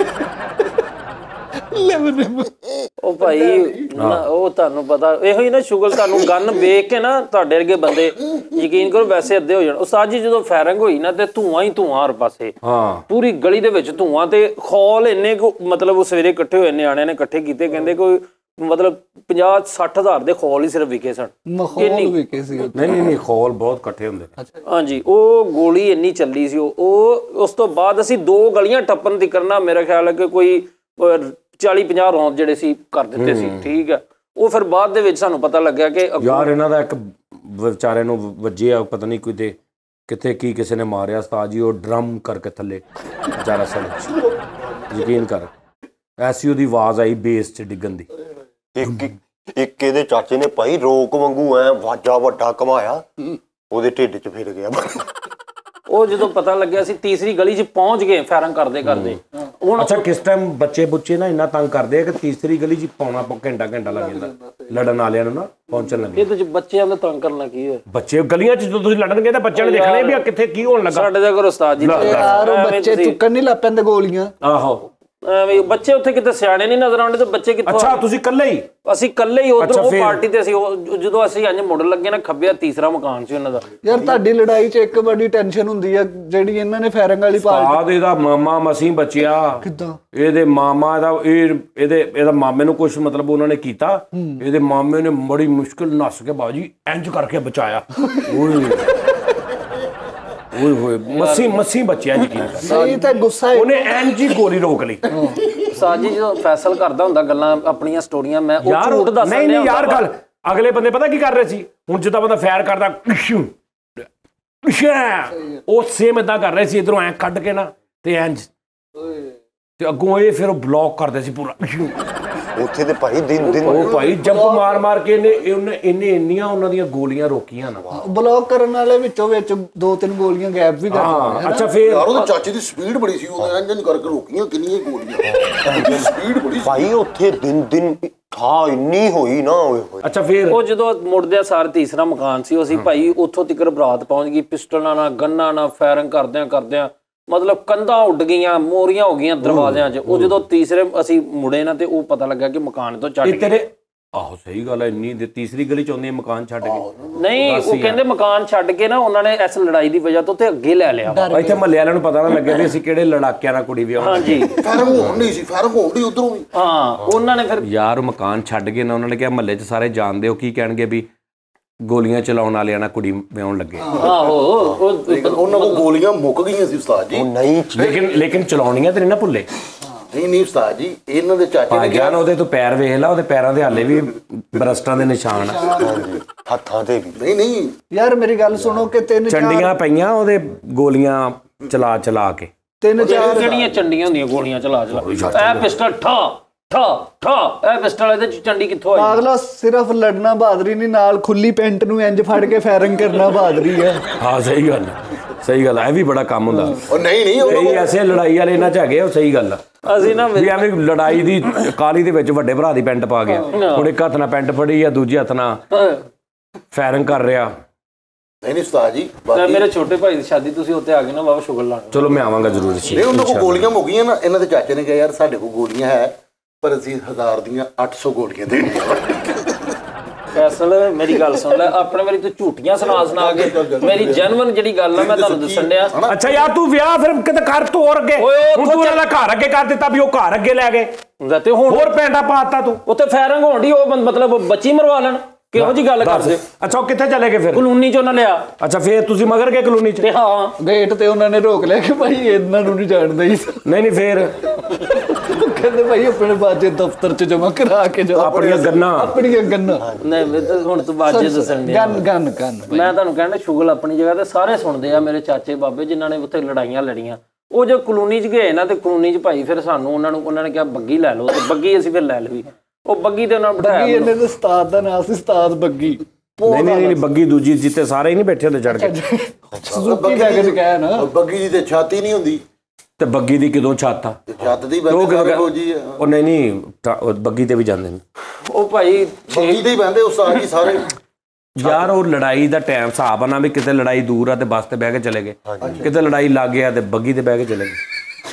ਉਹ ਭਾਈ ਉਹ ਤੁਹਾਨੂੰ ਪਤਾ ਇਹੋ ਹੀ ਨਾ ਸ਼ੁਗਲ ਤੁਹਾਨੂੰ ਗੰਨ ਵੇਖ ਕੇ ਨਾ ਤੁਹਾਡੇ ਵਰਗੇ ਬੰਦੇ ਯਕੀਨ ਕਰੋ ਵੈਸੇ ਅੱਧੇ ਹੋ ਜਾਣ। ਉਸਤਾਦ ਜੀ ਜਦੋਂ ਫਾਇਰਿੰਗ ਹੋਈ ਨਾ ਤੇ ਧੂਆਂ ਹੀ ਧੂਆਂ ਹਰ ਪਾਸੇ, ਹਾਂ ਪੂਰੀ ਗਲੀ ਦੇ ਵਿੱਚ ਧੂਆਂ ਤੇ ਖੌਲ ਇੰਨੇ ਕੁ ਮਤਲਬ ਉਹ ਸਵੇਰੇ ਇਕੱਠੇ ਹੋਏ ਨਿਆਣਿਆਂ ਨੇ ਇਕੱਠੇ ਕੀਤੇ, ਕਹਿੰਦੇ ਕੋਈ ਮਤਲਬ ਪੰਜਾਹ ਸੱਠ ਹਜ਼ਾਰ ਦੇ ਖੌਲ ਹੀ ਸਿਰਫ ਵਿਕੇ ਸਨ। ਮਖੌਲ ਵਿਕੇ ਸੀ। ਨਹੀਂ ਨਹੀਂ ਨਹੀਂ ਖੌਲ ਬਹੁਤ ਇਕੱਠੇ ਹੁੰਦੇ ਨੇ। ਹਾਂਜੀ ਉਹ ਗੋਲੀ ਇੰਨੀ ਚੱਲੀ ਸੀ। ਉਹ ਉਸ ਤੋਂ ਬਾਅਦ ਅਸੀਂ ਦੋ ਗਲੀਆਂ ਟੱਪਣ ਦੀ ਕਰਨਾ ਮੇਰਾ ਖਿਆਲ ਹੈ ਕਿ ਕੋਈ ਚਾਲੀ ਪੰਜਾਹ ਰੌਂਦ ਜਿਹੜੇ ਸੀ ਕਰ ਦਿੱਤੇ ਸੀ। ਠੀਕ ਹੈ। ਉਹ ਫਿਰ ਬਾਅਦ ਦੇ ਵਿੱਚ ਸਾਨੂੰ ਪਤਾ ਲੱਗਿਆ ਕਿ ਯਾਰ ਇਹਨਾਂ ਦਾ ਇੱਕ ਵਿਚਾਰੇ ਨੂੰ ਵੱਜਿਆ ਪਤਾ ਨਹੀਂ ਕੋਈ ਤੇ ਕਿੱਥੇ ਕੀ ਕਿਸੇ ਨੇ ਮਾਰਿਆ ਉਸਤਾਦ ਜੀ, ਉਹ ਡਰਮ ਕਰਕੇ ਥੱਲੇ ਵਿਚਾਰਾ ਸੜ। ਯਕੀਨ ਕਰ ਐਸੀ ਉਹਦੀ ਆਵਾਜ਼ ਆਈ ਬੇਸ 'ਚ ਡਿੱਗਣ ਦੀ। ਇੱਕ ਇੱਕ ਇਹਦੇ ਚਾਚੇ ਨੇ ਭਾਈ ਰੋਕ ਵਾਂਗੂ ਐ ਵਾਜਾ ਵੱਡਾ ਘਮਾਇਆ, ਉਹਦੇ ਢਿੱਡ 'ਚ ਫਿਰ ਗਿਆ। ਉਹ ਜਦੋਂ ਪਤਾ ਲੱਗਿਆ ਸੀ ਤੀਸਰੀ ਗਲੀ 'ਚ ਪਹੁੰਚ ਗਏ ਫਾਇਰਿੰਗ ਕਰਦੇ ਕਰਦੇ। ਹੁਣ ਅੱਛਾ ਕਿਸ ਟਾਈਮ ਬੱਚੇ ਬੁੱਚੇ ਨਾ ਇੰਨਾ ਤੰਗ ਕਰਦੇ ਆ ਕਿ ਤੀਸਰੀ ਗਲੀ 'ਚ ਪਾਉਣਾ ਘੰਟਾ ਘੰਟਾ ਲੱਗ ਜਾਂਦਾ ਲੜਨ ਵਾਲਿਆਂ ਨੂੰ ਨਾ ਪਹੁੰਚਣ ਲੱਗੇ। ਇਹਦੇ 'ਚ ਬੱਚਿਆਂ ਦਾ ਤੰਗ ਕਰਨਾ ਕੀ ਹੈ? ਬੱਚੇ ਗਲੀਆਂ 'ਚ ਜਦੋਂ ਤੁਸੀਂ ਲੜਨਗੇ ਤਾਂ ਬੱਚਿਆਂ ਨੇ ਦੇਖਣਾ ਵੀ ਆ ਕਿੱਥੇ ਕੀ ਹੋਣ ਲੱਗਾ। ਸਾਡੇ ਦਾ ਘਰ ਉਸਤਾਦ ਜੀ ਯਾਰ ਉਹ ਬੱਚੇ ਚੁੱਕਣ ਨਹੀਂ ਲੱਗ ਪੈਂਦੇ ਗੋਲੀਆਂ। ਆਹੋ ਐਵੇਂ ਬੱਚੇ ਉੱਥੇ ਕਿਤੇ ਸਿਆਣੇ ਨਹੀਂ ਨਜ਼ਰ ਆਉਂਦੇ ਤੇ ਬੱਚੇ ਕਿੱਥੋਂ? ਅੱਛਾ ਤੁਸੀਂ ਇਕੱਲੇ ਹੀ? ਅਸੀਂ ਇਕੱਲੇ ਹੀ ਉਧਰ ਉਹ ਪਾਰਟੀ ਤੇ ਅਸੀਂ ਜਦੋਂ ਅਸੀਂ ਅੱਜ ਮੁੜ ਲੱਗੇ ਨਾ ਖੱਬਿਆ ਤੀਸਰਾ ਮਕਾਨ ਸੀ ਉਹਨਾਂ ਦਾ। ਯਾਰ ਤੁਹਾਡੀ ਲੜਾਈ 'ਚ ਇੱਕ ਬੜੀ ਟੈਨਸ਼ਨ ਹੁੰਦੀ ਆ ਜਿਹੜੀ ਇਹਨਾਂ ਨੇ ਫਾਇਰਿੰਗ ਵਾਲੀ ਪਾਰਟੀ। ਇਹਦਾ ਮਾਮਾ ਮਸੀਂ ਬਚਿਆ। ਕਿੱਦਾਂ? ਇਹਦੇ ਮਾਮਾ ਦਾ ਇਹ ਇਹਦੇ ਇਹਦਾ ਮਾਮੇ ਨੂੰ ਕੁਝ ਮਤਲਬ ਉਹਨਾਂ ਨੇ ਕੀਤਾ, ਇਹਦੇ ਮਾਮੇ ਨੇ ਬੜੀ ਮੁਸ਼ਕਿਲ ਨੱਸ ਕੇ ਬਾਜੀ ਇੰਜ ਕਰਕੇ ਬਚਾਇਆ। ਓਏ ਓਏ ਹੋਏ ਮਸੀਂ ਮਸੀਂ ਬਚਿਆ ਯਕੀਨ ਕਰ। ਨਹੀਂ ਤਾਂ ਗੁੱਸਾ ਉਹਨੇ ਇੰਜ ਹੀ ਗੋਲੀ ਰੋਕ ਲਈ। ਸਾਜੀ ਜਦੋਂ ਫੈਸਲ ਕਰਦਾ ਹੁੰਦਾ ਗੱਲਾਂ ਆਪਣੀਆਂ ਸਟੋਰੀਆਂ ਮੈਂ ਉਹ ਝੂਠ ਦੱਸ ਨਹੀਂ ਨਹੀਂ ਯਾਰ ਗੱਲ ਅਗਲੇ ਬੰਦੇ ਪਤਾ ਕੀ ਕਰ ਰਹੇ ਸੀ ਹੁਣ ਜਿੱਦਾਂ ਬੰਦਾ ਫਾਇਰ ਕਰਦਾ ਉਹ ਸੇਮ ਇਦਾਂ ਕਰ ਰਹੇ ਸੀ ਇਧਰੋਂ ਐ ਕੱਢ ਕੇ ਨਾ ਤੇ ਇੰਜ ਤੇ ਅੱਗੋਂ ਇਹ ਫਿਰ ਉਹ ਬਲੌਕ ਕਰਦੇ ਸੀ ਪੂਰਾ। ਉੱਥੇ ਤੇ ਭਾਈ ਦਿਨ ਦਿਨ ਉਹ ਭਾਈ ਜੰਪ ਮਾਰ ਮਾਰ ਕੇ ਇਹਨੇ ਇਹਨੇ ਇੰਨੇ ਇੰਨੀਆਂ ਉਹਨਾਂ ਦੀਆਂ ਗੋਲੀਆਂ ਰੋਕੀਆਂ ਨਾ। ਬਲੌਕ ਕਰਨ ਵਾਲੇ ਵਿੱਚੋਂ ਵਿੱਚ ਦੋ ਤਿੰਨ ਗੋਲੀਆਂ ਗੈਪ ਵੀ ਕਰ ਦਿੱਤੀਆਂ। ਅੱਛਾ ਫਿਰ ਯਾਰ ਉਹਦੇ ਚਾਚੇ ਦੀ ਸਪੀਡ ਬੜੀ ਸੀ, ਉਹਨੇ ਇੰਜ ਇੰਜ ਕਰਕੇ ਰੋਕੀਆਂ ਕਿੰਨੀਆਂ ਗੋਲੀਆਂ। ਸਪੀਡ ਬੜੀ ਭਾਈ ਉੱਥੇ ਦਿਨ ਦਿਨ ਹਾਂ ਇੰਨੀ ਹੋਈ ਨਾ ਹੋਏ ਹੋਏ। ਅੱਛਾ ਫਿਰ ਉਹ ਜਦੋਂ ਮੁੜਦਿਆਂ ਸਾਰ ਤੀਸਰਾ ਮਕਾਨ ਸੀ ਅਸੀਂ ਭਾਈ ਉੱਥੋਂ ਤੱਕ ਬਰਾਤ ਪਹੁੰਚ ਗਈ ਪਿਸਟਲਾਂ ਨਾਲ ਗੰਨਾਂ ਨਾਲ ਫਾਇਰਿੰਗ ਕਰਦਿਆਂ ਕਰਦਿਆਂ ਮਤਲਬ ਕੰਧਾਂ ਉੱਡ ਗਈਆਂ ਮੋਰੀਆਂ ਹੋ ਗਈਆਂ ਦਰਵਾਜ਼ਿਆਂ 'ਚ। ਉਹ ਜਦੋਂ ਤੀਸਰੇ ਅਸੀਂ ਮੁੜੇ ਨਾ ਤੇ ਉਹ ਪਤਾ ਲੱਗਾ ਕਿ ਮਕਾਨ ਤੋਂ ਚੜ੍ਹ ਤੇਰੇ ਆਹੋ ਸਹੀ ਗੱਲ ਹੈ ਇੰਨੀ ਤੀਸਰੀ ਗਲੀ 'ਚ ਆਉਂਦੀ ਮਕਾਨ ਛੱਡ ਕੇ। ਨਹੀਂ ਉਹ ਕਹਿੰਦੇ ਮਕਾਨ ਛੱਡ ਕੇ ਨਾ ਉਹਨਾਂ ਨੇ ਇਸ ਲੜਾਈ ਦੀ ਵਜ੍ਹਾ ਤੋਂ ਤੇ ਅੱਗੇ ਲੈ ਲਿਆ। ਇੱਥੇ ਮਹੱਲੇ ਵਾਲਿਆਂ ਨੂੰ ਪਤਾ ਨਾ ਲੱਗੇ ਵੀ ਅਸੀਂ ਕਿਹੜੇ ਲੜਾਕਿਆਂ ਨਾਲ ਕੁੜੀ ਵਿਆਹ। ਹਾਂਜੀ ਫਾਇਰਿੰਗ ਹੋਣ ਨਹੀਂ ਸੀ, ਫਾਇਰਿੰਗ ਹੋਣ ਦੀ ਉਧਰੋਂ ਵੀ। ਹਾਂ ਉਹਨਾਂ ਨੇ ਫਿਰ ਯਾਰ ਮਕਾਨ ਛੱਡ ਕੇ ਨਾ ਉਹਨਾਂ ਨੇ ਕਿਹਾ ਮਹੱਲੇ 'ਚ ਸਾਰੇ ਜਾਣਦੇ ਹੋ ਕੀ ਕਹਿਣਗੇ ਵੀ ਗੋਲੀਆਂ ਚਲਾਉਣ ਵਾਲਿਆਂ ਨਾਲ ਕੁੜੀ ਵਿਆਹਣ ਲੱਗੇ। ਆਹੋ ਉਹਨਾਂ ਕੋਲ ਗੋਲੀਆਂ ਮੁੱਕ ਗਈਆਂ ਸੀ ਉਸਤਾਦ ਜੀ। ਨਹੀਂ ਲੇਕਿਨ ਲੇਕਿਨ ਚਲਾਉਣੀਆਂ ਤੇ ਨਹੀਂ ਨਾ ਭੁੱਲੇ। ਨਹੀਂ ਨਹੀਂ ਉਸਤਾਦ ਜੀ ਇਹਨਾਂ ਦੇ ਚਾਚੇ ਨੇ ਕਿਹਾ ਉਹਦੇ ਤੂੰ ਪੈਰ ਵੇਖ ਲਾ ਉਹਦੇ ਪੈਰਾਂ ਦੇ ਹਾਲੇ ਵੀ ਬਰਸਟਾਂ ਦੇ ਨਿਸ਼ਾਨ ਹੱਥਾਂ ਤੇ ਵੀ। ਨਹੀਂ ਨਹੀਂ ਯਾਰ ਮੇਰੀ ਗੱਲ ਸੁਣੋ ਕਿ ਤਿੰਨ ਚੰਡੀਆਂ ਪਈਆਂ ਉਹਦੇ ਗੋਲੀਆਂ ਚਲਾ ਚਲਾ ਕੇ। ਤਿੰਨ ਚਾਰ ਜਿਹੜੀਆਂ ਚੰਡੀਆਂ ਹੁੰਦੀਆਂ ਗੋਲੀਆਂ ਚਲਾ ਚਲਾ ਇਹ ਪਿਸਟਲ ਠਾ ਠਾ ਠਾ ਇਹ ਪਿਸਟਲ ਇਹਦੇ ਚ ਚੰਡੀ ਕਿੱਥੋਂ ਆਈ? ਪਾਗਲਾ ਸਿਰਫ ਲੜਨਾ ਬਹਾਦਰੀ ਨਹੀਂ ਨਾਲ ਖੁੱਲੀ ਪੈਂਟ ਨੂੰ ਇੰਜ ਫੜ ਕੇ ਫਾਇਰਿੰਗ ਕਰਨਾ ਬਹਾਦਰੀ ਹੈ। ਹਾਂ ਸਹੀ ਗੱਲ ਸਹੀ ਗੱਲ ਇਹ ਵੀ ਬੜਾ ਕੰਮ ਹੁੰਦਾ। ਉਹ ਨਹੀਂ ਨਹੀਂ ਕਈ ਐਸੇ ਲੜਾਈ ਵਾਲੇ ਇਹਨਾਂ 'ਚ ਹੈਗੇ ਉਹ ਸਹੀ ਗੱਲ ਆ। ਅਸੀਂ ਨਾ ਵੀ ਐਵੇਂ ਲੜਾਈ ਦੀ ਕਾਲੀ ਦੇ ਵਿੱਚ ਵੱਡੇ ਭਰਾ ਦੀ ਪੈਂਟ ਪਾ ਗਿਆ ਹੁਣ ਇੱਕ ਹੱਥ ਨਾਲ ਪੈਂਟ ਫੜੀ ਆ ਦੂਜੇ ਹੱਥ ਨਾਲ ਫਾਇਰਿੰਗ ਕਰ ਰਿਹਾ। ਨਹੀਂ ਨਹੀਂ ਉਸਤਾਦ ਜੀ ਮੇਰੇ ਛੋਟੇ ਭਾਈ ਦੀ ਸ਼ਾਦੀ ਤੁਸੀਂ ਉੱਤੇ ਆ ਗਏ ਨਾ ਬਾਬਾ ਸ਼ੁਗਰ ਲਾਣਾ। ਚਲੋ ਮੈਂ ਆਵਾਂਗਾ ਜ਼ਰੂਰ। ਨਹੀਂ ਉਹਨਾਂ ਕੋਲ ਗੋਲੀਆਂ ਮੁੱਕ ਗਈਆਂ ਨਾ। ਇਹਨਾਂ ਦੇ ਚਾਚੇ ਨੇ ਕਿਹਾ ਯਾਰ ਸਾਡੇ ਕੋਲ ਗੋਲੀਆਂ ਹੈ ਪਰ ਅਸੀਂ ਹਜ਼ਾਰ ਦੀਆਂ ਅੱਠ ਸੌ ਗੋਲੀਆਂ ਦੇਣੀਆਂ। ਫੈਸਲ ਮੇਰੀ ਗੱਲ ਸੁਣ ਲੈ ਆਪਣੇ ਵਾਰੀ ਤੂੰ ਝੂਠੀਆਂ ਸੁਣਾ ਸੁਣਾ ਕੇ ਮੇਰੀ ਜੈਨੂਇਨ ਜਿਹੜੀ ਗੱਲ ਆ ਮੈਂ ਤੁਹਾਨੂੰ ਦੱਸਣ ਡਿਆ। ਅੱਛਾ ਯਾਰ ਤੂੰ ਵਿਆਹ ਫਿਰ ਕਿਤੇ ਕਰ ਤੋਰ ਅੱਗੇ ਹੁਣ ਤੂੰ ਉਹਨਾਂ ਦਾ ਘਰ ਅੱਗੇ ਕਰ ਦਿੱਤਾ ਵੀ ਉਹ ਘਰ ਅੱਗੇ ਲੈ ਗਏ ਤੇ ਹੁਣ ਹੋਰ ਪੈਂਡਾ ਪਾਤਾ ਤੂੰ ਉੱਥੇ ਫਾਇਰਿੰਗ ਹੋਣ ਦੀ ਉਹ ਮਤਲਬ ਬੱਚੀ ਮਰਵਾ ਲੈਣ ਕਿਹੋ ਜੀ ਗੱਲ ਕਰਦੇ? ਅੱਛਾ ਉਹ ਕਿੱਥੇ ਚਲੇ ਗਏ ਫਿਰ? ਕਲੋਨੀ 'ਚ ਉਹਨਾਂ ਲਿਆ। ਅੱਛਾ ਫਿਰ ਤੁਸੀਂ ਮਗਰ ਗਏ ਕਲੋਨੀ 'ਚ? ਹਾਂ ਗੇਟ ਤੇ ਉਹਨਾਂ ਨੇ ਰੋਕ ਲਿਆ ਕਿ ਭਾਈ ਇਹਨਾਂ ਨੂੰ ਨਹੀਂ ਜਾਣਦਾ ਹੀ। ਨਹੀਂ ਨਹੀਂ ਫਿਰ ਕਹਿੰਦੇ ਭਾਈ ਆਪਣੇ ਬਾਜੇ ਦਫ਼ਤਰ 'ਚ ਜਮਾ ਕਰਾ ਕੇ ਜਾਓ ਆਪਣੀਆਂ ਗੰਨਾਂ ਆਪਣੀਆਂ ਗੰਨਾਂ। ਨਹੀਂ ਹੁਣ ਤੂੰ ਬਾਜੇ ਦੱਸਣ ਡਿਆ। ਗੰਨ ਗੰਨ ਗੰਨ ਮੈਂ ਤੁਹਾਨੂੰ ਕਹਿੰਦਾ ਸ਼ੁਗਲ ਆਪਣੀ ਜਗ੍ਹਾ ਤੇ ਸਾਰੇ ਸੁਣਦੇ ਆ ਮੇਰੇ ਚਾਚੇ ਬਾਬੇ ਜਿਨ੍ਹਾਂ ਨੇ ਉੱਥੇ ਲੜਾਈਆਂ ਲੜੀਆਂ। ਉਹ ਜੋ ਕਲੋਨੀ 'ਚ ਗਏ ਨਾ ਤੇ ਕਲੋਨੀ 'ਚ ਭਾਈ ਫਿਰ ਸਾਨੂੰ ਉਹਨਾਂ ਨੂੰ ਉਹਨਾਂ ਨੇ ਕਿਹਾ ਬੱਗੀ ਲੈ ਲਓ ਤੇ ਬੱਗੀ ਅਸੀਂ ਫਿਰ ਲੈ ਲਈ। ਉਹ ਬੱਗੀ ਤੇ ਉਹਨਾਂ ਨੂੰ ਬਿਠਾਇਆ। ਇਹਨਾਂ ਦੇ ਉਸਤਾਦ ਦਾ ਨਾਮ ਸੀ ਉਸਤਾਦ ਬੱਗੀ। ਨਹੀਂ ਨਹੀਂ ਨਹੀਂ ਬੱਗੀ ਦੂਜੀ ਜਿੱਤੇ ਸਾਰੇ ਹੀ ਨਹੀਂ ਬੈਠੇ ਹੁੰਦੇ ਚੜ ਕੇ। ਸੁਜ਼ੂਕੀ ਵੈਗਨ ਕਹਿ ਨਾ ਬੱਗੀ ਦੀ ਤੇ ਛਾਤੀ ਨਹੀਂ ਹੁੰਦੀ ਤੇ ਬੱਗੀ ਦੀ ਕਿਦੋਂ ਛੱਤ ਆ? ਛੱਤ ਦੀ ਬੰਦੇ ਫੌਜੀ ਆ। ਉਹ ਨਹੀਂ ਨਹੀਂ ਬੱਗੀ ਤੇ ਵੀ ਜਾਂਦੇ ਨੇ ਉਹ ਭਾਈ ਬੱਗੀ ਤੇ ਹੀ ਬੰਦੇ ਉਸਤਾਦ ਜੀ ਸਾਰੇ। ਯਾਰ ਉਹ ਲੜਾਈ ਦਾ ਟਾਈਮ ਹਿਸਾਬ ਆ ਨਾ ਵੀ ਕਿਤੇ ਲੜਾਈ ਦੂਰ ਆ ਤੇ ਬੱਸ ਤੇ ਬਹਿ ਕੇ ਚਲੇ ਗਏ ਕਿਤੇ ਲੜਾਈ ਲੱਗ ਗਿਆ ਤੇ ਬੱਗੀ ਤੇ ਬਹਿ ਕੇ ਚਲੇ ਗਏ।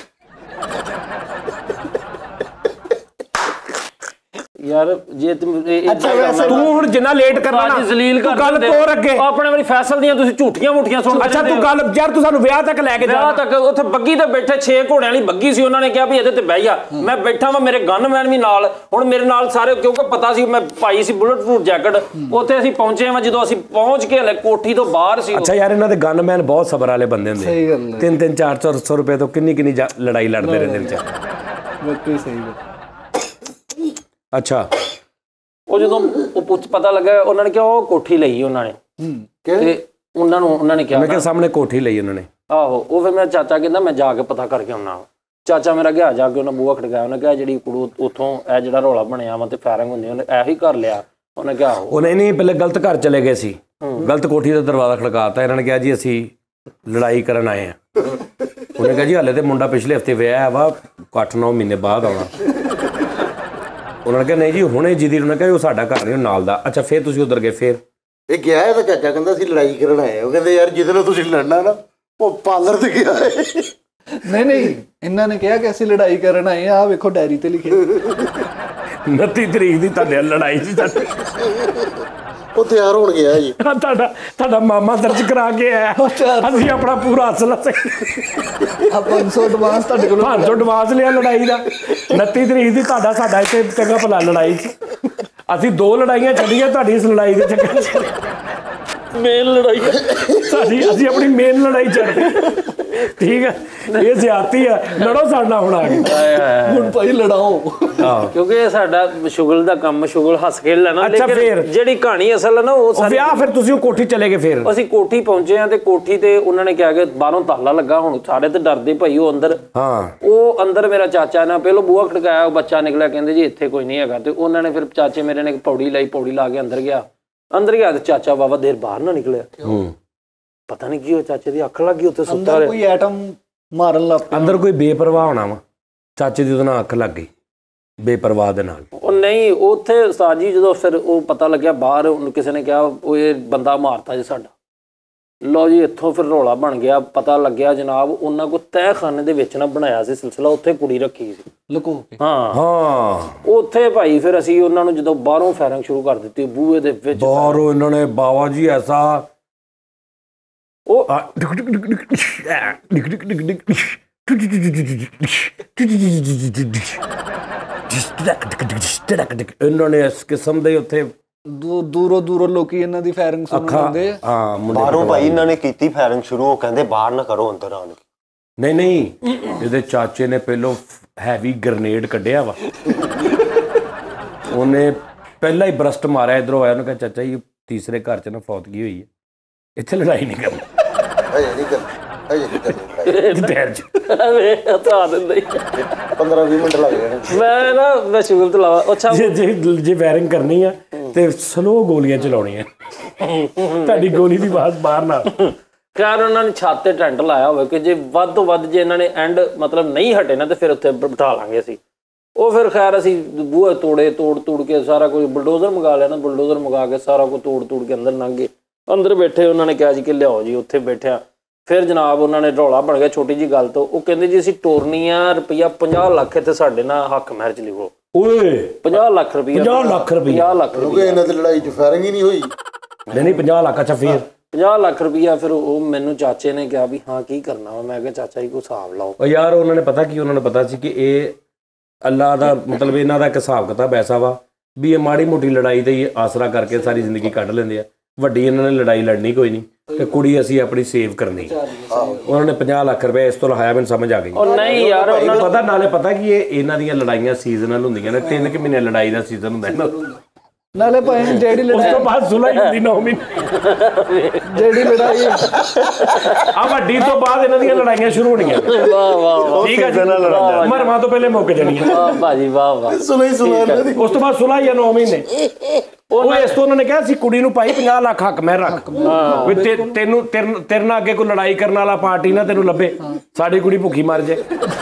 ਯਾਰ ਜੇ ਤੂੰ ਹੁਣ ਜਿੰਨਾ ਲੇਟ ਕਰਨਾ ਨਾ ਤੂੰ ਗੱਲ ਤੋਰ ਅੱਗੇ ਆਪਣੇ ਵਾਲੀ ਫੈਸਲ ਦੀਆਂ ਤੁਸੀਂ ਝੂਠੀਆਂ ਮੁੱਠੀਆਂ ਸੁਣਦੇ। ਅੱਛਾ ਤੂੰ ਗੱਲ ਯਾਰ ਤੂੰ ਸਾਨੂੰ ਵਿਆਹ ਤੱਕ ਲੈ ਕੇ ਜਾ। ਵਿਆਹ ਤੱਕ ਉੱਥੇ ਬੱਗੀ ਤੇ ਬੈਠੇ ਛੇ ਘੋੜਿਆਂ ਵਾਲੀ ਬੱਗੀ ਸੀ ਉਹਨਾਂ ਨੇ ਕਿਹਾ ਵੀ ਇਹਦੇ ਤੇ ਬਹਿ ਜਾ। ਮੈਂ ਬੈਠਾ ਵਾਂ ਮੇਰੇ ਗਨਮੈਨ ਵੀ ਨਾਲ ਹੁਣ ਮੇਰੇ ਨਾਲ ਸਾਰੇ ਕਿਉਂਕਿ ਪਤਾ ਸੀ ਮੈਂ ਪਾਈ ਸੀ ਬੁਲਟ ਪ੍ਰੂਫ ਜੈਕਟ। ਉੱਥੇ ਅਸੀਂ ਪਹੁੰਚੇ ਵਾਂ ਜਦੋਂ ਅਸੀਂ ਪਹੁੰਚ ਕੇ ਹਲੇ ਕੋਠੀ ਤੋਂ ਬਾਹਰ ਸੀ। ਅੱਛਾ ਯਾਰ ਇਹਨਾਂ ਦੇ ਗਨਮੈਨ ਬਹੁਤ ਸਬਰ ਵਾਲੇ ਬੰਦੇ ਹੁੰਦੇ। ਸਹੀ ਗੱਲ ਹੈ। ਤਿੰਨ ਤਿੰਨ ਚਾਰ ਚਾਰ ਸੌ ਰੁਪਏ ਤੋਂ ਕਿੰਨੀ ਕਿੰਨੀ ਲੜਾਈ ਲੜਦੇ ਰਹਿੰਦੇ ਵਿਚਾਰੇ। ਬਿਲਕੁਲ ਸਹੀ ਗੱਲ। ਅੱਛਾ ਉਹ ਜਦੋਂ ਉਹ ਪੁੱਛ ਪਤਾ ਲੱਗਾ ਉਹਨਾਂ ਨੇ ਕਿਹਾ ਉਹ ਕੋਠੀ ਲਈ ਉਹਨਾਂ ਨੇ ਤੇ ਉਹਨਾਂ ਨੂੰ ਉਹਨਾਂ ਨੇ ਕਿਹਾ ਮੈਂ ਕਿਹਾ ਸਾਹਮਣੇ ਕੋਠੀ ਲਈ ਉਹਨਾਂ ਨੇ। ਆਹੋ ਉਹ ਫਿਰ ਮੇਰਾ ਚਾਚਾ ਕਹਿੰਦਾ ਮੈਂ ਜਾ ਕੇ ਪਤਾ ਕਰਕੇ ਆਉਣਾ। ਚਾਚਾ ਮੇਰਾ ਗਿਆ ਜਾ ਕੇ ਉਹਨਾਂ ਬੂਹਾ ਖੜਕਾਇਆ, ਉਹਨੇ ਕਿਹਾ ਜਿਹੜੀ ਕੁੜੀ ਉੱਥੋਂ ਇਹ ਜਿਹੜਾ ਰੌਲਾ ਬਣਿਆ ਵਾ ਤੇ ਫਾਇਰਿੰਗ ਹੁੰਦੀ ਉਹਨੇ ਇਹੀ ਕਰ ਲਿਆ। ਉਹਨੇ ਕਿਹਾ ਉਹਨੇ ਨਹੀਂ ਪਹਿਲੇ ਗਲਤ ਘਰ ਚਲੇ ਗਏ ਸੀ, ਗਲਤ ਕੋਠੀ ਦਾ ਦਰਵਾਜ਼ਾ ਖੜਕਾਤਾ। ਇਹਨਾਂ ਨੇ ਕਿਹਾ ਜੀ ਅਸੀਂ ਲੜਾਈ ਕਰਨ ਆਏ ਆ। ਉਹਨੇ ਕਿਹਾ ਜੀ ਹਾਲੇ ਤੇ ਮੁੰਡਾ ਪਿਛਲੇ ਹਫਤੇ ਵਿਆਹਿਆ ਵਾ, ਅੱਠ ਨੌ ਮਹੀਨੇ ਬਾਅਦ ਆਉਣਾ। ਉਹਨਾਂ ਨੇ ਕਿਹਾ ਨਹੀਂ ਜੀ ਹੁਣੇ ਜਿਹਦੀ, ਉਹਨੇ ਕਿਹਾ ਉਹ ਸਾਡਾ ਘਰ ਨਹੀਂ, ਉਹ ਨਾਲ ਦਾ। ਅੱਛਾ ਫਿਰ ਤੁਸੀਂ ਉਧਰ ਗਏ? ਫਿਰ ਇਹ ਗਿਆ ਹੈ ਤਾਂ ਚਾਚਾ ਕਹਿੰਦਾ ਅਸੀਂ ਲੜਾਈ ਕਰਨ ਆਏ। ਉਹ ਕਹਿੰਦੇ ਯਾਰ ਜਿਹਦੇ ਨਾਲ ਤੁਸੀਂ ਲੜਨਾ ਨਾ ਉਹ ਪਾਰਲਰ ਤੇ ਗਿਆ ਹੈ। ਨਹੀਂ ਨਹੀਂ ਇਹਨਾਂ ਨੇ ਕਿਹਾ ਕਿ ਅਸੀਂ ਲੜਾਈ ਕਰਨ ਆਏ ਆ, ਵੇਖੋ ਡਾਇਰੀ ਤੇ ਲਿਖੇ ਉਨੱਤੀ ਤਰੀਕ ਦੀ ਤੁਹਾਡੇ ਲੜਾਈ ਸੀ। ਉਹ ਤਿਆਰ ਹੋਣ ਗਿਆ ਜੀ। ਤੁਹਾਡਾ ਤੁਹਾਡਾ ਮਾਮਾ ਦਰਜ ਕਰਾ ਕੇ ਆਇਆ, ਅਸੀਂ ਆਪਣਾ ਪੂਰਾ ਅਸਲ ਆ ਪੰਜ ਸੌ ਐਡਵਾਂਸ ਤੁਹਾਡੇ ਕੋਲ, ਪੰਜ ਸੌ ਐਡਵਾਂਸ ਲਿਆ ਲੜਾਈ ਦਾ। ਉਨੱਤੀ ਤਰੀਕ ਦੀ ਤੁਹਾਡਾ ਸਾਡਾ ਇੱਥੇ ਚੰਗਾ ਭਲਾ ਲੜਾਈ ਸੀ। ਅਸੀਂ ਦੋ ਲੜਾਈਆਂ ਛੱਡੀਆਂ ਤੁਹਾਡੀ ਇਸ ਲੜਾਈ ਦੇ ਚੱਕਰ 'ਚ। ਮੇਨ ਲੜਾਈ ਸਾਡੀ ਅਸੀਂ ਆਪਣੀ ਮੇਨ ਲੜਾਈ ਛੱਡ, ਠੀਕ ਹੈ। ਇਹ ਜ਼ਿਆਦਤੀ ਆ, ਲੜੋ ਸਾਡਾ ਹੁਣ ਆ ਕੇ, ਹੁਣ ਭਾਈ ਲੜਾਓ। ਕਿਉਂਕਿ ਇਹ ਸਾਡਾ ਸ਼ੁਗਲ ਦਾ ਕੰਮ, ਸ਼ੁਗਲ ਹੱਸ ਖੇਡ ਲੈਣਾ। ਅੱਛਾ ਫਿਰ ਜਿਹੜੀ ਕਹਾਣੀ ਅਸਲ ਹੈ ਨਾ ਉਹ ਸਾਰੀ ਵਿਆਹ, ਫਿਰ ਤੁਸੀਂ ਉਹ ਕੋਠੀ ਚਲੇ ਗਏ? ਫਿਰ ਅਸੀਂ ਕੋਠੀ ਪਹੁੰਚੇ ਆ ਤੇ ਕੋਠੀ ਤੇ ਉਹਨਾਂ ਨੇ ਕਿਹਾ ਕਿ ਬਾਹਰੋਂ ਤਾਲਾ ਲੱਗਾ, ਹੁਣ ਸਾਰੇ ਤੇ ਡਰਦੇ ਭਾਈ ਉਹ ਅੰਦਰ। ਹਾਂ ਉਹ ਅੰਦਰ ਮੇਰਾ ਚਾਚਾ ਨੇ ਪਹਿਲੋਂ ਬੂਹਾ ਖੜਕਾਇਆ, ਉਹ ਬੱਚਾ ਨਿਕਲਿਆ, ਕਹਿੰਦੇ ਜੀ ਇੱਥੇ ਕੋਈ ਨਹੀਂ ਹੈਗਾ। ਤੇ ਉਹਨਾਂ ਨੇ ਫਿਰ ਚਾਚੇ ਮੇਰੇ ਨੇ ਪੌੜੀ ਲਾਈ, ਪੌੜੀ ਲਾ ਕੇ ਅੰਦਰ ਗਿਆ। ਅੰਦਰ ਗਿਆ ਤੇ ਚਾਚਾ ਬਾਬਾ ਦੇਰ ਬਾਹਰ ਨਾ ਨਿਕਲਿਆ। ਪਤਾ ਨਹੀਂ ਕੀ ਹੋਇਆ, ਚਾਚੇ ਦੀ ਅੱਖ ਲੱਗ ਗਈ ਉੱਥੇ ਸੁੱਤਾ ਰਿਹਾ। ਕੋਈ ਐਟਮ ਮਾਰਨ ਲੱਗ ਪਿਆ ਅੰਦਰ, ਕੋਈ ਬੇਪਰਵਾਹ ਹੋਣਾ ਵਾ। ਚਾਚੇ ਦੀ ਉਹਦੇ ਨਾਲ ਅੱਖ ਲੱਗ ਗਈ ਬੇਪਰਵਾਹ ਦੇ ਨਾਲ। ਉਹ ਨਹੀਂ ਉੱਥੇ ਉਸਤਾਦ ਜੀ ਜਦੋਂ ਫਿਰ ਉਹ ਪਤਾ ਲੱਗਿਆ ਬਾਹਰ, ਉਹਨੂੰ ਕਿਸੇ ਨੇ ਕਿਹਾ ਉਹ ਇਹ ਬੰਦਾ ਮਾਰਤਾ ਜੀ ਸਾਡਾ। ਲਓ ਜੀ ਇੱਥੋਂ ਫਿਰ ਰੌਲਾ ਬਣ ਗਿਆ। ਪਤਾ ਲੱਗਿਆ ਜਨਾਬ ਉਹਨਾਂ ਕੋਲ ਤਹਿਖਾਨੇ ਦੇ ਵਿੱਚ ਨਾ ਬਣਾਇਆ ਸੀ ਸਿਲਸਿਲਾ, ਉੱਥੇ ਕੁੜੀ ਰੱਖੀ ਸੀ ਲੁਕੋ ਕੇ। ਹਾਂ ਹਾਂ ਉੱਥੇ ਭਾਈ ਫਿਰ ਅਸੀਂ ਉਹਨਾਂ ਨੂੰ ਜਦੋਂ ਬਾਹਰੋਂ ਫਾਇਰਿੰਗ ਸ਼ੁਰੂ ਕਰ ਦਿੱਤੀ ਬੂਹੇ ਦੇ ਵਿੱਚ, ਬਾਹਰੋਂ ਇਹਨਾਂ ਨੇ ਬਾਬਾ ਜੀ ਐਸਾ ਉਹ ਇਹਨਾਂ ਨੇ ਇਸ ਕਿਸਮ ਦੇ ਉੱਥੇ ਦੂਰੋਂ ਦੂਰੋਂ ਲੋਕੀ ਇਹਨਾਂ ਦੀ ਫਾਇਰਿੰਗ ਸੁਣਨ ਆਉਂਦੇ ਆ। ਹਾਂ ਮੁੰਡੇ ਬਾਹਰੋਂ ਭਾਈ ਇਹਨਾਂ ਨੇ ਕੀਤੀ ਫਾਇਰਿੰਗ ਸ਼ੁਰੂ, ਉਹ ਕਹਿੰਦੇ ਬਾਹਰ ਨਾ ਕਰੋ, ਅੰਦਰ ਆਣ ਕੇ। ਨਹੀਂ ਨਹੀਂ, ਇਹਦੇ ਚਾਚੇ ਨੇ ਪਹਿਲੋਂ ਹੈਵੀ ਗ੍ਰਨੇਡ ਕੱਢਿਆ ਵਾ। ਉਹਨੇ ਪਹਿਲਾਂ ਹੀ ਬਰਸਟ ਮਾਰਿਆ, ਇਧਰੋਂ ਆਇਆ। ਉਹਨੇ ਕਿਹਾ ਚਾਚਾ ਜੀ ਤੀਸਰੇ ਘਰ 'ਚ ਨਾ ਫੌਤਗੀ ਹੋਈ ਹੈ, ਇੱਥੇ ਲੜਾਈ ਨਹੀਂ ਕਰਨੀ। ਅਜੇ ਨਹੀਂ ਕਰਨੀ, ਅਜੇ ਨਹੀਂ ਕਰਨੀ ਪੈਰ 'ਚ ਹਥਾ ਦਿੰਦੇ ਪੰਦਰਾਂ ਵੀਹ ਮਿੰਟ ਲੱਗ ਜਾਣੇ। ਮੈਂ ਨਾ ਮੈਂ ਸ਼ੁਗਲ ਤੋਂ ਲਾਵਾ। ਅੱਛਾ ਜੇ ਜੇ ਜੇ ਫਾਇਰਿੰਗ ਕਰਨੀ ਆ ਤੇ ਸਲੋ ਗੋਲੀਆਂ ਚਲਾਉਣੀਆਂ, ਤੁਹਾਡੀ ਗੋਲੀ ਦੀ ਆਵਾਜ਼ ਬਾਹਰ ਨਾ। ਖੈਰ ਉਹਨਾਂ ਨੇ ਛੱਤ ਤੇ ਟੈਂਟ ਲਾਇਆ ਹੋਵੇ ਕਿ ਜੇ ਵੱਧ ਤੋਂ ਵੱਧ ਜੇ ਇਹਨਾਂ ਨੇ ਐਂਡ ਮਤਲਬ ਨਹੀਂ ਹਟੇ ਨਾ ਤੇ ਫਿਰ ਉੱਥੇ ਬਿਠਾ ਲਾਂਗੇ ਅਸੀਂ। ਉਹ ਫਿਰ ਖੈਰ ਅਸੀਂ ਬੂਹੇ ਤੋੜੇ, ਤੋੜ ਤੋੜ ਕੇ ਸਾਰਾ ਕੁਝ ਬੁਲਡੋਜ਼ਰ ਮੰਗਾ ਲਿਆ ਨਾ, ਬੁਲਡੋਜ਼ਰ ਮੰਗਾ ਕੇ ਸਾਰਾ ਕੁਝ ਤੋੜ ਤੋੜ ਕੇ ਅੰਦਰ ਲੰਘ ਗਏ। ਅੰਦਰ ਬੈਠੇ ਉਹਨਾਂ ਨੇ ਕਿਹਾ ਜੀ ਕਿ ਲਿਆਓ ਜੀ, ਉੱਥੇ ਬੈਠਿਆ। ਫਿਰ ਜਨਾਬ ਉਹਨਾਂ ਨੇ ਰੌਲਾ ਬਣ ਗਿਆ ਛੋਟੀ ਜੀ ਗੱਲ ਤੋਂ। ਉਹ ਕਹਿੰਦੇ ਜੀ ਅਸੀਂ ਟੋਰਨੀ ਆ ਰੁਪਈਆ ਪੰਜਾਹ ਲੱਖ ਇੱਥੇ ਸਾਡੇ ਨਾਲ ਹੱਕ ਮਹਿਰ 'ਚ ਲਿਖੋ। ਓਏ ਪੰਜਾਹ ਲੱਖ ਰੁਪਈਆ, ਪੰਜਾਹ ਲੱਖ ਰੁਪਈਆ, ਪੰਜਾਹ ਲੱਖ ਕਿਉਂਕਿ ਇਹਨਾਂ ਦੀ ਲੜਾਈ 'ਚ ਫਾਇਰਿੰਗ ਹੀ ਨਹੀਂ ਹੋਈ। ਨਹੀਂ ਨਹੀਂ ਪੰਜਾਹ ਲੱਖ। ਅੱਛਾ ਫਿਰ ਪੰਜਾਹ ਲੱਖ ਰੁਪਈਆ। ਫਿਰ ਉਹ ਮੈਨੂੰ ਚਾਚੇ ਨੇ ਕਿਹਾ ਵੀ ਹਾਂ ਕੀ ਕਰਨਾ ਵਾ। ਮੈਂ ਕਿਹਾ ਚਾਚਾ ਜੀ ਕੋਈ ਹਿਸਾਬ ਲਾਓ। ਉਹ ਯਾਰ ਉਹਨਾਂ ਨੇ ਪਤਾ ਕੀ, ਉਹਨਾਂ ਨੂੰ ਪਤਾ ਸੀ ਕਿ ਇਹ ਅੱਲਾ ਦਾ ਮਤਲਬ ਇਹਨਾਂ ਦਾ ਇੱਕ ਹਿਸਾਬ ਕਿਤਾਬ ਐਸਾ ਵਾ ਵੀ ਇਹ ਮਾੜੀ ਮੋਟੀ ਲੜਾਈ ਦਾ ਹੀ ਆਸਰਾ ਕਰਕੇ ਸਾਰੀ ਜ਼ਿੰਦਗੀ ਕੱਢ ਲੈਂਦੇ ਆ। ਵੱਡੀ ਇਹਨਾਂ ਨੇ ਲੜਾਈ ਲੜਨੀ ਕੋਈ ਨਹੀਂ, ਤੇ ਕੁੜੀ ਅਸੀਂ ਆਪਣੀ ਸੇਵ ਕਰਨੀ। ਉਹਨਾਂ ਨੇ ਪੰਜਾਹ ਲੱਖ ਰੁਪਏ ਇਸ ਤੋਂ ਲਹਾਇਆ, ਮੈਨੂੰ ਸਮਝ ਆ ਗਈ। ਉਹ ਨਹੀਂ ਯਾਰ ਉਹਨਾਂ ਨੂੰ ਪਤਾ, ਨਾਲੇ ਪਤਾ ਕੀ ਇਹ ਇਹਨਾਂ ਦੀਆਂ ਲੜਾਈਆਂ ਸੀਜ਼ਨਲ ਹੁੰਦੀਆਂ ਨੇ। ਤਿੰਨ ਕੁ ਮਹੀਨੇ ਲੜਾਈ ਦਾ ਸੀਜ਼ਨ ਹੁੰਦਾ ਇਹਨਾਂ ਦਾ। ਨਾਲੇ ਭਾਈ ਜਿਹੜੀ ਉਸ ਲੜਾਈ ਤੋਂ ਬਾਅਦ ਸੁਲਹ ਹੀ ਹੁੰਦੀ ਨੌ ਮਹੀਨੇ। ਜਿਹੜੀ ਲੜਾਈ ਆ ਵੱਡੀ ਤੋਂ ਬਾਅਦ ਇਹਨਾਂ ਦੀਆਂ ਲੜਾਈਆਂ ਸ਼ੁਰੂ ਹੋਣੀਆਂ। ਵਾਹ ਵਾਹ ਠੀਕ ਹੈ ਜੀ, ਮਰਮਾਂ ਤੋਂ ਪਹਿਲੇ ਮੁੱਕ ਜਾਣੀਆਂ। ਵਾਹ ਭਾਜੀ ਵਾਹ ਵਾਹ। ਸੁਣਾਈ ਸੁਣਾ ਉਸ ਤੋਂ ਬਾਅਦ ਸੁਲਹ ਹੀ ਨੌ ਮਹੀਨੇ। ਉਹ ਇਸ ਤੋਂ ਉਹਨਾਂ ਨੇ ਕਿਹਾ ਸੀ ਕੁੜੀ ਨੂੰ ਭਾਈ ਪੰਜਾਹ ਲੱਖ ਹੱਕ ਮੈਂ ਰੱਖ, ਵੀ ਤੈਨੂੰ ਤੇਰੇ ਨਾਲ ਅੱਗੇ ਕੋਈ ਲੜਾਈ ਕਰਨ ਵਾਲਾ ਪਾਰਟੀ ਨਾ ਤੈਨੂੰ ਲੱਭੇ, ਸਾਡੀ ਕੁੜੀ ਭੁੱਖੀ ਮਰ ਜੇ।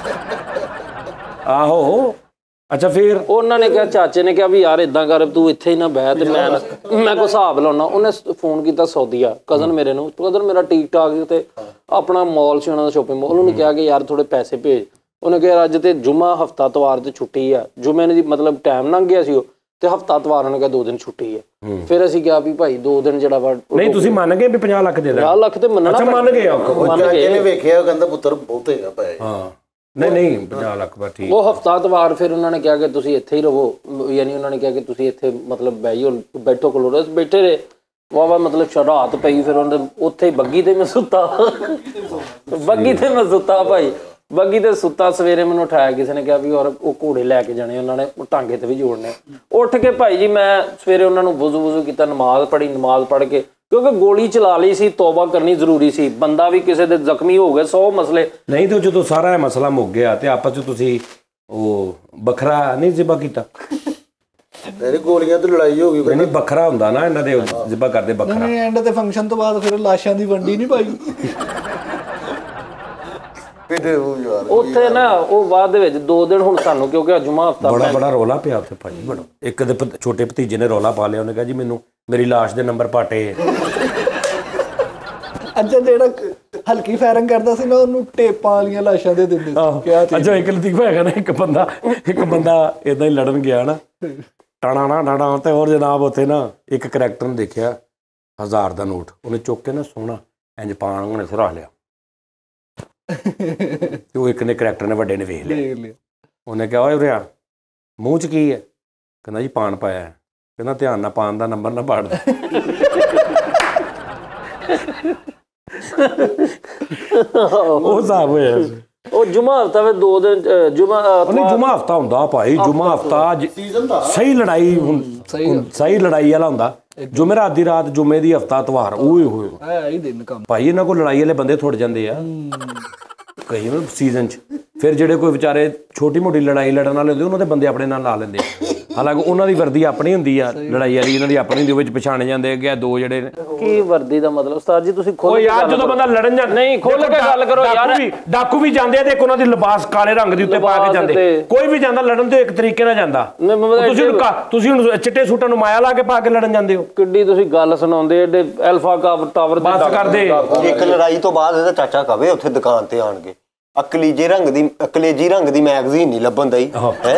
ਆਹੋ ਅੱਛਾ ਫਿਰ ਉਹਨਾਂ ਨੇ ਕਿਹਾ, ਚਾਚੇ ਨੇ ਕਿਹਾ ਵੀ ਯਾਰ ਇਦਾਂ ਕਰ ਤੂੰ ਇੱਥੇ ਹੀ ਨਾ ਬਹਿ ਤੇ ਮੈਂ ਮੈਂ ਕੋਈ ਹਿਸਾਬ ਲਾਉਣਾ। ਉਹਨੇ ਫੋਨ ਕੀਤਾ ਸੌਦੀਆ ਕਜ਼ਨ ਮੇਰੇ ਨੂੰ। ਕਜ਼ਨ ਮੇਰਾ ਠੀਕ ਠਾਕ ਤੇ ਆਪਣਾ ਮਾਲ ਸੀ ਉਹਨਾਂ ਦਾ ਸ਼ੋਪਿੰਗ ਮਾਲ। ਉਹਨੂੰ ਕਿਹਾ ਕਿ ਯਾਰ ਥੋੜੇ ਪੈਸੇ ਭੇਜ। ਉਹਨੇ ਕਿਹਾ ਅੱਜ ਤੇ ਜੁਮਾ ਹਫਤਾ ਤਵਾਰ ਤੇ ਛੁੱਟੀ ਆ। ਜੁਮੇ ਦੀ ਮਤਲਬ ਟਾਈਮ ਲੰਘ ਗਿਆ ਸੀ ਉਹ, ਤੇ ਹਫਤਾ ਤਵਾਰ ਉਹਨੇ ਕਿਹਾ ਦੋ ਦਿਨ ਛੁੱਟੀ ਹੈ। ਫਿਰ ਅਸੀਂ ਕਿਹਾ ਵੀ ਭਾਈ ਦੋ ਦਿਨ ਜਿਹੜਾ ਵਾ ਨਹੀਂ ਤੁਸੀਂ ਮੰਨ ਗਏ ਵੀ ਪੰਜਾਹ ਲੱਖ ਦੇ ਦੇ। ਪੰਜਾਹ ਲੱਖ ਤੇ ਮੰਨਣਾ। ਅੱਛਾ ਮੰਨ ਗਏ। ਇਹਨੇ ਵੇਖਿਆ ਕਹਿੰਦਾ ਪੁੱਤਰ ਬਹੁਤ ਹੈਗਾ ਪਏ। ਹਾਂ ਨਹੀਂ ਨਹੀਂ ਪੰਜਾਹ ਲੱਖ ਬਸ ਠੀਕ। ਉਹ ਹਫਤਾ ਤਵਾਰ ਫਿਰ ਉਹਨਾਂ ਨੇ ਕਿਹਾ ਕਿ ਤੁਸੀਂ ਇੱਥੇ ਹੀ ਰਹੋ, ਯਾਨੀ ਉਹਨਾਂ ਨੇ ਕਿਹਾ ਕਿ ਤੁਸੀਂ ਇੱਥੇ ਮਤਲਬ ਬੈਠੋ ਬੈਠੋ ਕੋਲੋਂ ਬੈਠੇ ਰਹੇ। ਵਾਹ ਵਾਹ ਮਤਲਬ ਰਾਤ ਪਈ। ਫਿਰ ਉਹਨੇ ਉੱਥੇ ਬੱਗੀ ਤੇ ਮੈਂ ਸੁੱਤਾ, ਬੱਗੀ ਤੇ ਮੈਂ ਸੁੱਤਾ ਭਾਈ, ਬੱਗੀ ਤੇ ਸੁੱਤਾ। ਸਵੇਰੇ ਮੈਨੂੰ ਉਠਾਇਆ ਕਿਸੇ ਨੇ, ਕਿਹਾ ਵੀ ਔਰ ਉਹ ਘੋੜੇ ਲੈ ਕੇ ਜਾਣੇ ਉਹਨਾਂ ਨੇ, ਟਾਂਗੇ ਤੇ ਵੀ ਜੋੜਨੇ। ਉੱਠ ਕੇ ਭਾਈ ਜੀ ਮੈਂ ਸਵੇਰੇ ਉਹਨਾਂ ਨੂੰ ਵੁਜ਼ੂ ਵੁਜ਼ੂ ਕੀਤਾ, ਨਮਾਜ਼ ਪੜ੍ਹੀ। ਨਮਾਜ਼ ਪੜ੍ਹ ਕੇ ਕਿਉਂਕਿ ਗੋਲੀ ਚਲਾ ਲਈ ਸੀ, ਤੋਬਾ ਕਰਨੀ ਜ਼ਰੂਰੀ ਸੀ, ਬੰਦਾ ਵੀ ਕਿਸੇ ਦੇ ਜ਼ਖਮੀ ਹੋ ਗਏ, ਸੌ ਮਸਲੇ ਨਹੀਂ ਤਾਂ ਜਦੋਂ ਸਾਰਾ ਇਹ ਮਸਲਾ ਮੁੱਕ ਗਿਆ ਤੇ ਆਪਸ ਚ ਤੁਸੀਂ ਉਹ ਵੱਖਰਾ ਨਹੀਂ ਜ਼ਿਬਾ ਕੀਤਾ? ਮੇਰੇ ਗੋਲੀਆਂ ਤੇ ਲੜਾਈ ਹੋ ਗਈ। ਨਹੀਂ ਵੱਖਰਾ ਹੁੰਦਾ ਨਾ ਇਹਨਾਂ ਦੇ ਜ਼ਿਬਾ ਕਰਦੇ ਵੱਖਰਾ। ਨਹੀਂ ਐਂਡ ਤੇ ਫੰਕਸ਼ਨ ਤੋਂ ਬਾਅਦ ਫਿਰ ਲਾਸ਼ਾਂ ਦੀ ਵੰਡੀ ਨਹੀਂ ਪਾਈ। ਉੱਥੇ ਨਾ ਉਹ ਬਾਅਦ ਦੇ ਵਿੱਚ ਦੋ ਦਿਨ ਹੁਣ ਸਾਨੂੰ ਕਿਉਂਕਿ ਜੁਮਾ ਹਫਤਾ ਬੜਾ ਬੜਾ ਰੌਲਾ ਪਿਆ ਉੱਥੇ ਭਾਜੀ ਬੜਾ। ਇੱਕ ਦੇ ਛੋਟੇ ਭਤੀਜੇ ਨੇ ਰੌਲਾ ਪਾ ਲਿਆ, ਉਹਨੇ ਕਿਹਾ ਜੀ ਮੈਨੂੰ ਮੇਰੀ ਲਾਸ਼ ਦੇ ਨੰਬਰ ਪਾਟੇ। ਅੱਛਾ ਜਿਹੜਾ ਹਲਕੀ ਫਾਇਰਿੰਗ ਕਰਦਾ ਸੀ ਨਾ ਉਹਨੂੰ ਟੇਪਾਂ ਵਾਲੀਆਂ ਲਾਸ਼ਾਂ ਦੇ ਦਿੰਦੇ ਸੀ। ਅੱਛਾ ਇੱਕ ਲਤੀਫਾ ਹੈਗਾ ਨਾ, ਇੱਕ ਬੰਦਾ ਇੱਕ ਬੰਦਾ ਏਦਾਂ ਹੀ ਲੜਨ ਗਿਆ ਨਾ ਟਾਣਾ ਨਾ ਟਾਣਾ ਤੇ ਹੋਰ ਜਨਾਬ ਉੱਥੇ ਨਾ ਇੱਕ ਕਰੈਕਟਰ ਨੇ ਦੇਖਿਆ ਹਜ਼ਾਰ ਦਾ ਨੋਟ, ਉਹਨੇ ਚੁੱਕ ਕੇ ਨਾ ਸੋਹਣਾ ਇੰਜ ਪਾਣ ਉਹਨੇ ਸੁਰਾ ਲਿਆ ਤੇ ਉਹ ਇੱਕ ਨੇ ਕਰੈਕਟਰ ਨੇ ਵੱਡੇ ਨੇ ਵੇਖ ਲਿਆ। ਉਹਨੇ ਕਿਹਾ ਓਏ ਉਰਿਆ ਮੂੰਹ ਚ ਕੀ ਹੈ? ਕਹਿੰਦਾ ਜੀ ਪਾਨ ਪਾਇਆ। ਕਹਿੰਦਾ ਧਿਆਨ ਨਾਲ ਪਾਨ ਦਾ ਨੰਬਰ ਨਾ ਪਾੜ। ਉਹ ਹਿਸਾਬ ਹੋਇਆ। ਉਹ ਜੁਮਾ ਹਫਤਾ ਵਿੱਚ ਦੋ ਦਿਨ ਜੁਮਾ ਨਹੀਂ ਜੁਮਾ ਹਫਤਾ ਹੁੰਦਾ ਭਾਈ, ਜੁਮਾ ਹਫਤਾ ਸਹੀ ਲੜਾਈ ਹੁਣ ਸਹੀ ਲੜਾਈ ਵਾਲਾ ਹੁੰਦਾ। ਜੁਮੇਰਾਤ ਦੀ ਰਾਤ, ਜੁਮੇ ਦੀ ਹਫਤਾ ਇਤਵਾਰ, ਓਏ ਹੋਏ ਭਾਈ ਇਹਨਾਂ ਕੋਲ ਲੜਾਈ ਵਾਲੇ ਬੰਦੇ ਥੋੜ ਜਾਂਦੇ ਆ ਕਈ ਸੀਜ਼ਨ ਚ। ਫਿਰ ਜਿਹੜੇ ਕੋਈ ਵਿਚਾਰੇ ਛੋਟੀ ਮੋਟੀ ਲੜਾਈ ਲੜਨ ਵਾਲੇ ਹੁੰਦੇ ਉਹਨਾਂ ਦੇ ਬੰਦੇ ਆਪਣੇ ਨਾਲ ਲਾ ਲੈਂਦੇ ਆ। ਹਾਲਾਂਕਿ ਉਹਨਾਂ ਦੀ ਵਰਦੀ ਆਪਣੀ ਹੁੰਦੀ ਆ, ਲੜਾਈ ਵਾਲੀ ਇਹਨਾਂ ਦੀ ਆਪਣੀ ਹੁੰਦੀ, ਉਹ ਵਿੱਚ ਪਛਾਣੇ ਜਾਂਦੇ ਅੱਗੇ ਦੋ ਜਿਹੜੇ ਨੇ। ਕੀ ਵਰਦੀ ਦਾ ਮਤਲਬ ਉਸਤਾਦ ਜੀ ਤੁਸੀਂ ਖੋਲ ਯਾਰ ਜਦੋਂ ਬੰਦਾ ਲੜਨ ਜਾਂਦਾ ਨਹੀਂ ਖੋਲ ਕੇ ਗੱਲ ਕਰੋ ਯਾਰ। ਡਾਕੂ ਵੀ ਜਾਂਦੇ ਆ ਤੇ ਇੱਕ ਉਹਨਾਂ ਦੀ ਲਿਬਾਸ ਕਾਲੇ ਰੰਗ ਦੀ ਉੱਤੇ ਪਾ ਕੇ ਜਾਂਦੇ। ਕੋਈ ਵੀ ਜਾਂਦਾ ਲੜਨ ਤੇ ਇੱਕ ਤਰੀਕੇ ਨਾਲ ਜਾਂਦਾ। ਤੁਸੀਂ ਤੁਸੀਂ ਹੁਣ ਚਿੱਟੇ ਸੂਟਾਂ ਨੂੰ ਮਾਇਆ ਲਾ ਕੇ ਪਾ ਕੇ ਲੜਨ ਜਾਂਦੇ ਹੋ। ਕਿੱਡੀ ਤੁਸੀਂ ਗੱਲ ਸੁਣਾਉਂਦੇ ਏਡੇ ਐਲਫਾ ਟਾਵਰ ਬਸ ਕਰਦੇ। ਇੱਕ ਲੜਾਈ ਤੋਂ ਬਾਅਦ ਇਹਦਾ ਚਾਚਾ ਕਵੇ ਉੱਥੇ ਦੁਕਾਨ ਤੇ ਆਣ ਕੇ ਅਕਲੀਜੇ ਰੰਗ ਦੀ ਅਕਲੇਜੀ ਰੰਗ ਦੀ ਮੈਗਜ਼ੀਨ ਨਹੀਂ ਲੱਭਣ ਦਈ ਹੈ।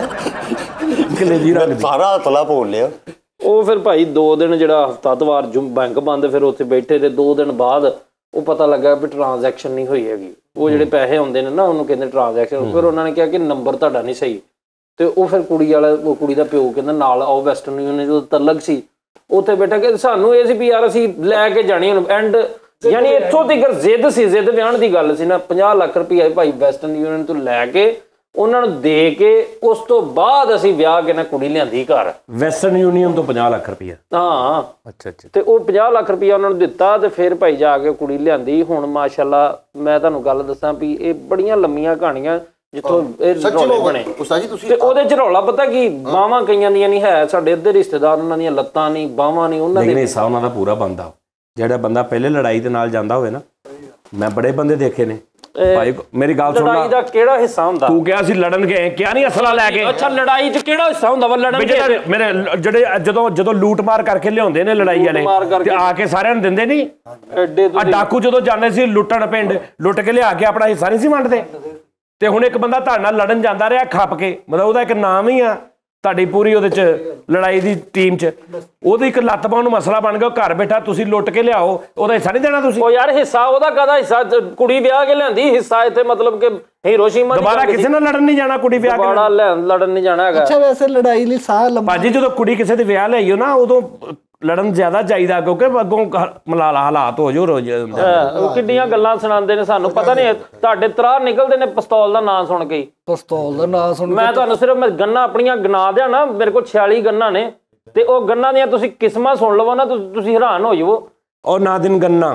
ਅਕਲੇਜੀ ਰੰਗ ਦੀ ਸਾਰਾ ਹਤਲਾ ਬੋਲ ਲਿਆ। ਉਹ ਫਿਰ ਭਾਈ ਦੋ ਦਿਨ ਜਿਹੜਾ ਹਫਤਾ ਤਵਾਰ ਬੈਂਕ ਬੰਦ, ਫਿਰ ਉੱਥੇ ਬੈਠੇ ਤੇ ਦੋ ਦਿਨ ਬਾਅਦ ਉਹ ਪਤਾ ਲੱਗਾ ਵੀ ਟ੍ਰਾਂਜੈਕਸ਼ਨ ਨਹੀਂ ਹੋਈ ਹੈਗੀ। ਉਹ ਜਿਹੜੇ ਪੈਸੇ ਆਉਂਦੇ ਨੇ ਨਾ ਉਹਨੂੰ ਕਹਿੰਦੇ ਟ੍ਰਾਂਜੈਕਸ਼ਨ। ਫਿਰ ਉਹਨਾਂ ਨੇ ਕਿਹਾ ਕਿ ਨੰਬਰ ਤੁਹਾਡਾ ਨਹੀਂ ਸਹੀ। ਤੇ ਉਹ ਫਿਰ ਕੁੜੀ ਵਾਲਾ ਉਹ ਕੁੜੀ ਦਾ ਪਿਓ ਕਹਿੰਦਾ ਨਾਲ ਆਓ ਵੈਸਟਰਨ ਯੂਨੀਅਨ ਜਦੋਂ ਤਲਕ ਸੀ ਉੱਥੇ ਬੈਠਾ ਕਿ ਸਾਨੂੰ ਇਹ ਸੀ ਵੀ ਯਾਰ ਅਸੀਂ ਲੈ ਕੇ ਜਾਣੀ ਹੁਣ ਐਂਡ ਯਾਨੀ ਇੱਥੋਂ ਤੱਕ ਜ਼ਿੱਦ ਸੀ, ਜ਼ਿੱਦ ਵਿਆਹਣ ਦੀ ਗੱਲ ਸੀ ਨਾ। ਪੰਜਾਹ ਲੱਖ ਰੁਪਈਆ ਭਾਈ ਵੈਸਟਰਨ ਯੂਨੀਅਨ ਤੋਂ ਲੈ ਕੇ ਉਹਨਾਂ ਨੂੰ ਦੇ ਕੇ ਉਸ ਤੋਂ ਬਾਅਦ ਅਸੀਂ ਵਿਆਹ ਕੇ ਨਾ ਕੁੜੀ ਲਿਆਂਦੀ ਘਰ। ਵੈਸਟਰਨ ਯੂਨੀਅਨ ਤੋਂ ਪੰਜਾਹ ਲੱਖ ਰੁਪਈਆ? ਹਾਂ ਅੱਛਾ ਅੱਛਾ। ਤੇ ਉਹ ਪੰਜਾਹ ਲੱਖ ਰੁਪਈਆ ਉਹਨਾਂ ਨੂੰ ਦਿੱਤਾ ਤੇ ਫਿਰ ਭਾਈ ਜਾ ਕੇ ਕੁੜੀ ਲਿਆਂਦੀ। ਹੁਣ ਮਾਸ਼ਾਅੱਲਾ ਮੈਂ ਤੁਹਾਨੂੰ ਗੱਲ ਦੱਸਾਂ ਵੀ ਇਹ ਬੜੀਆਂ ਲੰਮੀਆਂ ਕਹਾਣੀਆਂ ਜਿੱਥੋਂ ਇਹ ਰੌਲੇ ਬਣੇ। ਤੇ ਉਹਦੇ ਚ ਰੌਲਾ ਪਤਾ ਕੀ, ਬਾਹਾਂ ਕਈਆਂ ਦੀਆਂ ਨਹੀਂ ਹੈ, ਸਾਡੇ ਅੱਧੇ ਰਿਸ਼ਤੇਦਾਰ ਉਹਨਾਂ ਦੀਆਂ ਲੱਤਾਂ ਨਹੀਂ ਬਾਹਾਂ ਨਹੀਂ, ਉਹਨਾਂ ਦੇ ਹਿੱਸਾ ਉਹਨਾਂ ਦਾ ਪੂਰਾ ਬਣਦਾ। ਜਿਹੜਾ ਬੰਦਾ ਪਹਿਲੇ ਲੜਾਈ ਦੇ ਨਾਲ ਜਾਂਦਾ ਹੋਵੇ ਨਾ, ਮੈਂ ਬੜੇ ਬੰਦੇ ਦੇਖੇ ਨੇ ਭਾਈ। ਮੇਰੀ ਗੱਲ ਸੁਣ, ਲੜਾਈ ਦਾ ਕਿਹੜਾ ਹਿੱਸਾ ਹੁੰਦਾ? ਤੂੰ ਕਿਹਾ ਸੀ ਲੜਨ ਗਏ, ਕਿਹਾ ਨਹੀਂ ਅਸਲਾ ਲੈ ਕੇ। ਅੱਛਾ ਲੜਾਈ 'ਚ ਕਿਹੜਾ ਹਿੱਸਾ ਹੁੰਦਾ ਵਾ ਲੜਨ ਦੇ? ਮੇਰੇ ਜਿਹੜੇ ਜਦੋਂ ਜਦੋਂ ਲੂਟ ਮਾਰ ਕਰਕੇ ਲਿਆਉਂਦੇ ਨੇ ਲੜਾਈ ਵਾਲੇ ਤੇ ਆ ਕੇ ਸਾਰਿਆਂ ਨੂੰ ਦਿੰਦੇ ਨਹੀਂ। ਐਡੇ ਆ ਡਾਕੂ ਜਦੋਂ ਜਾਂਦੇ ਸੀ ਲੁੱਟਣ ਪਿੰਡ, ਲੁੱਟ ਕੇ ਲਿਆ ਕੇ ਆਪਣਾ ਹਿੱਸਾ ਨਹੀਂ ਸੀ ਵੰਡਦੇ। ਤੇ ਹੁਣ ਇੱਕ ਬੰਦਾ ਤੁਹਾਡੇ ਨਾਲ ਲੜਨ ਜਾਂਦਾ ਰਿਹਾ ਖੱਪ ਕੇ, ਮਤਲਬ ਉਹਦਾ ਇੱਕ ਨਾਮ ਹੀ ਆ ਤੁਹਾਡੀ ਪੂਰੀ ਉਹਦੇ ਚ ਲੜਾਈ ਦੀ ਟੀਮ ਚ। ਉਹਦੀ ਇੱਕ ਲੱਤ ਪਾਉਣ ਨੂੰ ਮਸਲਾ ਬਣ ਗਿਆ, ਘਰ ਬੈਠਾ ਤੁਸੀਂ ਲੁੱਟ ਕੇ ਲਿਆਓ, ਉਹਦਾ ਹਿੱਸਾ ਨਹੀਂ ਦੇਣਾ ਤੁਸੀਂ? ਉਹ ਯਾਰ ਹਿੱਸਾ ਉਹਦਾ ਕਾਹਦਾ ਹਿੱਸਾ? ਕੁੜੀ ਵਿਆਹ ਕੇ ਲਿਆਂਦੀ, ਹਿੱਸਾ ਇੱਥੇ ਮਤਲਬ ਕਿ ਹੀਰੋਸ਼ੀਮਾ ਦੁਬਾਰਾ ਕਿਸੇ ਨਾਲ ਲੜਨ ਨਹੀਂ ਜਾਣਾ। ਕੁੜੀ ਵਿਆਹ ਕੇ ਲੜਨ ਨਹੀਂ ਜਾਣਾ ਹੈਗਾ। ਅੱਛਾ ਵੈਸੇ ਲੜਾਈ ਲਈ ਸਾਹ ਲੰਮਾ ਭਾਜੀ ਜਦੋਂ ਕੁੜੀ ਕਿਸੇ ਦੇ ਵਿਆਹ ਲਿਆਈਓ ਨਾ ਉਦੋਂ ਲੜਨ ਜ਼ਿਆਦਾ ਚਾਹੀਦਾ, ਕਿਉਂਕਿ ਅੱਗੋਂ ਮਲਾਲਾ ਹਾਲਾਤ ਹੋ ਜੋ ਰੋਜ਼। ਉਹ ਕਿੱਡੀਆਂ ਗੱਲਾਂ ਸੁਣਾਉਂਦੇ ਨੇ ਸਾਨੂੰ, ਪਤਾ ਨਹੀਂ ਤੁਹਾਡੇ ਤਰਾਰ ਨਿਕਲਦੇ ਨੇ ਪਿਸਤੌਲ ਦਾ ਨਾਂ ਸੁਣ ਕੇ। ਪਿਸਤੌਲ ਦਾ ਨਾਂ ਸੁਣ ਮੈਂ ਤੁਹਾਨੂੰ ਸਿਰਫ ਮੈਂ ਗੰਨਾਂ ਆਪਣੀਆਂ ਗਿਣਾ ਦਿਆਂ ਨਾ, ਮੇਰੇ ਕੋਲ ਛਿਆਲੀ ਗੰਨਾਂ ਨੇ ਤੇ ਉਹ ਗੰਨਾਂ ਦੀਆਂ ਤੁਸੀਂ ਕਿਸਮਾਂ ਸੁਣ ਲਵੋ ਨਾ ਤੁਸੀਂ ਹੈਰਾਨ ਹੋ ਜਾਵੋ। ਉਹ ਨਾ ਦਿਨ ਗੰਨਾ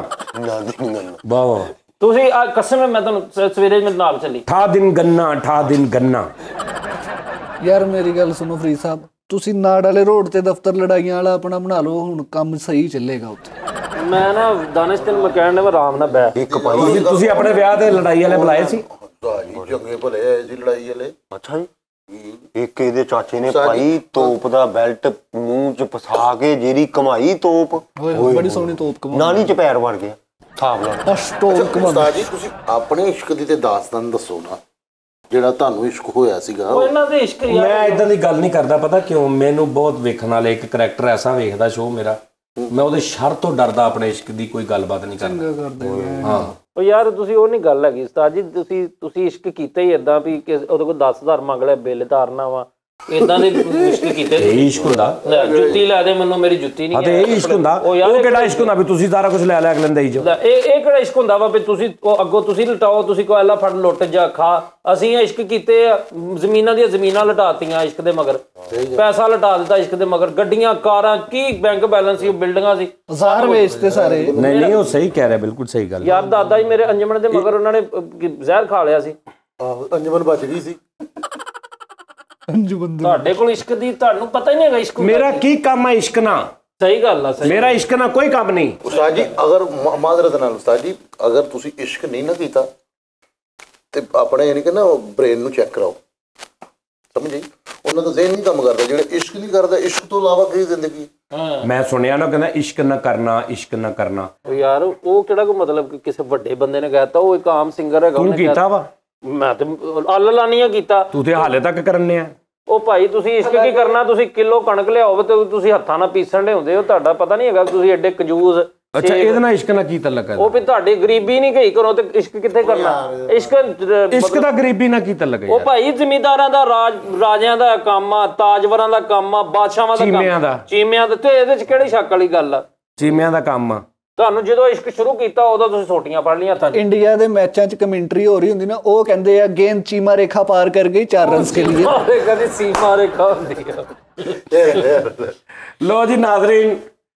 ਵਾਹ ਵਾਹ ਤੁਸੀਂ ਕਸਮ ਮੈਂ ਤੁਹਾਨੂੰ ਸਵੇਰੇ ਮੇਰੇ ਨਾਲ ਚੱਲੀ ਠਾ ਦਿਨ ਗੰਨਾ ਠਾ ਦਿਨ ਗੰਨਾ। ਯਾਰ ਮੇਰੀ ਗੱਲ ਸੁਣੋ ਫਰੀਦ ਸਾਹਿਬ, ਤੁਸੀਂ ਨਾੜ ਵਾਲੇ ਰੋਡ ਤੇ ਦਫ਼ਤਰ ਲੜਾਈਆਂ ਵਾਲਾ ਆਪਣਾ ਬਣਾ ਲਓ, ਹੁਣ ਕੰਮ ਸਹੀ ਚੱਲੇਗਾ ਉੱਥੇ। ਮੈਂ ਨਾ ਦਾਨਿਸ਼ ਤੈਨੂੰ ਮੈਂ ਕਹਿਣ ਦੇ ਆਰਾਮ ਨਾਲ ਬੈ ਇੱਕ ਭਾਈ ਤੁਸੀਂ ਆਪਣੇ ਵਿਆਹ ਤੇ ਲੜਾਈ ਵਾਲੇ ਬੁਲਾਏ ਸੀ? ਚੰਗੇ ਭਲੇ ਆਏ ਸੀ ਲੜਾਈ ਵਾਲੇ। ਅੱਛਾ ਜੀ। ਇੱਕ ਇਹਦੇ ਚਾਚੇ ਨੇ ਭਾਈ ਤੋਪ ਦਾ ਬੈਲਟ ਮੂੰਹ ਚ ਫਸਾ ਕੇ ਜਿਹੜੀ ਕਮਾਈ ਤੋਪ, ਬੜੀ ਸੋਹਣੀ ਤੋਪ ਕਮਾ ਨਾਲੀ ਚ ਪੈਰ ਵੜ ਗਿਆ ਸਾਬ ਨਾਲ। ਉਸਤਾਦ ਜੀ ਤੁਸੀਂ ਆਪਣੇ ਇਸ਼ਕ ਦੀ ਤੇ ਦਾਸਤਾਨ ਦੱਸੋ ਨਾ, ਜਿਹੜਾ ਤੁਹਾਨੂੰ ਇਸ਼ਕ ਹੋਇਆ ਸੀਗਾ। ਉਹ ਇਹਨਾਂ ਦੇ ਇਸ਼ਕ ਯਾਰ ਮੈਂ ਇਦਾਂ ਦੀ ਗੱਲ ਨਹੀਂ ਕਰਦਾ, ਪਤਾ ਕਿਉਂ? ਮੈਨੂੰ ਬਹੁਤ ਵੇਖਣ ਵਾਲੇ ਇੱਕ ਕਰੈਕਟਰ ਐਸਾ ਵੇਖਦਾ ਸ਼ੋਅ ਮੇਰਾ, ਮੈਂ ਉਹਦੇ ਸ਼ਰ ਤੋਂ ਡਰਦਾ ਆਪਣੇ ਇਸ਼ਕ ਦੀ ਕੋਈ ਗੱਲਬਾਤ ਨਹੀਂ ਕਰਦਾ। ਹਾਂ ਉਹ ਯਾਰ ਤੁਸੀਂ ਉਹ ਨਹੀਂ ਗੱਲ ਹੈਗੀ ਉਸਤਾਦ ਜੀ, ਤੁਸੀਂ ਤੁਸੀਂ ਇਸ਼ਕ ਕੀਤਾ ਹੀ ਏਦਾਂ ਵੀ ਉਹਦੇ ਕੋਲ ਦਸ ਹਜ਼ਾਰ ਮੰਗ ਲਿਆ ਬਿੱਲ ਤਾਰਨਾ ਵਾ, ਇਦਾਂ ਦੇ ਇਸ਼ਕ ਕੀਤੇ ਇਹ ਇਸ਼ਕ ਹੁੰਦਾ ਜੁੱਤੀ ਲੈ ਦੇ ਮੈਨੂੰ ਮੇਰੀ ਜੁੱਤੀ ਨਹੀਂ ਹਾਂ ਤੇ ਇਹ ਇਸ਼ਕ ਹੁੰਦਾ ਉਹ ਕਿਹੜਾ ਇਸ਼ਕ ਹੁੰਦਾ ਵੀ ਤੁਸੀਂ ਸਾਰਾ ਕੁਝ ਲੈ ਲੈ ਕੇ ਲੈਂਦੇ ਹੀ ਜੋ ਇਹ ਇਹ ਕਿਹੜਾ ਇਸ਼ਕ ਹੁੰਦਾ ਵਾ ਵੀ ਤੁਸੀਂ ਉਹ ਅੱਗੋਂ ਤੁਸੀਂ ਲਟਾਓ ਤੁਸੀਂ ਕੋ ਐਲਾ ਫੜ ਲੁੱਟ ਜਾ ਖਾ ਅਸੀਂ ਇਸ਼ਕ ਕੀਤੇ ਆ ਜ਼ਮੀਨਾਂ ਦੀਆਂ ਜ਼ਮੀਨਾਂ ਲਟਾਤੀਆਂ ਇਸ਼ਕ ਦੇ ਮਗਰ ਪੈਸਾ ਲਟਾ ਦਿੱਤਾ ਇਸ਼ਕ ਦੇ ਮਗਰ ਗੱਡੀਆਂ ਕਾਰਾਂ ਕੀ ਬੈਂਕ ਬੈਲੈਂਸ ਸੀ ਬਿਲਡਿੰਗਾਂ ਸੀ ਜ਼ਾਹਰ ਵੇਚਦੇ ਸਾਰੇ ਨਹੀਂ ਨਹੀਂ ਉਹ ਸਹੀ ਕਹਿ ਰਿਹਾ ਬਿਲਕੁਲ ਸਹੀ ਗੱਲ ਯਾਰ ਦਾਦਾ ਜੀ ਮੇਰੇ ਅੰਜਮਨ ਦੇ ਮਗਰ ਉਹਨਾਂ ਨੇ ਜ਼ਹਿਰ ਖਾ ਲਿਆ ਸੀ ਆਹੋ ਅੰਜਮਨ ਬਚ ਗਈ ਸੀ ਤੁਹਾਡੇ ਕੋਲ ਇਸ਼ਕ ਦੀ ਤੁਹਾਨੂੰ ਪਤਾ ਹੀ ਨਹੀਂ ਹੈਗਾ ਇਸ਼ਕ ਮੇਰਾ ਕੀ ਕੰਮ ਹੈ ਇਸ਼ਕ ਨਾਲ ਸਹੀ ਗੱਲ ਆ ਸਹੀ ਮੇਰਾ ਇਸ਼ਕ ਨਾਲ ਕੋਈ ਕੰਮ ਨਹੀਂ ਉਸਤਾਦ ਜੀ ਅਗਰ ਮਾਜ਼ਰਤ ਨਾਲ ਉਸਤਾਦ ਜੀ ਅਗਰ ਤੁਸੀਂ ਇਸ਼ਕ ਨਹੀਂ ਨਾ ਕੀਤਾ ਤੇ ਆਪਣੇ ਯਾਨੀ ਕਿ ਨਾ ਬ੍ਰੇਨ ਨੂੰ ਚੈੱਕ ਕਰਾਓ ਸਮਝ ਗਈ ਉਹਨਾਂ ਦਾ ਜ਼ਿਹਨ ਨਹੀਂ ਕੰਮ ਕਰਦਾ ਜਿਹੜੇ ਇਸ਼ਕ ਨਹੀਂ ਕਰਦਾ ਇਸ਼ਕ ਤੋਂ ਇਲਾਵਾ ਕੀ ਜ਼ਿੰਦਗੀ ਮੈਂ ਸੁਣਿਆ ਨਾ ਕਹਿੰਦਾ ਇਸ਼ਕ ਨਾ ਕਰਨਾ ਇਸ਼ਕ ਨਾ ਕਰਨਾ ਉਹ ਯਾਰ ਉਹ ਕਿਹੜਾ ਕੋਈ ਮਤਲਬ ਕਿਸੇ ਵੱਡੇ ਬੰਦੇ ਨੇ ਕਹਿਤਾ ਉਹ ਇੱਕ ਆਮ ਸਿੰਗਰ ਹੈਗਾ ਤੂੰ ਕੀਤਾ ਵਾ ਮੈਂ ਤੇ ਅੱਲਾਨੀਆਂ ਕੀਤਾ ਤੂੰ ਤੇ ਹਾਲੇ ਤੱਕ ਕਰਨੇ ਆ ਉਹ ਭਾਈ ਤੁਸੀਂ ਇਸ਼ਕ ਕੀ ਕਰਨਾ ਤੁਸੀਂ ਕਿਲੋ ਕਣਕ ਲਿਆਓ ਤੇ ਤੁਸੀਂ ਹੱਥਾਂ ਨਾਲ ਪੀਸਣ ਦੇ ਹੁੰਦੇ ਹੋ ਤੁਹਾਡਾ ਪਤਾ ਨਹੀਂ ਹੈਗਾ ਤੁਸੀਂ ਐਡੇ ਕੰਜੂਸ ਅੱਛਾ ਇਹਦੇ ਨਾਲ ਇਸ਼ਕ ਨਾਲ ਕੀ ਤਲਕ ਹੈ ਉਹ ਵੀ ਤੁਹਾਡੀ ਗਰੀਬੀ ਨਹੀਂ ਗਈ ਕਰੋ ਤੇ ਇਸ਼ਕ ਕਿੱਥੇ ਕਰਨਾ ਇਸ਼ਕ ਇਸ਼ਕ ਦਾ ਗਰੀਬੀ ਨਾਲ ਕੀ ਤਲਕ ਹੈ ਉਹ ਭਾਈ ਜ਼ਿਮੀਂਦਾਰਾਂ ਦਾ ਰਾਜ ਰਾਜਿਆਂ ਦਾ ਕੰਮ ਆ ਤਾਜਵਰਾਂ ਦਾ ਕੰਮ ਆ ਬਾਦਸ਼ਾਹਾਂ ਦਾ ਕੰਮ ਚੀਮਿਆਂ ਦਾ ਚੀਮਿਆਂ ਦਾ ਤੇ ਇਹਦੇ ਚ ਕਿਹੜੀ ਸ਼ੱਕ ਵਾਲੀ ਗੱਲ ਆ ਚੀਮਿਆਂ ਦਾ ਕੰਮ ਆ ਤੁਹਾਨੂੰ ਜਦੋਂ ਇਸ਼ਕ ਸ਼ੁਰੂ ਕੀਤਾ ਉਦੋਂ ਤੁਸੀਂ ਸੋਟੀਆਂ ਫੜ ਲਈਆਂ ਹੱਥਾਂ 'ਚ ਇੰਡੀਆ ਦੇ ਮੈਚਾਂ 'ਚ ਕਮੈਂਟਰੀ ਹੋ ਰਹੀ ਹੁੰਦੀ ਨਾ ਉਹ ਕਹਿੰਦੇ ਆ ਗੇਂਦ ਚੀਮਾ ਰੇਖਾ ਪਾਰ ਕਰ ਗਈ ਚਾਰ ਰਨਸ ਕੇ ਲਈ ਅਰੇ ਕਦੀ ਸੀਮਾ ਰੇਖਾ ਹੁੰਦੀ ਆ ਲੋ ਜੀ ਨਾਜ਼ਰੀਨ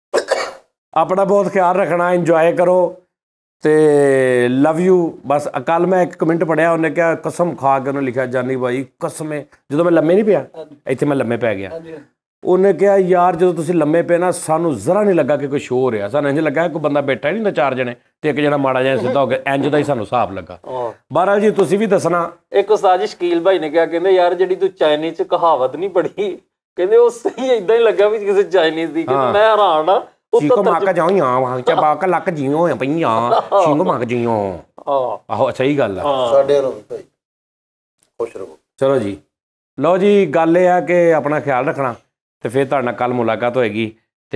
ਆਪਣਾ ਬਹੁਤ ਖਿਆਲ ਰੱਖਣਾ ਇੰਜੋਏ ਕਰੋ ਤੇ ਲਵ ਯੂ ਬਸ ਕੱਲ ਮੈਂ ਇੱਕ ਕਮੈਂਟ ਪੜਿਆ ਉਹਨੇ ਕਿਹਾ ਕਸਮ ਖਾ ਕੇ ਉਹਨੇ ਲਿਖਿਆ ਜਾਨੀ ਬਾਈ ਕਸਮੇ ਜਦੋਂ ਮੈਂ ਲੰਮੇ ਨਹੀਂ ਪਿਆ ਇੱਥੇ ਮੈਂ ਲੰਮੇ ਪੈ ਗਿਆ ਉਹਨੇ ਕਿਹਾ ਯਾਰ ਜਦੋਂ ਤੁਸੀਂ ਲੰਮੇ ਪਏ ਨਾ ਸਾਨੂੰ ਜ਼ਰਾ ਨਹੀਂ ਲੱਗਾ ਕਿ ਕੋਈ ਸ਼ੋਅ ਹੋ ਰਿਹਾ ਸਾਨੂੰ ਇੰਝ ਲੱਗਾ ਕੋਈ ਬੰਦਾ ਬੈਠਾ ਹੀ ਨਹੀਂ ਹੁੰਦਾ ਚਾਰ ਜਣੇ ਤੇ ਇੱਕ ਜਣਾ ਮਾੜਾ ਜਿਹਾ ਸਿੱਧਾ ਹੋ ਗਿਆ ਇੰਝ ਦਾ ਹੀ ਸਾਨੂੰ ਹਿਸਾਬ ਲੱਗਾ ਬਾਹਰ ਜੀ ਤੁਸੀਂ ਵੀ ਦੱਸਣਾ ਇੱਕ ਉਸਤਾਦ ਜੀ ਸ਼ਕੀਲ ਭਾਈ ਨੇ ਕਿਹਾ ਕਹਿੰਦੇ ਯਾਰ ਜਿਹੜੀ ਤੂੰ ਚਾਈਨੀਜ਼ ਚ ਕਹਾਵਤ ਨਹੀਂ ਪੜ੍ਹੀ ਕਹਿੰਦੇ ਉਹ ਸਹੀ ਇਦਾਂ ਹੀ ਲੱਗਾ ਵੀ ਕਿਸੇ ਚਾਈਨੀਜ਼ ਦੀ ਕਹਿੰਦੇ ਮੈਂ ਹੈਰਾਨ ਆ ਚੀਕੋ ਮੱਕ ਜਾਈਆਂ ਵਾਂ ਚ ਬਾਕ ਲੱਕ ਜੀਓ ਹੋਇਆ ਪਈਆਂ ਸਿੰਘੋ ਮੱਕ ਜੀਓ ਆਹੋ ਸਹੀ ਗੱਲ ਆ ਸਾਡੇ ਵੱਲੋਂ ਭਾਈ ਖੁਸ਼ ਰਹੋ ਚਲੋ ਜੀ ਲਓ ਜੀ ਗੱਲ ਇਹ ਆ ਕਿ ਆਪਣਾ ਖਿਆਲ ਰੱਖਣਾ ਤੇ ਫਿਰ ਤੁਹਾਡੇ ਨਾਲ ਕੱਲ ਮੁਲਾਕਾਤ ਹੋਏਗੀ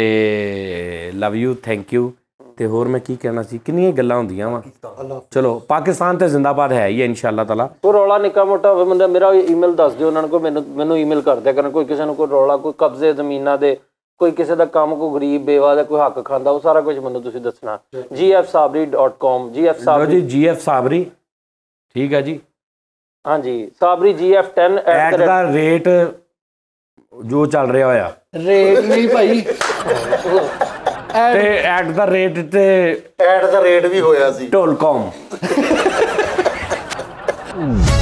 ਤੇ ਲਵ ਯੂ ਥੈਂਕ ਯੂ ਤੇ ਹੋਰ ਮੈਂ ਕੀ ਕਹਿਣਾ ਸੀ ਕਿੰਨੀਆਂ ਗੱਲਾਂ ਹੁੰਦੀਆਂ ਵਾ ਚਲੋ ਪਾਕਿਸਤਾਨ ਤੇ ਜ਼ਿੰਦਾਬਾਦ ਹੈ ਹੀ ਹੈ ਇਨਸ਼ਾਅੱਲਾ ਤਾਲਾ ਕੋਈ ਰੌਲਾ ਨਿੱਕਾ ਮੋਟਾ ਹੋਵੇ ਬੰਦਾ ਮੇਰਾ ਈਮੇਲ ਦੱਸ ਦਿਓ ਉਹਨਾਂ ਨੂੰ ਕੋਈ ਮੈਨੂੰ ਮੈਨੂੰ ਈਮੇਲ ਕਰ ਦਿਆ ਕਰਨ ਕੋਈ ਕਿਸੇ ਨੂੰ ਕੋਈ ਰੌਲਾ ਕੋਈ ਕਬਜ਼ੇ ਜ਼ਮੀਨਾਂ ਦੇ ਕੋਈ ਕਿਸੇ ਦਾ ਕੰਮ ਕੋਈ ਗਰੀਬ ਬੇਵਾ ਦਾ ਕੋਈ ਹੱਕ ਖਾਂਦਾ ਉਹ ਸਾਰਾ ਕੁਝ ਮੈਨੂੰ ਤੁਸੀਂ ਦੱਸਣਾ ਜੀ ਐਫ ਸਾਬਰੀ ਡਾਟ ਕਾਮ ਜੀ ਐਫ ਸਾਬਰੀ ਜੀ ਐਫ ਸਾਬਰੀ ਠੀਕ ਹੈ ਜੀ ਹਾਂਜੀ Sabri ji F ten eight ਦਾ ਰੇਟ ਜੋ ਚੱਲ ਰਿਹਾ ਹੋਇਆ ਰੇਟ ਨਹੀਂ ਭਾਈ ਤੇ ਐਟ ਦਾ ਰੇਟ ਤੇ ਐਟ ਦਾ ਰੇਟ ਵੀ ਹੋਇਆ ਸੀ ਟੋਲ ਕਾਮ